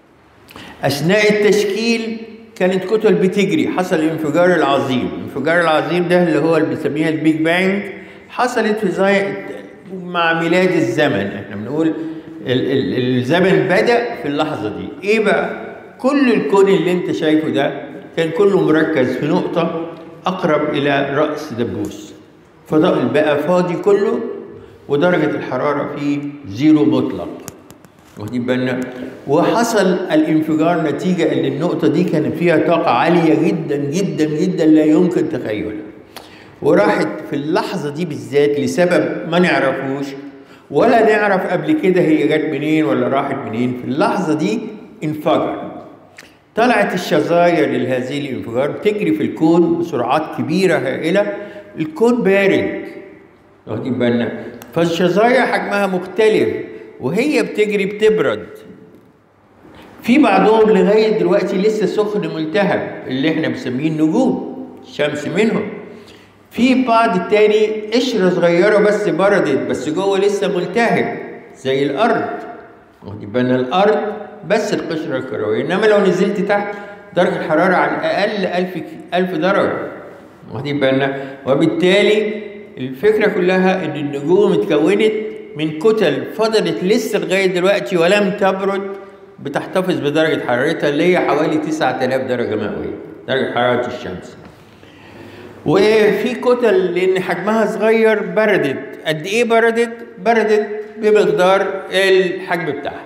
Speaker 1: أثناء التشكيل كانت كتل بتجري، حصل الانفجار العظيم. الانفجار العظيم ده اللي هو اللي بنسميها البيج بانج، حصلت في زي مع ميلاد الزمن. احنا بنقول ال ال الزمن بدأ في اللحظة دي. ايه بقى؟ كل الكون اللي انت شايفه ده كان كله مركز في نقطة أقرب إلى رأس دبوس. فضاء بقى فاضي كله، ودرجة الحرارة فيه زيرو مطلق. واخدين بالنا؟ وحصل الانفجار نتيجة إن النقطة دي كانت فيها طاقة عالية جدا جدا جدا لا يمكن تخيلها. وراحت في اللحظة دي بالذات لسبب ما نعرفوش ولا نعرف قبل كده هي جت منين ولا راحت منين. في اللحظة دي انفجر. طلعت الشظايا لهذه الانفجار بتجري في الكون بسرعات كبيرة هائلة. الكون بارد، واخدين بالنا؟ فالشظايا حجمها مختلف وهي بتجري بتبرد. في بعضهم لغاية دلوقتي لسه سخن ملتهب اللي احنا بنسميه النجوم، الشمس منهم. في بعض التاني قشرة صغيرة بس بردت بس جوه لسه ملتهب زي الأرض. واخدين بالنا؟ الأرض بس القشرة الكروية، إنما لو نزلت تحت درجة الحرارة على الأقل ألف ألف درجة. واخدين بالنا؟ وبالتالي الفكرة كلها إن النجوم اتكونت من كتل فضلت لسه لغاية دلوقتي ولم تبرد، بتحتفظ بدرجة حرارتها اللي هي حوالي تسعة آلاف درجة مئوية، درجة حرارة الشمس. وفي كتل لأن حجمها صغير بردت. قد إيه بردت؟ بردت بمقدار الحجم بتاعها.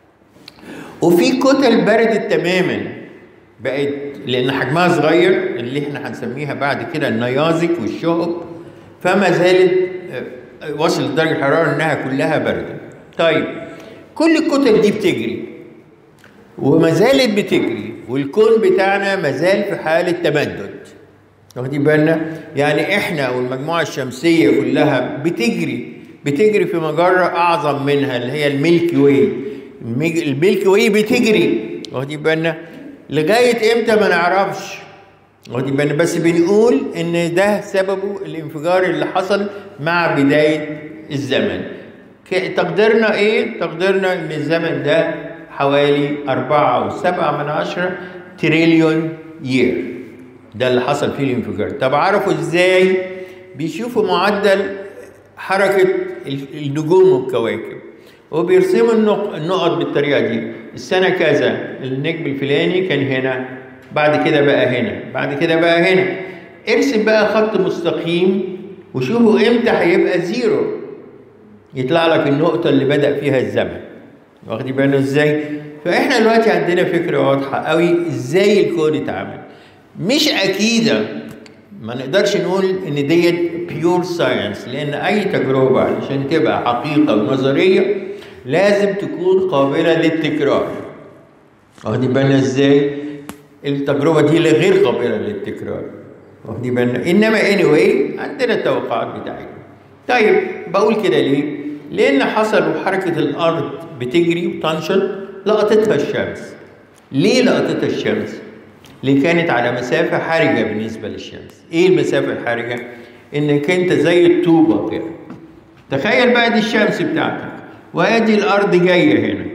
Speaker 1: وفي كتل بردت تماما بقت لأن حجمها صغير اللي احنا هنسميها بعد كده النيازك والشهب، فما زالت وصلت درجة الحرارة إنها كلها باردة. طيب كل الكتل دي بتجري وما زالت بتجري، والكون بتاعنا ما زال في حالة تمدد. واخدين بالنا؟ يعني احنا والمجموعة الشمسية كلها بتجري بتجري في مجرة أعظم منها اللي هي الميلكي واي. الميلكي واي بتجري، واخدين بالنا؟ لغاية امتى ما نعرفش. واخدين بالنا؟ بس بنقول ان ده سببه الانفجار اللي حصل مع بداية الزمن. تقديرنا ايه؟ تقديرنا ان الزمن ده حوالي أربعة وسبعة من عشرة تريليون يير. ده اللي حصل فيه الانفجار. طب عرفوا ازاي؟ بيشوفوا معدل حركة النجوم والكواكب وبيرسموا النقط بالطريقة دي. السنة كذا النجم الفلاني كان هنا، بعد كده بقى هنا، بعد كده بقى هنا. ارسم بقى خط مستقيم وشوفوا امتى هيبقى زيرو، يطلع لك النقطة اللي بدأ فيها الزمن. واخدين بالنا ازاي؟ فاحنا دلوقتي عندنا فكرة واضحة قوي ازاي الكون اتعمل. مش أكيدة، ما نقدرش نقول إن ديت بيور ساينس، لان اي تجربه عشان تبقى حقيقه ونظريه لازم تكون قابله للتكرار. واخدين بالنا ازاي؟ التجربه دي غير قابله للتكرار. واخدين بالنا؟ انما anyway عندنا التوقعات بتاعتنا. طيب بقول كده ليه؟ لان حصل حركه الارض بتجري وتنشط لقطتها الشمس. ليه لقطتها الشمس؟ اللي كانت على مسافة حرجة بالنسبة للشمس. ايه المسافة الحرجة؟ انك انت زي الطوبة كده. تخيل بقى دي الشمس بتاعتك وادي الارض جاية هنا.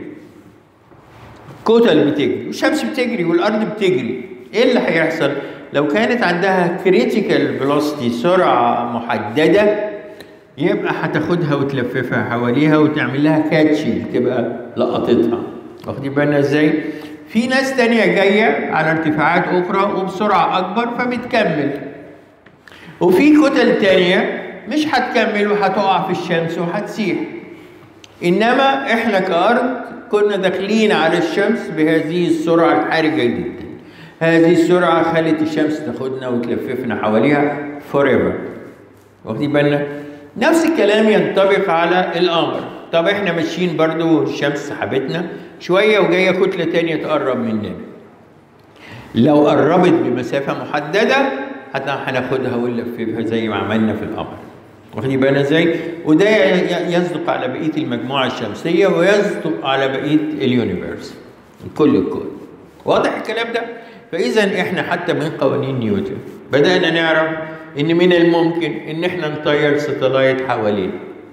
Speaker 1: كتل بتجري والشمس بتجري والارض بتجري. ايه اللي هيحصل؟ لو كانت عندها كريتيكال فيلوسيتي، سرعة محددة، يبقى هتاخدها وتلففها حواليها وتعمل لها كاتشي، تبقى لقطتها. واخدين بالنا ازاي؟ في ناس تانية جاية على ارتفاعات أخرى وبسرعة أكبر فبتكمل. وفي كتل تانية مش هتكمل وهتقع في الشمس وهتسيح. إنما إحنا كأرض كنا داخلين على الشمس بهذه السرعة الحرجة جدا. هذه السرعة خلت الشمس تاخدنا وتلففنا حواليها forever. واخدين بالنا؟ نفس الكلام ينطبق على القمر. طب احنا ماشيين برضو الشمس سحبتنا شوية وجاية كتلة تانية تقرب مننا. لو قربت بمسافة محددة حتى هناخدها ونلففها زي ما عملنا في القمر. واخدين بالنا ازاي؟ وده يصدق على بقية المجموعة الشمسية ويصدق على بقية اليونيفيرس، كل الكون. واضح الكلام ده؟ فإذا احنا حتى من قوانين نيوتن بدأنا نعرف إن من الممكن إن احنا نطير ساتلايت حوالينا.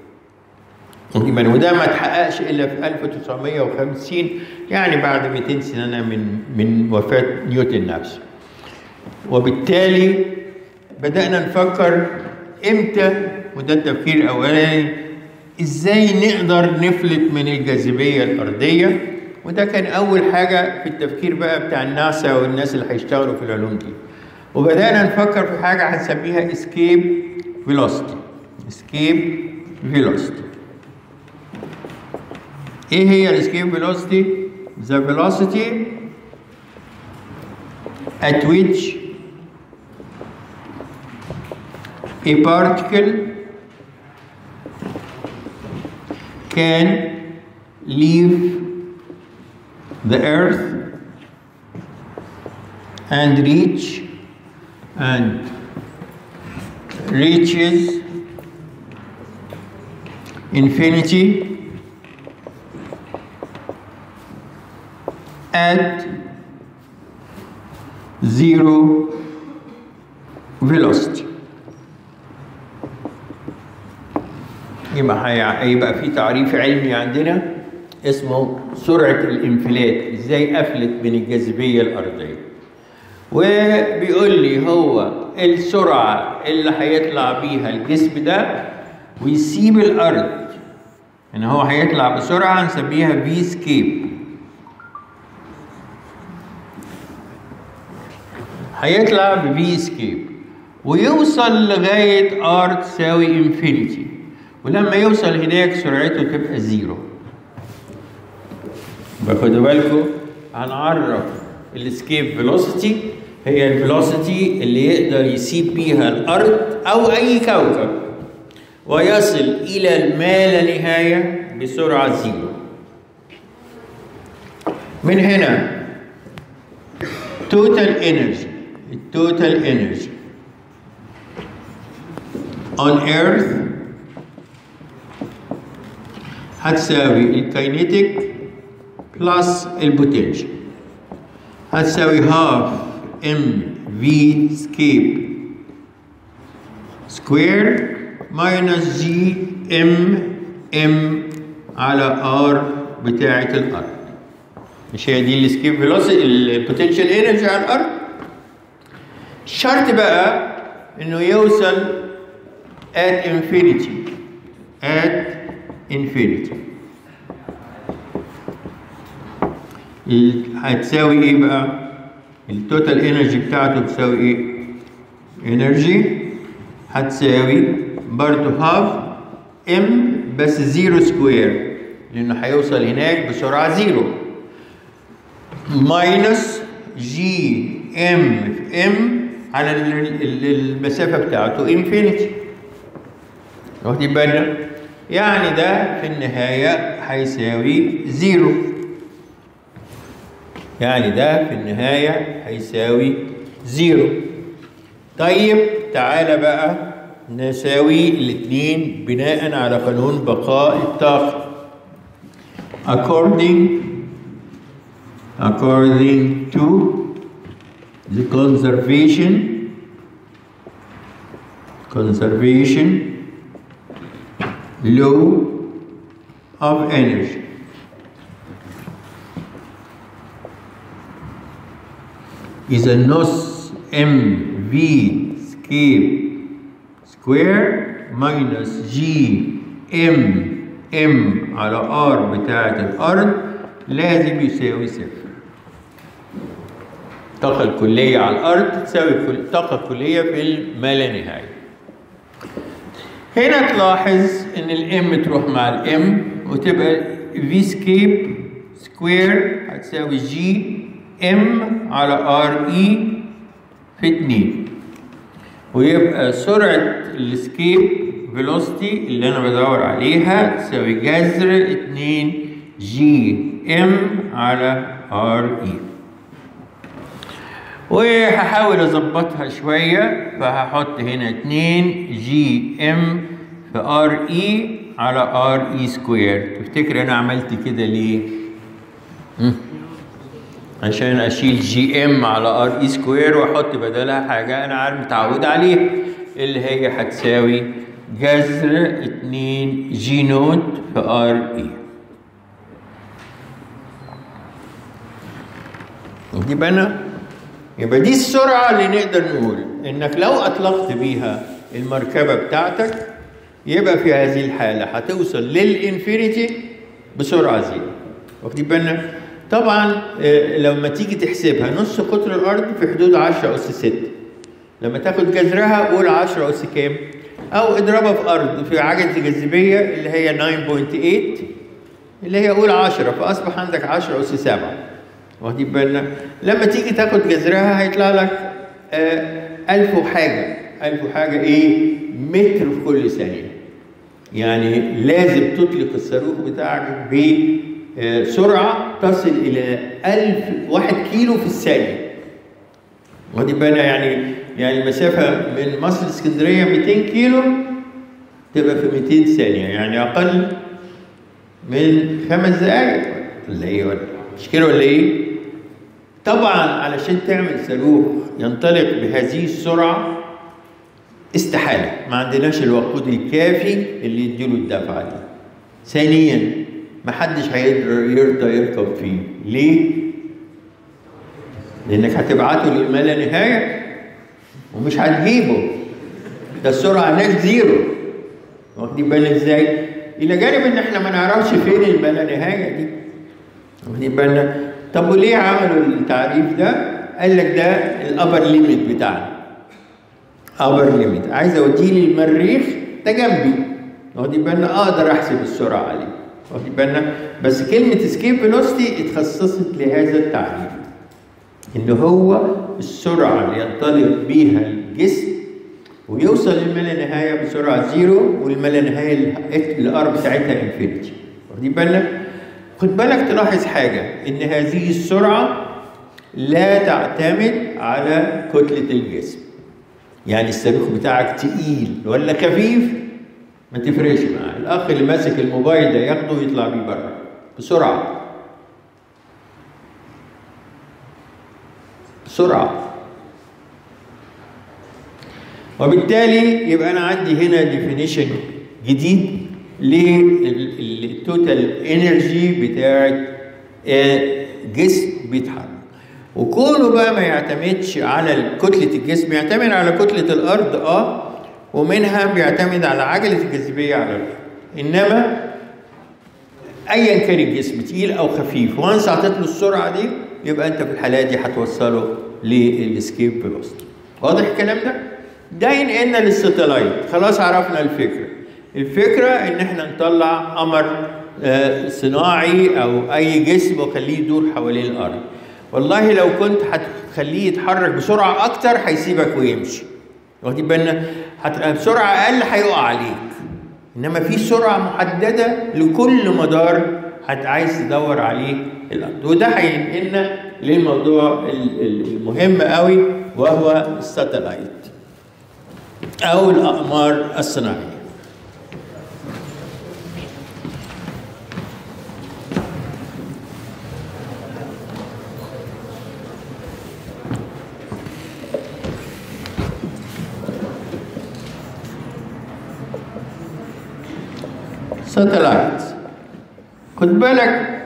Speaker 1: وده ما اتحققش الا في ألف وتسعمائة وخمسين، يعني بعد مئتين سنه من من وفاه نيوتن نفسه. وبالتالي بدانا نفكر امتى، وده التفكير الاولاني، ازاي نقدر نفلت من الجاذبيه الارضيه. وده كان اول حاجه في التفكير بقى بتاع الناسا والناس اللي هيشتغلوا في العلوم دي. وبدانا نفكر في حاجه هنسميها اسكيب فيلوسيتي. اسكيب فيلوسيتي ايه هي الاسكيب velocity؟ The velocity at which a particle can leave the earth and reach and reaches infinity at zero velocity. يبقى يبقى في تعريف علمي عندنا اسمه سرعة الانفلات، ازاي افلت من الجاذبية الارضية. وبيقول لي هو السرعة اللي هيطلع بيها الجسم ده ويسيب الارض، يعني هو هيطلع بسرعة هنسميها في سكيب. هيطلع بفي سكيب ويوصل لغاية ار تساوي انفينيتي، ولما يوصل هناك سرعته تبقى زيرو. باخدوا بالكم هنعرف الاسكيب فيلوسيتي هي الفيلوسيتي اللي يقدر يسيب بيها الارض او اي كوكب ويصل الى ما لا نهايه بسرعه زيرو. من هنا total energy total energy on earth هتساوي الكاينيتيك بلس البوتنشال، هتساوي half ام في سكيب سكوير ماينس جي ام ام على ار بتاعة الارض. مش هي دي السكيب فيلوسيتي البوتنشال انرجي على الارض؟ الشرط بقى انه يوصل at infinity at infinity. هتساوي ايه بقى؟ التوتال انرجي بتاعته تساوي ايه؟ انرجي هتساوي برضه هاف ام بس زيرو سكوير لانه هيوصل هناك بسرعه زيرو ماينس جي ام في ام على المسافه بتاعته انفينيتي. واخدين بالنا؟ يعني ده في النهاية هيساوي زيرو. يعني ده في النهاية هيساوي زيرو. طيب تعالى بقى نساوي الاثنين بناء على قانون بقاء الطاقة. According according to the conservation conservation law of energy. إذا نص ام في سكيب سكوير ماينس جي ام ام على ار بتاعة الأرض لازم يساوي صفر. الطاقة الكلية على الأرض تساوي الطاقة الكلية في الما لا نهاية. هنا تلاحظ إن الام تروح مع الام وتبقى في سكيب سكوير هتساوي جي ام على ار اي في اتنين، ويبقى سرعة السكيب فيلوسيتي اللي أنا بدور عليها تساوي جذر اتنين جي ام على ار اي. وهحاول أظبطها شوية، فهحط هنا اتنين جي ام في ار اي على ار اي سكوير. تفتكر أنا عملت كده ليه؟ عشان اشيل جي ام على ار اي سكوير واحط بدلها حاجه انا عارف متعود عليها، اللي هي هتساوي جذر اتنين جي نوت في ار اي. يبقى انا يبقى دي السرعه اللي نقدر نقول انك لو اطلقت بيها المركبه بتاعتك يبقى في هذه الحاله هتوصل للانفينيتي بسرعه زيرو. واخدين بالنا؟ طبعا لما تيجي تحسبها نص قطر الارض في حدود عشرة اس ستة، لما تاخد جذرها قول عشرة اس كام، او اضربها في ارض في عجله الجاذبيه اللي هي تسعة فاصلة تمانية اللي هي قول عشرة، فاصبح عندك عشرة اس سبعة. واخدين بالنا؟ لما تيجي تاخد جذرها هيطلع لك آه ألف وحاجه، ألف وحاجه ايه؟ متر في كل ثانيه. يعني لازم تطلق الصاروخ بتاعك ب سرعة تصل إلى ألف واحد كيلو في الثانية. ودي بالنا يعني يعني المسافة من مصر لاسكندرية مئتين كيلو تبقى في مئتين ثانية، يعني أقل من خمس دقايق ولا إيه؟ ولا مش كده ولا إيه؟ طبعًا علشان تعمل صاروخ ينطلق بهذه السرعة استحالة، ما عندناش الوقود الكافي اللي يديله الدفعة دي. ثانياً محدش هيقدر يرضى يركب فيه، ليه؟ لأنك هتبعته لما لا نهاية ومش هتجيبه. ده السرعة هناك زيرو. واخدين بالنا ازاي؟ إلى جانب إن احنا ما نعرفش فين الما لا نهاية دي. واخدين بالنا؟ طب وليه عملوا التعريف ده؟ قال لك ده الأبر ليميت بتاعنا. أبر ليميت، عايز أوديه للمريخ ده جنبي. واخدين بالنا؟ أقدر أحسب السرعة عليه. واخدين بالنا؟ بس كلمة اسكيب فيلوسيتي اتخصصت لهذا التعريف. إن هو السرعة اللي ينطلق بيها الجسم ويوصل للما لا نهاية بسرعة زيرو، والما لا نهاية الار بتاعتها انفينيتي. واخدين بالنا؟ خد بالك تلاحظ حاجة، إن هذه السرعة لا تعتمد على كتلة الجسم. يعني الصاروخ بتاعك تقيل ولا خفيف ما تفرقش معاه، الاخ اللي ماسك الموبايل ده ياخده ويطلع بيه بره بسرعه بسرعه. وبالتالي يبقى انا عندي هنا ديفينيشن جديد للتوتال انرجي بتاعت جسم بيتحرك، وكونه بقى ما يعتمدش على كتله الجسم، يعتمد على كتله الارض اه ومنها بيعتمد على عجلة الجاذبية على الأرض. إنما أيا كان الجسم تقيل أو خفيف وانس عطيت له السرعة دي يبقى أنت في الحالة دي هتوصله للإسكيب فيلوسيتي. واضح الكلام ده؟ ده ينقلنا للستلايت. خلاص عرفنا الفكرة. الفكرة إن إحنا نطلع قمر آه صناعي أو أي جسم وخليه يدور حوالين الأرض. والله لو كنت هتخليه يتحرك بسرعة أكتر هيسيبك ويمشي. واخدين بالنا؟ بسرعة أقل هيقع عليك. انما في سرعه محدده لكل مدار حتى عايز تدور عليه الارض. وده هينقلنا للموضوع المهم قوي وهو الساتلايت او الاقمار الصناعيه. ساتلايت خد بالك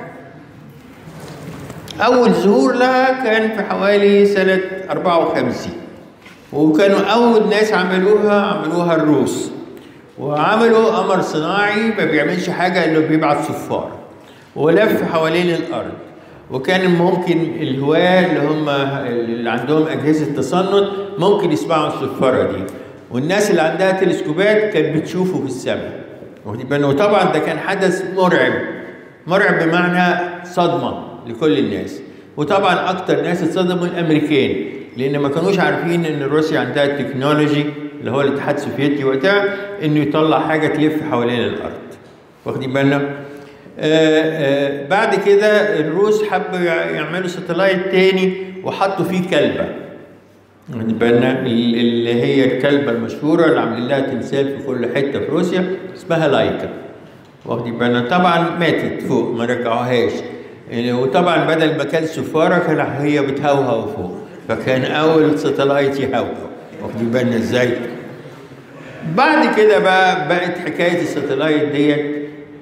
Speaker 1: أول ظهور لها كان في حوالي سنة أربعة وخمسين، وكانوا أول ناس عملوها عملوها الروس، وعملوا قمر صناعي ما بيعملش حاجة إلا بيبعت صفار ولف حوالين الأرض. وكان ممكن الهواة اللي هم اللي عندهم أجهزة تصنت ممكن يسمعوا الصفارة دي، والناس اللي عندها تلسكوبات كانت بتشوفه في السماء. وطبعا ده كان حدث مرعب، مرعب بمعنى صدمة لكل الناس. وطبعا اكتر ناس اتصدموا الامريكان، لان ما كانوش عارفين ان روسيا عندها التكنولوجي اللي هو الاتحاد السوفيتي وقتها انه يطلع حاجه تلف حوالين الارض. واخدين بالنا؟ بعد كده الروس حبوا يعملوا ساتلايت تاني وحطوا فيه كلبه. واخدين بالنا؟ اللي هي الكلبه المشهوره اللي عاملين لها تمثال في كل حته في روسيا اسمها لايكا. واخدين بالنا؟ طبعا ماتت فوق ما رجعوهاش. وطبعا بدل ما كان سفاره كان هي بتهوهو فوق، فكان اول ساتلايت يهوهو. واخدين بالنا ازاي؟ بعد كده بقى بقت حكايه الساتلايت ديت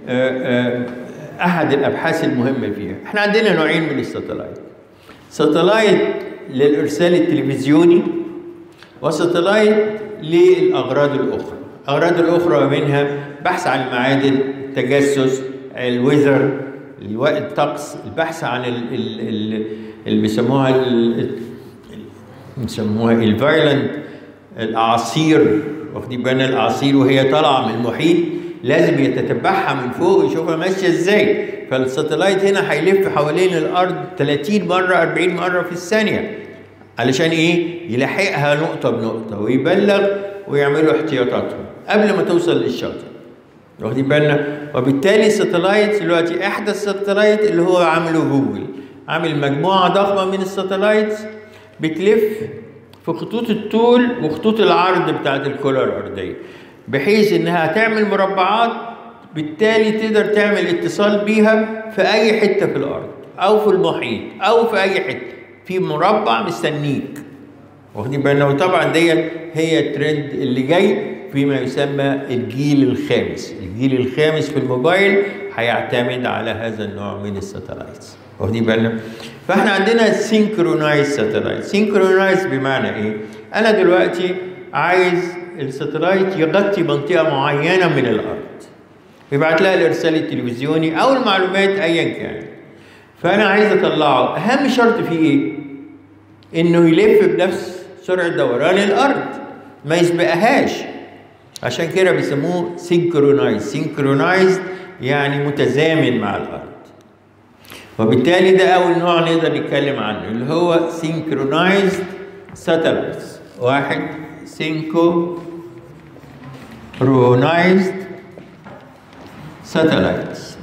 Speaker 1: احد الابحاث المهمه فيها. احنا عندنا نوعين من الساتلايت، ساتلايت للارسال التلفزيوني وساتلايت للاغراض الاخرى. الاغراض الاخرى منها بحث عن المعادن، التجسس، الويذر، الوقت، الطقس، البحث عن اللي بيسموها بيسموها الفايلنت، الاعاصير. واخدين بالنا الاعاصير وهي طالعه من المحيط لازم يتتبعها من فوق ويشوفها ماشيه ازاي. فالساتلايت هنا هيلف حوالين الارض ثلاثين مره أربعين مره في الثانيه علشان ايه؟ يلاحقها نقطه بنقطه ويبلغ ويعملوا احتياطاتهم قبل ما توصل للشاطئ. واخدين بالنا؟ وبالتالي الساتلايت دلوقتي احدث ساتلايت اللي هو عامله جوجل، عامل مجموعه ضخمه من الساتلايت بتلف في خطوط الطول وخطوط العرض بتاعت الكره الارضيه، بحيث انها تعمل مربعات، بالتالي تقدر تعمل اتصال بيها في اي حته في الارض او في المحيط او في اي حته في مربع مستنيك. واخدين بالنا؟ وطبعا ديت هي الترند اللي جاي فيما يسمى الجيل الخامس. الجيل الخامس في الموبايل هيعتمد على هذا النوع من الساتلايتس. واخدين بالنا؟ فاحنا عندنا سينكرونايز ساتلايت. سينكرونايز بمعنى ايه؟ انا دلوقتي عايز الساتلايت يغطي منطقه معينه من الارض، يبعت لها الارسال التلفزيوني او المعلومات ايا كان. فانا عايز اطلعه، اهم شرط فيه ايه؟ انه يلف بنفس سرعه دوران الارض، ما يسبقهاش. عشان كده بيسموه سينكرونايز. سينكرونايز يعني متزامن مع الارض. وبالتالي ده اول نوع نقدر نتكلم عنه اللي هو سينكرونايزد ساتلايتس. واحد سينكرونايزد ساتلايتس.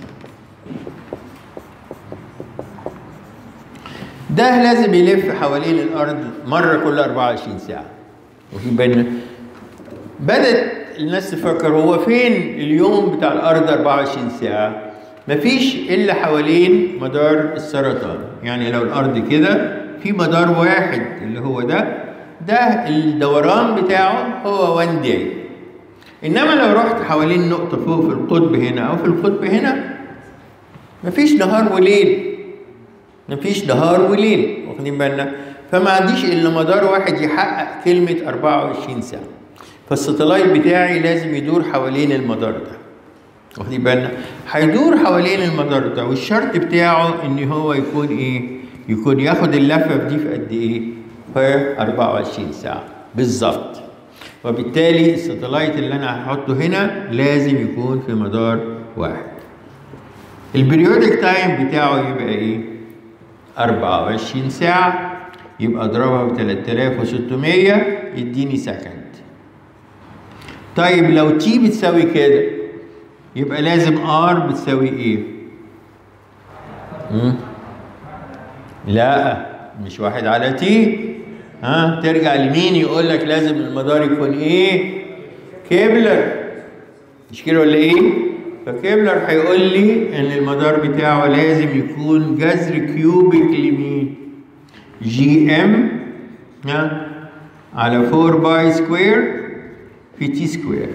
Speaker 1: ده لازم يلف حوالين الارض مره كل أربعة وعشرين ساعه. واخدين بالنا؟ بدأت الناس تفكر هو فين اليوم بتاع الارض أربعة وعشرين ساعه؟ مفيش الا حوالين مدار السرطان. يعني لو الارض كده في مدار واحد اللي هو ده ده الدوران بتاعه هو وان داي. انما لو رحت حوالين نقطه فوق في القطب هنا او في القطب هنا مفيش نهار وليل، مفيش نهار وليل. واخدين بالنا؟ فما عنديش الا مدار واحد يحقق كلمه أربعة وعشرين ساعه. فالساتلايت بتاعي لازم يدور حوالين المدار ده. واخدين بالنا؟ هيدور حوالين المدار ده، والشرط بتاعه ان هو يكون ايه؟ يكون ياخد اللفه دي في قد ايه؟ في أربعة وعشرين ساعه بالظبط. وبالتالي الساتلايت اللي انا هحطه هنا لازم يكون في مدار واحد. البريودك تايم بتاعه يبقى ايه؟ أربعة وعشرين ساعه، يبقى اضربها ب ثلاثة آلاف وستمية يديني سكند. طيب لو تي بتساوي كده يبقى لازم ار بتساوي ايه؟ مم؟ لا مش واحد على تي. ها ترجع لمين يقول لك لازم المدار يكون ايه؟ كيبلر. مش كده ولا ايه؟ فكيبلر هيقول لي ان المدار بتاعه لازم يكون جذر كيوبيك لمين؟ جي ام ها على أربعة باي سكوير في تي سكوير.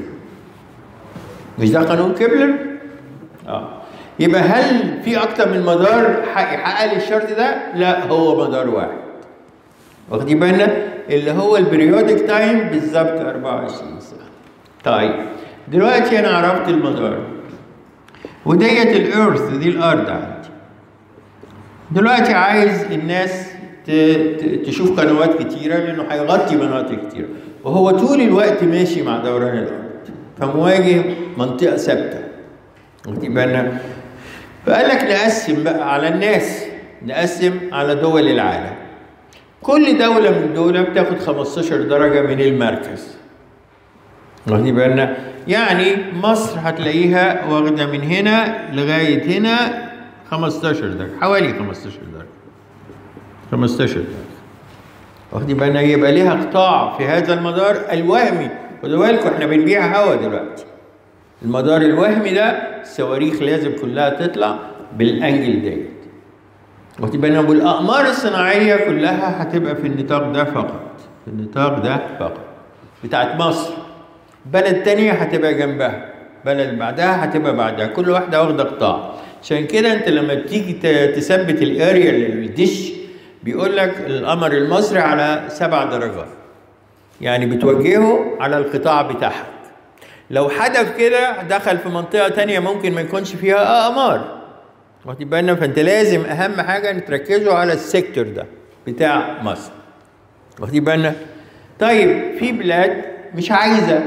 Speaker 1: مش ده قانون كيبلر؟ اه يبقى هل في اكتر من مدار يحقق لي الشرط ده؟ لا هو مدار واحد. واخدين بالنا؟ اللي هو البريودك تايم بالظبط أربعة وعشرين ساعة. طيب دلوقتي انا عرفت المدار وديت الارث دي الارض عندي. دلوقتي عايز الناس تشوف قنوات كتيره لانه هيغطي مناطق كتيره وهو طول الوقت ماشي مع دوران الارض فمواجه منطقه ثابته. واخدين بالنا؟ فقال لك نقسم بقى على الناس، نقسم على دول العالم. كل دوله من دول بتاخد خمستاشر درجه من المركز. واخدين بالنا؟ يعني مصر هتلاقيها واخده من هنا لغايه هنا خمستاشر درجه، حوالي خمستاشر درجه. خمستاشر درجه. واخدين بالنا؟ يبقى ليها قطاع في هذا المدار الوهمي. خدوا بالكم احنا بنبيع هوا دلوقتي. المدار الوهمي ده الصواريخ لازم كلها تطلع بالانجل ديت. واخدين بالنا؟ والاقمار الصناعيه كلها هتبقى في النطاق ده فقط، في النطاق ده فقط. بتاعت مصر. بلد تانية هتبقى جنبها، بلد بعدها هتبقى بعدها، كل واحدة واخدة قطاع. عشان كده انت لما تيجي تثبت الاريا للدش بيقول لك القمر المصري على سبع درجات. يعني بتوجهه على القطاع بتاعها. لو حدث كده دخل في منطقة تانية ممكن ما يكونش فيها أقمار. واخدين بالنا؟ فانت لازم أهم حاجة نتركزوا على السيكتور ده بتاع مصر. واخدين بالنا؟ طيب في بلاد مش عايزة،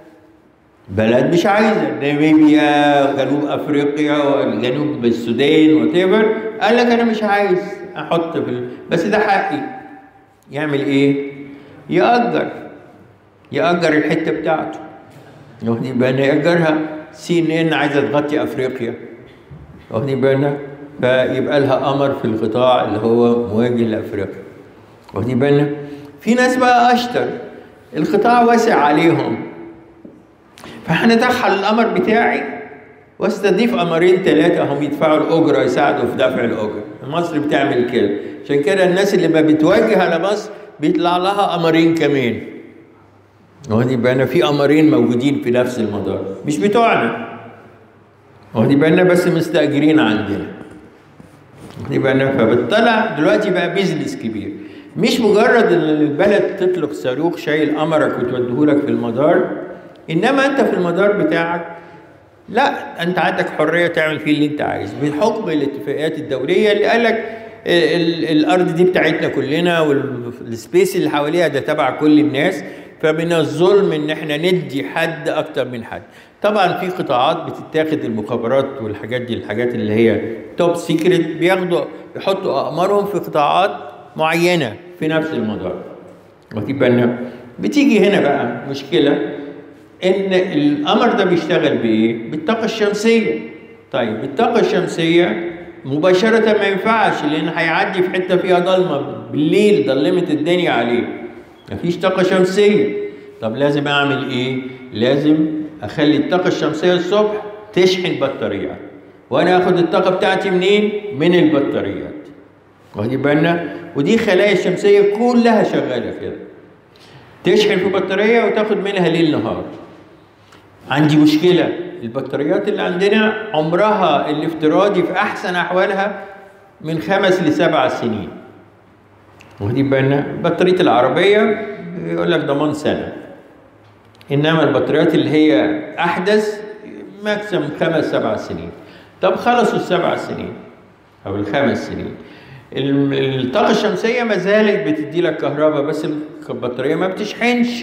Speaker 1: بلد مش عايزه، ناميبيا، جنوب افريقيا، جنوب السودان وتيفر، قال لك انا مش عايز احط في ال... بس ده حقي. يعمل ايه؟ يأجر يأجر الحته بتاعته. واخدين بالنا؟ يأجرها. سي ان ان عايزه تغطي افريقيا. واخدين بالنا؟ فيبقى لها قمر في القطاع اللي هو مواجه لافريقيا. واخدين بالنا؟ في ناس بقى اشطر، القطاع واسع عليهم، فهندخل القمر بتاعي واستضيف قمرين ثلاثه هم يدفعوا الاجره، يساعدوا في دفع الاجره. مصر بتعمل كده. عشان كده الناس اللي ما بتواجه على مصر بيطلع لها قمرين كمان. واخدين بالنا؟ في قمرين موجودين في نفس المدار مش بتوعنا. واخدين بالنا؟ بس مستاجرين عندنا. واخدين بالنا؟ فبتطلع دلوقتي بقى بيزنس كبير. مش مجرد ان البلد تطلق صاروخ شايل قمرك وتوديهولك في المدار، انما انت في المدار بتاعك لا، انت عندك حريه تعمل فيه اللي انت عايز بحكم الاتفاقيات الدوليه اللي قال لك الارض دي بتاعتنا كلنا والسبيس اللي حواليها ده تبع كل الناس، فمن الظلم ان احنا ندي حد اكتر من حد. طبعا في قطاعات بتتاخد المخابرات والحاجات دي، الحاجات اللي هي توب سيكريت، بياخدوا يحطوا اقمارهم في قطاعات معينه في نفس المدار. واخدين بالنا؟ بتيجي هنا بقى مشكله ان القمر ده بيشتغل بايه؟ بالطاقه الشمسيه. طيب الطاقه الشمسيه مباشره ما ينفعش لان هيعدي في حته فيها ضلمه بالليل، ضلمت الدنيا عليه، مفيش طاقه شمسيه. طب لازم اعمل ايه؟ لازم اخلي الطاقه الشمسيه الصبح تشحن بطاريات، وانا اخد الطاقه بتاعتي منين؟ من البطاريات. واخدين بالنا؟ ودي خلايا الشمسيه كلها شغاله كده، تشحن في بطاريه وتاخد منها ليل نهار. عندي مشكله، البطاريات اللي عندنا عمرها الافتراضي في احسن احوالها من خمس لسبع سنين. واخدين بالنا؟ بطاريه العربيه يقول لك ضمان سنه، انما البطاريات اللي هي احدث ماكسيم خمس سبع سنين. طب خلصوا السبع سنين او الخمس سنين، الطاقه الشمسيه ما زالت بتدي لك كهرباء بس البطاريه ما بتشحنش.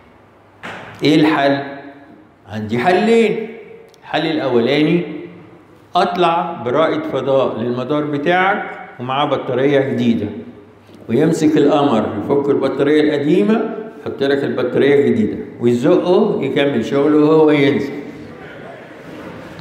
Speaker 1: ايه الحل؟ عندي حلين. الحل الاولاني اطلع برائد فضاء للمدار بتاعك ومعاه بطاريه جديده، ويمسك القمر يفك البطاريه القديمه يحط لك البطاريه الجديده ويزقه يكمل شغله وهو ينزل.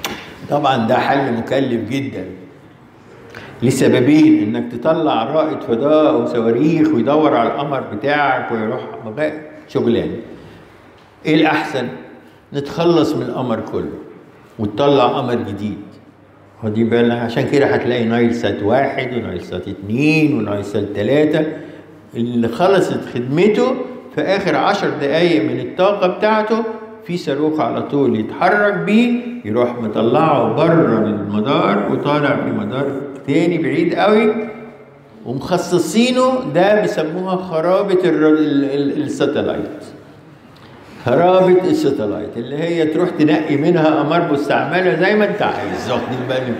Speaker 1: طبعا ده حل مكلف جدا لسببين: انك تطلع رائد فضاء وصواريخ ويدور على القمر بتاعك ويروح شغلانه. ايه الاحسن؟ نتخلص من القمر كله وتطلع قمر جديد. ودي بالنا عشان كده هتلاقي نايل سات واحد ونايل سات اتنين ونايل سات تلاته اللي خلصت خدمته في اخر عشر دقايق من الطاقه بتاعته في صاروخ على طول يتحرك بيه يروح مطلعه بره المدار وطالع في مدار تاني بعيد قوي، ومخصصينه ده بيسموها خرابه الساتلايت. خرابه الساتلايت اللي هي تروح تنقي منها قمر مستعمله زي ما انت عايز، واخدين بالك؟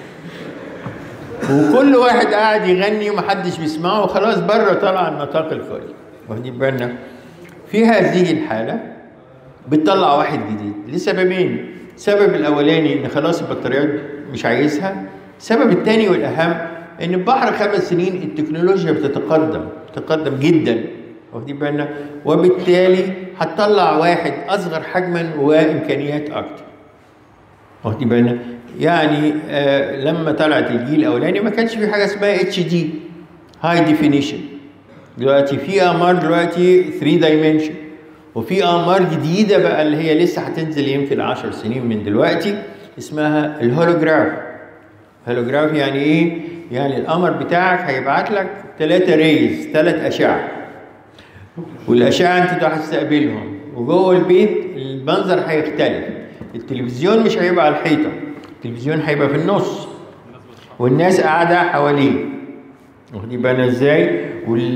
Speaker 1: وكل واحد قاعد يغني ومحدش بيسمعه وخلاص بره طلع النطاق الكلي، واخدين بالنا؟ في هذه الحاله بتطلع واحد جديد لسببين: السبب الاولاني ان خلاص البطاريات مش عايزها، السبب الثاني والاهم ان ببحر خمس سنين التكنولوجيا بتتقدم بتتقدم جدا، واخدين بالنا؟ وبالتالي هتطلع واحد اصغر حجما وامكانيات اكتر، واخدين بالنا؟ يعني آه لما طلعت الجيل الاولاني ما كانش في حاجه اسمها اتش دي هاي ديفينيشن. دلوقتي في اقمار دلوقتي ثري دايمنشن، وفي اقمار جديده بقى اللي هي لسه هتنزل يمكن عشر سنين من دلوقتي اسمها الهولوجراف. هولوجراف يعني ايه؟ يعني القمر بتاعك هيبعت لك ثلاثه ريز، ثلاث اشعه، والاشعه انت هتستقبلهم، وجوه البيت المنظر هيختلف. التلفزيون مش هيبقى على الحيطه، التلفزيون هيبقى في النص والناس قاعده حواليه، واخدين بالنا ازاي؟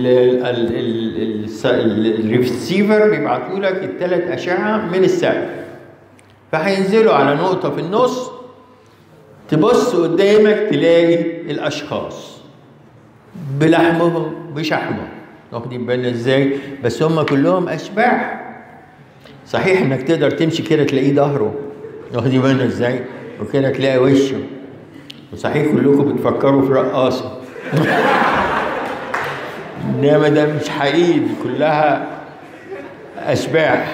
Speaker 1: والريسيفر بيبعتوا لك الثلاث اشعه من السقف، فهينزلوا على نقطه في النص، تبص قدامك تلاقي الاشخاص بلحمهم بشحمهم، واخدين بالنا ازاي؟ بس هم كلهم اشباح. صحيح انك تقدر تمشي كده تلاقيه ظهره، واخدين بالنا ازاي؟ وكده تلاقي وشه، وصحيح كلكم بتفكروا في رقاصه انما ده مش حقيقي، دي كلها اشباح.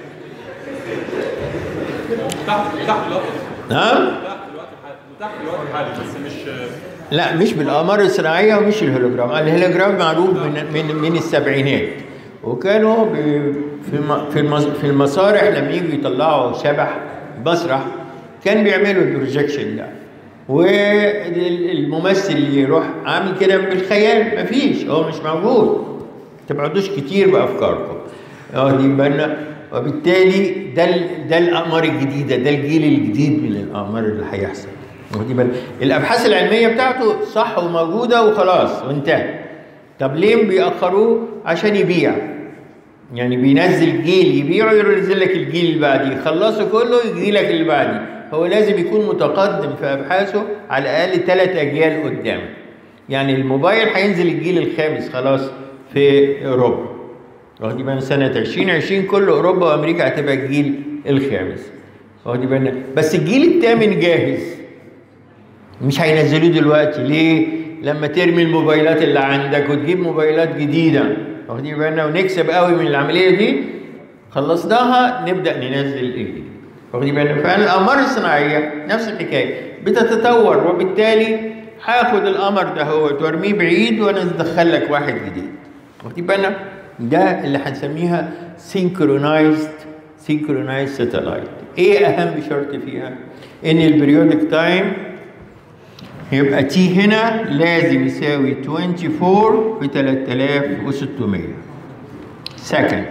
Speaker 2: تحت تحت الوقت
Speaker 1: نعم؟
Speaker 2: تحت الوقت الحالي بس مش
Speaker 1: لا مش بالاقمار الصناعيه ومش الهولوجرام. الهولوجرام معروف من من من السبعينات، وكانوا في في المسارح لما يجوا يطلعوا شبح مسرح كان بيعملوا البروجيكشن ده، والممثل اللي يروح عامل كده بالخيال مفيش، هو مش موجود، ما تبعدوش كتير بافكاركم، واخدين بالنا؟ وبالتالي ده ده الاقمار الجديده، ده الجيل الجديد من الاقمار اللي هيحصل، واخدين بالنا؟ الابحاث العلميه بتاعته صح وموجوده وخلاص وانتهى. طب ليه بيأخروه؟ عشان يبيع، يعني بينزل جيل يبيعه ينزل لك الجيل اللي بعديه، يخلصه كله يجي لك اللي بعديه. هو لازم يكون متقدم في ابحاثه على الاقل ثلاث اجيال قدام. يعني الموبايل هينزل الجيل الخامس خلاص في اوروبا، واخدين بالنا؟ سنه عشرين عشرين كل اوروبا وامريكا هتبقى الجيل الخامس، واخدين بالنا؟ بس الجيل الثامن جاهز، مش هينزلوه دلوقتي. ليه؟ لما ترمي الموبايلات اللي عندك وتجيب موبايلات جديده، واخدين بالنا؟ ونكسب قوي من العمليه دي، خلصناها نبدا ننزل الجديد، واخدين بالنا؟ فالاقمار الصناعيه نفس الحكايه بتتطور، وبالتالي هاخد القمر ده هو وارميه بعيد وانا ادخل لك واحد جديد، واخدين بالنا؟ ده اللي هنسميها سينكرونايزد سينكرونايزد ساتلايت. ايه اهم شرط فيها؟ ان البريودك تايم يبقى تي هنا لازم يساوي أربعة وعشرين في ثلاثة آلاف وستمية سكند،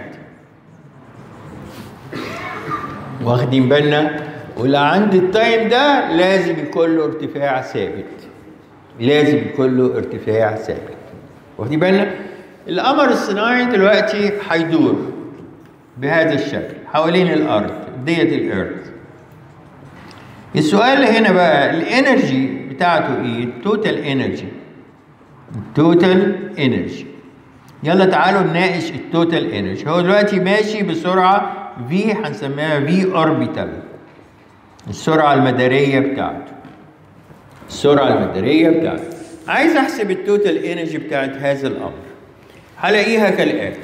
Speaker 1: واخدين بالنا؟ ولا عند التايم ده لازم يكون له ارتفاع ثابت، لازم يكون له ارتفاع ثابت، واخدين بالنا؟ القمر الصناعي دلوقتي هيدور بهذا الشكل حوالين الارض ديت الارض. السؤال هنا بقى الانرجي بتاعته ايه؟ التوتال انرجي. التوتال انرجي. يلا تعالوا نناقش التوتال انرجي. هو دلوقتي ماشي بسرعه في هنسميها في اوربيتال، السرعه المداريه بتاعته. السرعه المداريه بتاعته. عايز احسب التوتال انرجي بتاعت هذا الامر. هلاقيها كالاتي.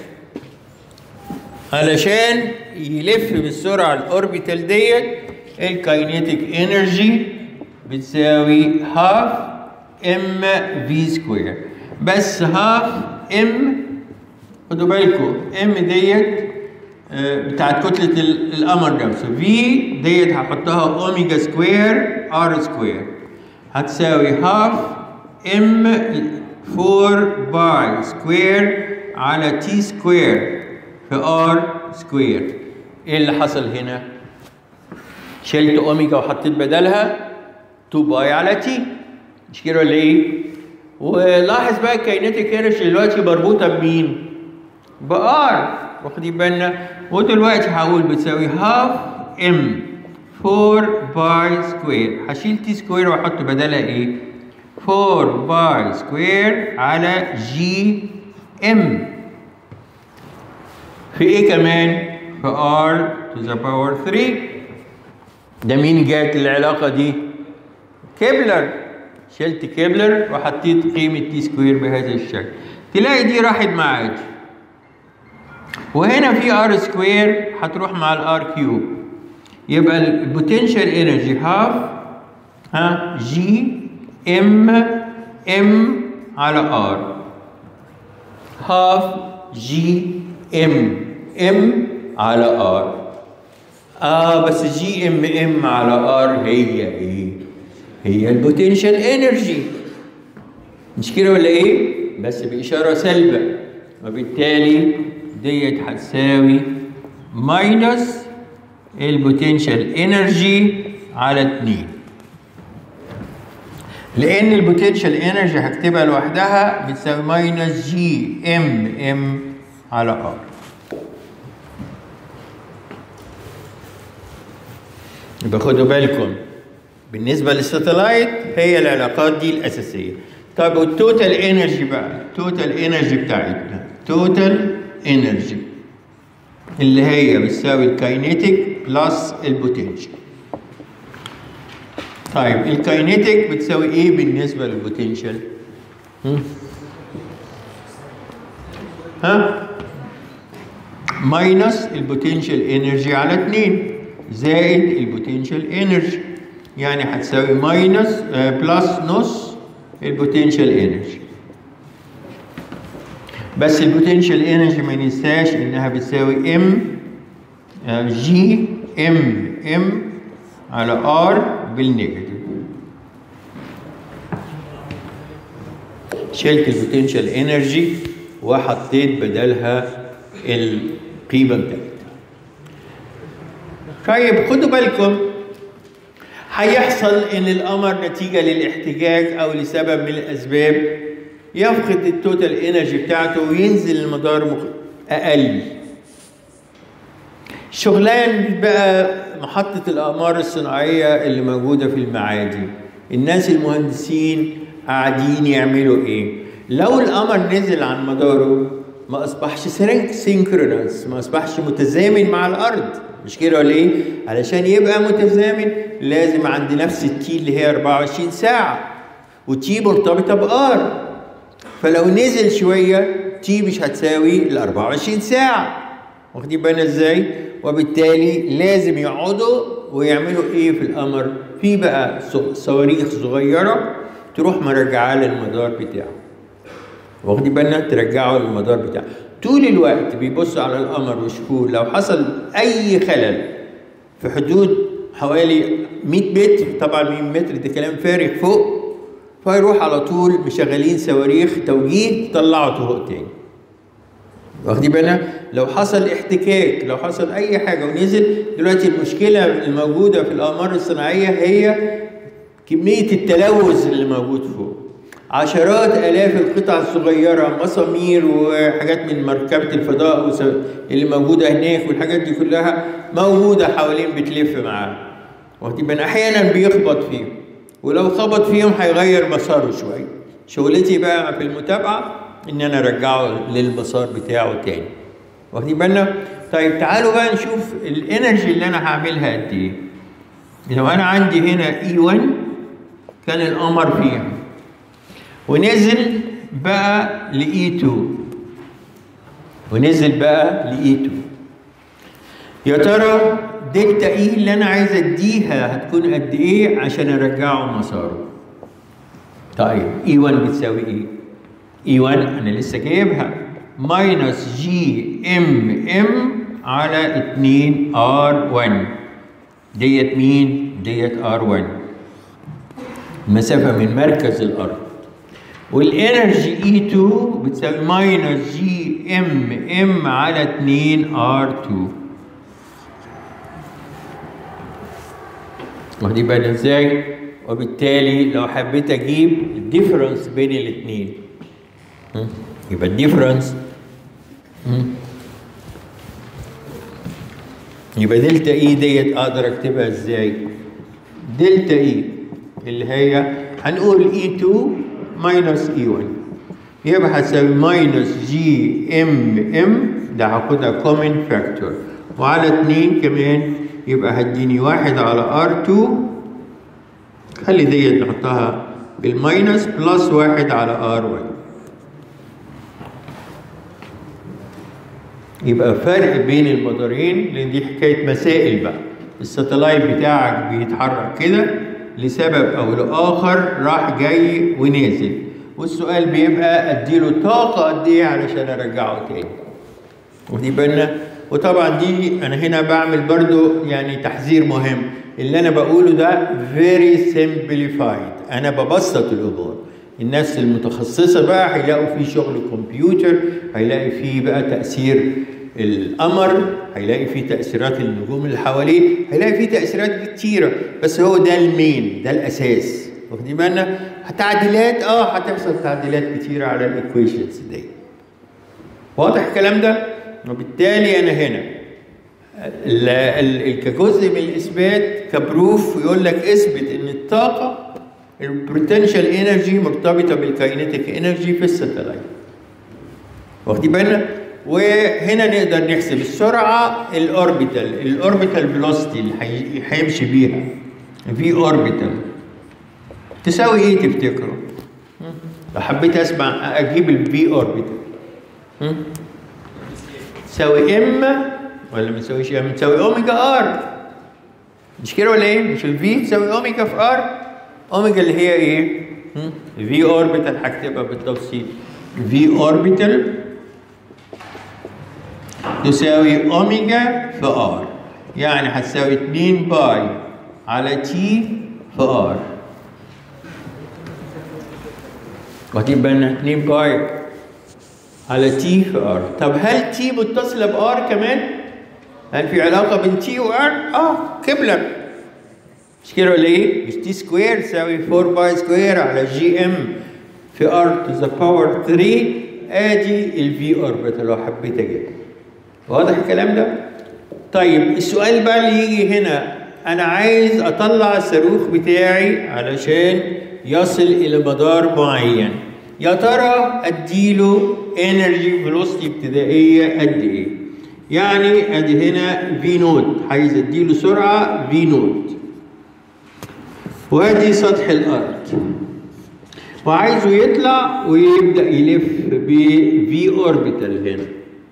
Speaker 1: علشان يلف بالسرعه الاوربيتال ديت الكاينيتيك انرجي بتساوي هاف ام في سكوير، بس هاف ام خدوا بالكم ام ديت بتاعت كتلة القمر نفسه، في ديت هحطها اوميجا سكوير ار سكوير هتساوي هاف ام فور باي سكوير على تي سكوير في ار سكوير. ايه اللي حصل هنا؟ شلت اوميجا وحطيت بدلها تو باي على تي، مش كده ولا ايه؟ ولاحظ بقى الكاينيتيك انرجي دلوقتي مربوطه بمين؟ بار، واخدين بالنا؟ ودلوقتي هقول بتساوي هاف ام فور باي سكوير، هشيل تي سكوير واحط بدلها ايه؟ فور باي سكوير على جي ام في ايه كمان؟ في ار تو ذا باور ثري. ده مين جات العلاقه دي؟ كيبلر. شلت كيبلر وحطيت قيمه تي سكوير بهذا الشكل، تلاقي دي راحت مع دي، وهنا في ار سكوير هتروح مع الار كيوب، يبقى البوتنشال انرجي هاف ها جي ام ام على ار، هاف جي ام ام على ار. اه بس جي ام ام على ار هي ايه؟ هي البوتنشال انرجي، مش كده ولا ايه؟ بس باشاره سالبه، وبالتالي ديت هتساوي ماينس البوتنشال انرجي على اتنين، لان البوتنشال انرجي هكتبها لوحدها بتساوي ماينس جي ام ام على ار. يبقى خدوا بالكم بالنسبه للساتلايت هي العلاقات دي الاساسيه. طب والتوتال انرجي بقى، التوتال انرجي بتاعتنا توتال انرجي اللي هي بتساوي الكاينيتيك بلس البوتنشال. طيب الكاينيتيك بتساوي ايه بالنسبه للبوتنشال؟ ها؟ ماينس البوتنشال انرجي على اتنين زائد البوتنشال انرجي، يعني هتساوي ماينس آه بلس نص البوتنشال انرجي. بس البوتنشال انرجي ما ننساش انها بتساوي ام جي ام ام على ار بالنيجاتيف. شلت البوتنشال انرجي وحطيت بدلها القيمه بتاعتها. طيب خدوا بالكم هيحصل ان القمر نتيجه للاحتجاج او لسبب من الاسباب يفقد التوتال انرجي بتاعته وينزل المدار اقل. شغلان بقى محطه الاقمار الصناعيه اللي موجوده في المعادي، الناس المهندسين قاعدين يعملوا ايه؟ لو القمر نزل عن مداره ما اصبحش سينكرونس، ما اصبحش متزامن مع الارض، مش كده ولا ايه؟ علشان يبقى متزامن لازم عند نفس التي اللي هي أربعة وعشرين ساعه، وتي مرتبطه بار، فلو نزل شويه تي مش هتساوي ال أربعة وعشرين ساعه، واخدين بالنا ازاي؟ وبالتالي لازم يقعدوا ويعملوا ايه في القمر؟ في بقى صواريخ صغيره تروح مرجعاه للمدار بتاعه، واخدين بالنا؟ ترجعه للمدار بتاعه. طول الوقت بيبصوا على القمر ويشوفوه، لو حصل اي خلل في حدود حوالي مية متر، طبعا مية متر ده كلام فارغ فوق، فيروح على طول مشغلين صواريخ توجيه تطلعوا فوق تاني، واخدين بالنا؟ لو حصل احتكاك، لو حصل اي حاجه ونزل، دلوقتي المشكله الموجوده في الاقمار الصناعيه هي كميه التلوث اللي موجود فوق، عشرات الاف القطع الصغيره، مسامير وحاجات من مركبه الفضاء اللي موجوده هناك، والحاجات دي كلها موجوده حوالين بتلف معاه، واخدين بالنا؟ احيانا بيخبط فيهم، ولو خبط فيهم هيغير مساره شويه. شغلتي بقى في المتابعه ان انا ارجعه للمسار بتاعه تاني، واخدين بالنا؟ طيب تعالوا بقى نشوف الانرجي اللي انا هعملها قد ايه. لو انا عندي هنا اي واحد كان القمر فيها ونزل بقى لاي اتنين، ونزل بقى لاي اتنين، يا ترى دلتا اي اللي انا عايز اديها هتكون قد ايه عشان ارجعه مساره. طيب اي واحد بتساوي ايه؟ اي واحد انا لسه جايبها ماينس جي ام ام على اتنين ار واحد. ديت مين؟ ديت ار واحد، المسافة من مركز الارض. والانرجي اي اتنين بتساوي ماينس جي ام ام على اتنين ار اتنين. واخدين بالنا ازاي؟ وبالتالي لو حبيت اجيب الديفرنس بين الاثنين يبقى الديفرنس يبقى دلتا اي ديت اقدر اكتبها ازاي؟ دلتا اي اللي هي هنقول اي اتنين ماينس اي واحد يبقى هتساوي ماينس جي ام ام، ده هاخدها كومن فاكتور، وعلى اتنين كمان يبقى هديني واحد على ار اتنين، خلي ديت نحطها بالماينس بلس واحد على ار واحد. يبقى فرق بين المدارين، لان دي حكايه مسائل بقى. الساتلايت بتاعك بيتحرك كده لسبب او لاخر، راح جاي ونازل، والسؤال بيبقى اديله طاقه قد ايه علشان ارجعه تاني. ودي بالنا. وطبعا دي انا هنا بعمل برضو يعني تحذير مهم، اللي انا بقوله ده very simplified، انا ببسط الامور. الناس المتخصصه بقى هيلاقوا فيه شغل كمبيوتر، هيلاقي فيه بقى تاثير القمر، هيلاقي فيه تاثيرات النجوم اللي حواليه، هيلاقي فيه تاثيرات كتيره، بس هو ده المين، ده الاساس. واخدين بالنا؟ تعديلات اه هتحصل تعديلات كتيره على الايكويشنز دي. واضح الكلام ده؟ وبالتالي انا هنا كجزء من الاثبات كبروف يقول لك اثبت ان الطاقه البوتنشال انرجي مرتبطه بالكاينيتيك انرجي في الساتلايت. واخدين بالنا؟ وهنا نقدر نحسب السرعه الاوربيتال، الاوربيتال فيلوسيتي اللي هيمشي بيها في اوربيتال تساوي ايه تفتكروا؟ لو حبيت اسمع اجيب الفي اوربيتال تساوي ام ولا ما تساويش ام؟ تساوي اوميجا ار، مش كده ولا ايه؟ مش الفي تساوي اوميجا في ار؟ اوميجا اللي هي ايه؟ في اوربيتال هكتبها بالتفصيل. في اوربيتال تساوي اوميجا في ار، يعني هتساوي اتنين باي على تي في ار. واخدين بالنا؟ اتنين باي على تي في ار. طب هل تي متصله بار كمان؟ هل في علاقه بين تي وار؟ اه كبلر، مش كده ولا ايه؟ مش تي سكوير تساوي اربعة باي سكوير على جي ام في ار تو ذا باور تلاتة. ادي الفي اوربيتال لو حبيت اجيبها. واضح الكلام ده؟ طيب السؤال بقى اللي يجي هنا، انا عايز اطلع الصاروخ بتاعي علشان يصل الى مدار معين، يا ترى اديله انرجي فيلوسيتي ابتدائيه قد ايه؟ يعني ادي هنا في نوت، عايز اديله سرعه في نوت، وادي سطح الارض، وعايزه يطلع ويبدا يلف بفي اوربيتال هنا،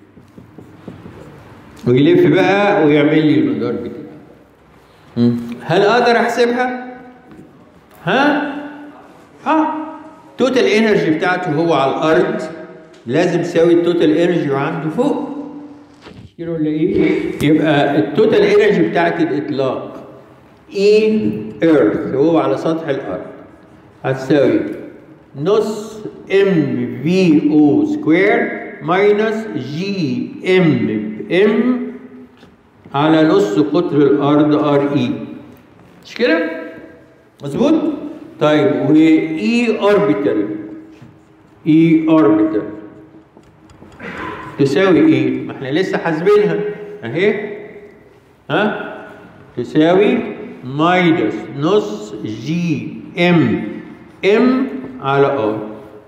Speaker 1: ويلف بقى ويعمل لي المدار بتاعه. هل اقدر احسبها؟ ها؟ اه التوتال انرجي بتاعته هو على الارض لازم تساوي التوتال انرجي وعنده فوق. كده ولا ايه؟ يبقى التوتال انرجي بتاعت الاطلاق اي ايرث هو على سطح الارض هتساوي نص ام في او سكوير ماينس جي ام ام على نص قطر الارض ار اي. مش كده؟ مظبوط؟ طيب واي اوربيتال، اي اوربيتال تساوي ايه؟ ما احنا لسه حاسبينها اهي، ها؟ تساوي ماينس نص جي ام ام على ار.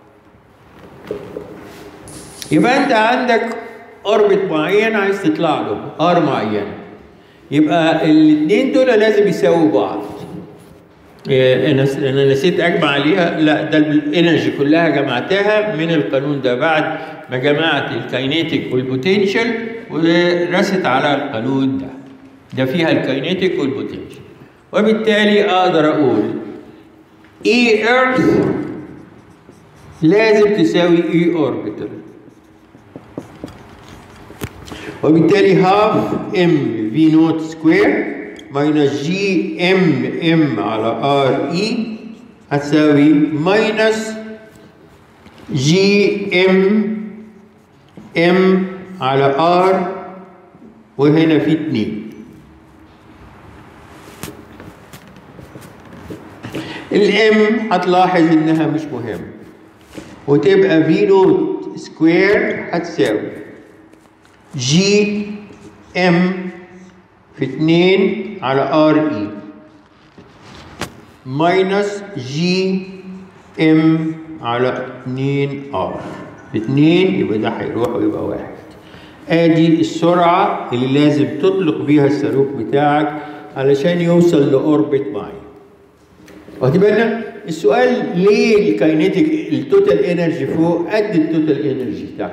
Speaker 1: يبقى انت عندك اوربت معين عايز تطلع له ار معين، يبقى الاثنين دول لازم يساووا بعض. انا انا نسيت اجمع عليها، لا ده الانرجي كلها جمعتها من القانون ده بعد ما جمعت الكاينيتيك والبوتنشال ورست على القانون ده. ده فيها الكاينيتيك والبوتنشال. وبالتالي اقدر اقول اي ايرث لازم تساوي اي اوربيتال، وبالتالي هاف ام في نوت سكوير ماينس جي ام ام على ار اي هتساوي ماينس جي ام ام على ار، وهنا في اتنين. الام هتلاحظ انها مش مهمة، وتبقى في نوت سكوير هتساوي جي ام في اتنين على ار اي ماينس جي ام على اتنين ار. في اتنين يبقى ده هيروح ويبقى واحد. ادي السرعة اللي لازم تطلق بيها الصاروخ بتاعك علشان يوصل لأوربت معين. واخد بالنا؟ السؤال ليه الكاينيتيك التوتال انرجي فوق قد التوتال انرجي تحت؟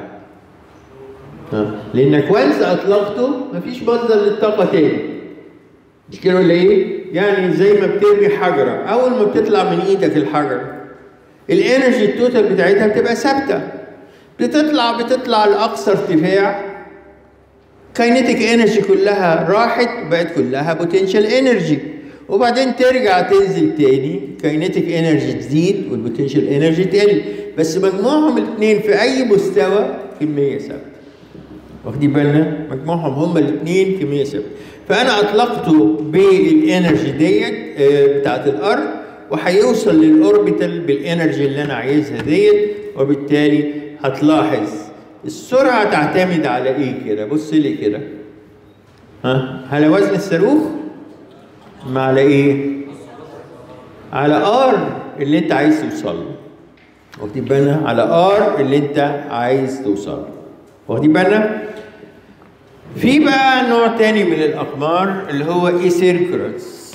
Speaker 1: لانك وانس اطلقته مفيش مصدر للطاقه تاني. مش كده ولا ايه؟ يعني زي ما بترمي حجره، اول ما بتطلع من ايدك الحجره الانرجي التوتال بتاعتها بتبقى ثابته، بتطلع بتطلع لاقصى ارتفاع، كاينيتيك انرجي كلها راحت بقت كلها بوتنشال انرجي، وبعدين ترجع تنزل تاني، كاينيتيك انرجي تزيد والبوتنشال انرجي تقل، بس مجموعهم الاثنين في اي مستوى كميه ثابته. واخدين بالنا؟ مجموعهم هما الاثنين كميه ثابته. فانا اطلقته بالانرجي ديت بتاعت الارض، وهيوصل للاوربيتال بالانرجي اللي انا عايزها ديت، وبالتالي هتلاحظ السرعه تعتمد على ايه كده؟ بص لي كده. ها؟ على وزن الصاروخ؟ ما على ايه؟ على ار اللي انت عايز توصل له. واخدين بالنا؟ على ار اللي انت عايز توصل له. واخدين بالنا؟ في بقى نوع تاني من الاقمار اللي هو اسينكرونس.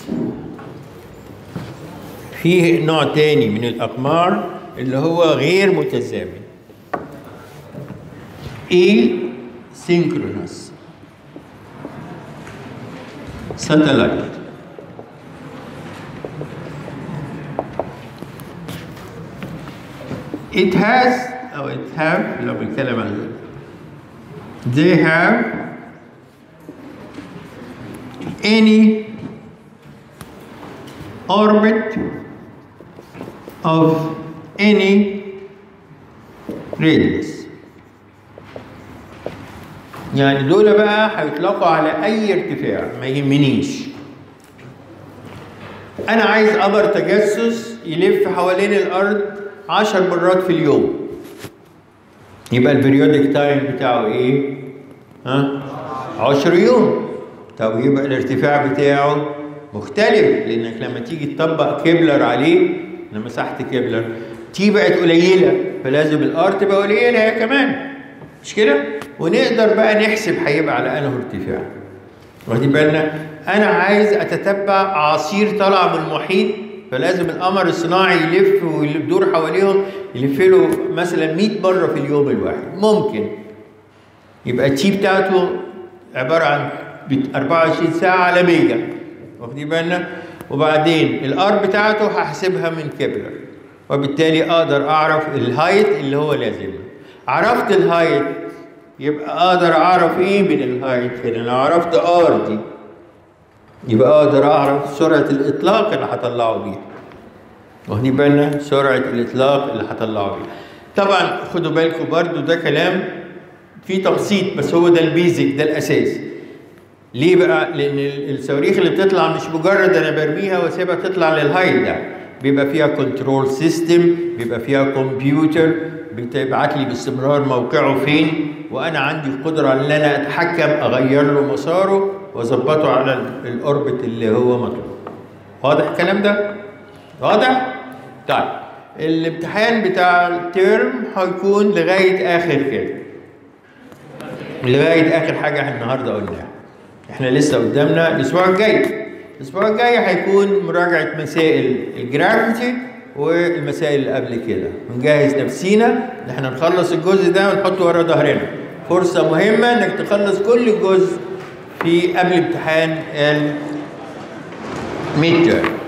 Speaker 1: في نوع تاني من الاقمار اللي هو غير متزامن. اي سينكرونس ساتلايت. It has أو it have لو بنتكلم عن ذلك. They have any orbit of any radius. يعني دول بقى هيطلقوا على أي ارتفاع، ما يهمنيش. أنا عايز قمر تجسس يلف حوالين الأرض عشر مرات في اليوم. يبقى البريودك تايم بتاعه ايه؟ ها؟ عشر يوم. طب يبقى الارتفاع بتاعه مختلف، لانك لما تيجي تطبق كيبلر عليه، لما مساحة كيبلر تي بقت قليلة، فلازم الار تبقى قليلة هي كمان. مش كده؟ ونقدر بقى نحسب هيبقى على انه ارتفاع. واخدين بالنا؟ انا عايز اتتبع اعاصير طالعة من المحيط، فلازم القمر الصناعي يلف ويدور حواليهم، يلف له مثلا مية مرة في اليوم الواحد. ممكن يبقى التي بتاعته عبارة عن أربعة وعشرين ساعة على ميجا. واخدين بالنا؟ وبعدين الار بتاعته هحسبها من كيبلر، وبالتالي اقدر اعرف الهايت اللي هو لازم. عرفت الهايت يبقى اقدر اعرف ايه من الهايت هنا. لو عرفت ار دي يبقى اقدر اعرف سرعه الاطلاق اللي هطلعه بيها. واخدين بالنا؟ سرعه الاطلاق اللي هطلعه بيها. طبعا خدوا بالكم برضو ده كلام فيه تبسيط، بس هو ده البيزك، ده الاساس. ليه بقى؟ لان الصواريخ اللي بتطلع مش مجرد انا برميها واسيبها تطلع للهايت، ده بيبقى فيها كنترول سيستم، بيبقى فيها كمبيوتر بتبعت لي باستمرار موقعه فين، وانا عندي القدره ان انا اتحكم اغير له مساره واظبطه على الاوربت اللي هو مطلوب. واضح الكلام ده؟ واضح؟ طيب الامتحان بتاع الترم هيكون لغايه اخر كده، لغايه اخر حاجه النهارده قلناها. احنا لسه قدامنا الاسبوع الجاي. الاسبوع الجاي هيكون مراجعه مسائل الجرافيتي والمسائل اللي قبل كده، ونجهز نفسينا ان احنا نخلص الجزء ده ونحطه ورا ظهرنا. فرصه مهمه انك تخلص كل جزء في قبل امتحان الميد تيرم.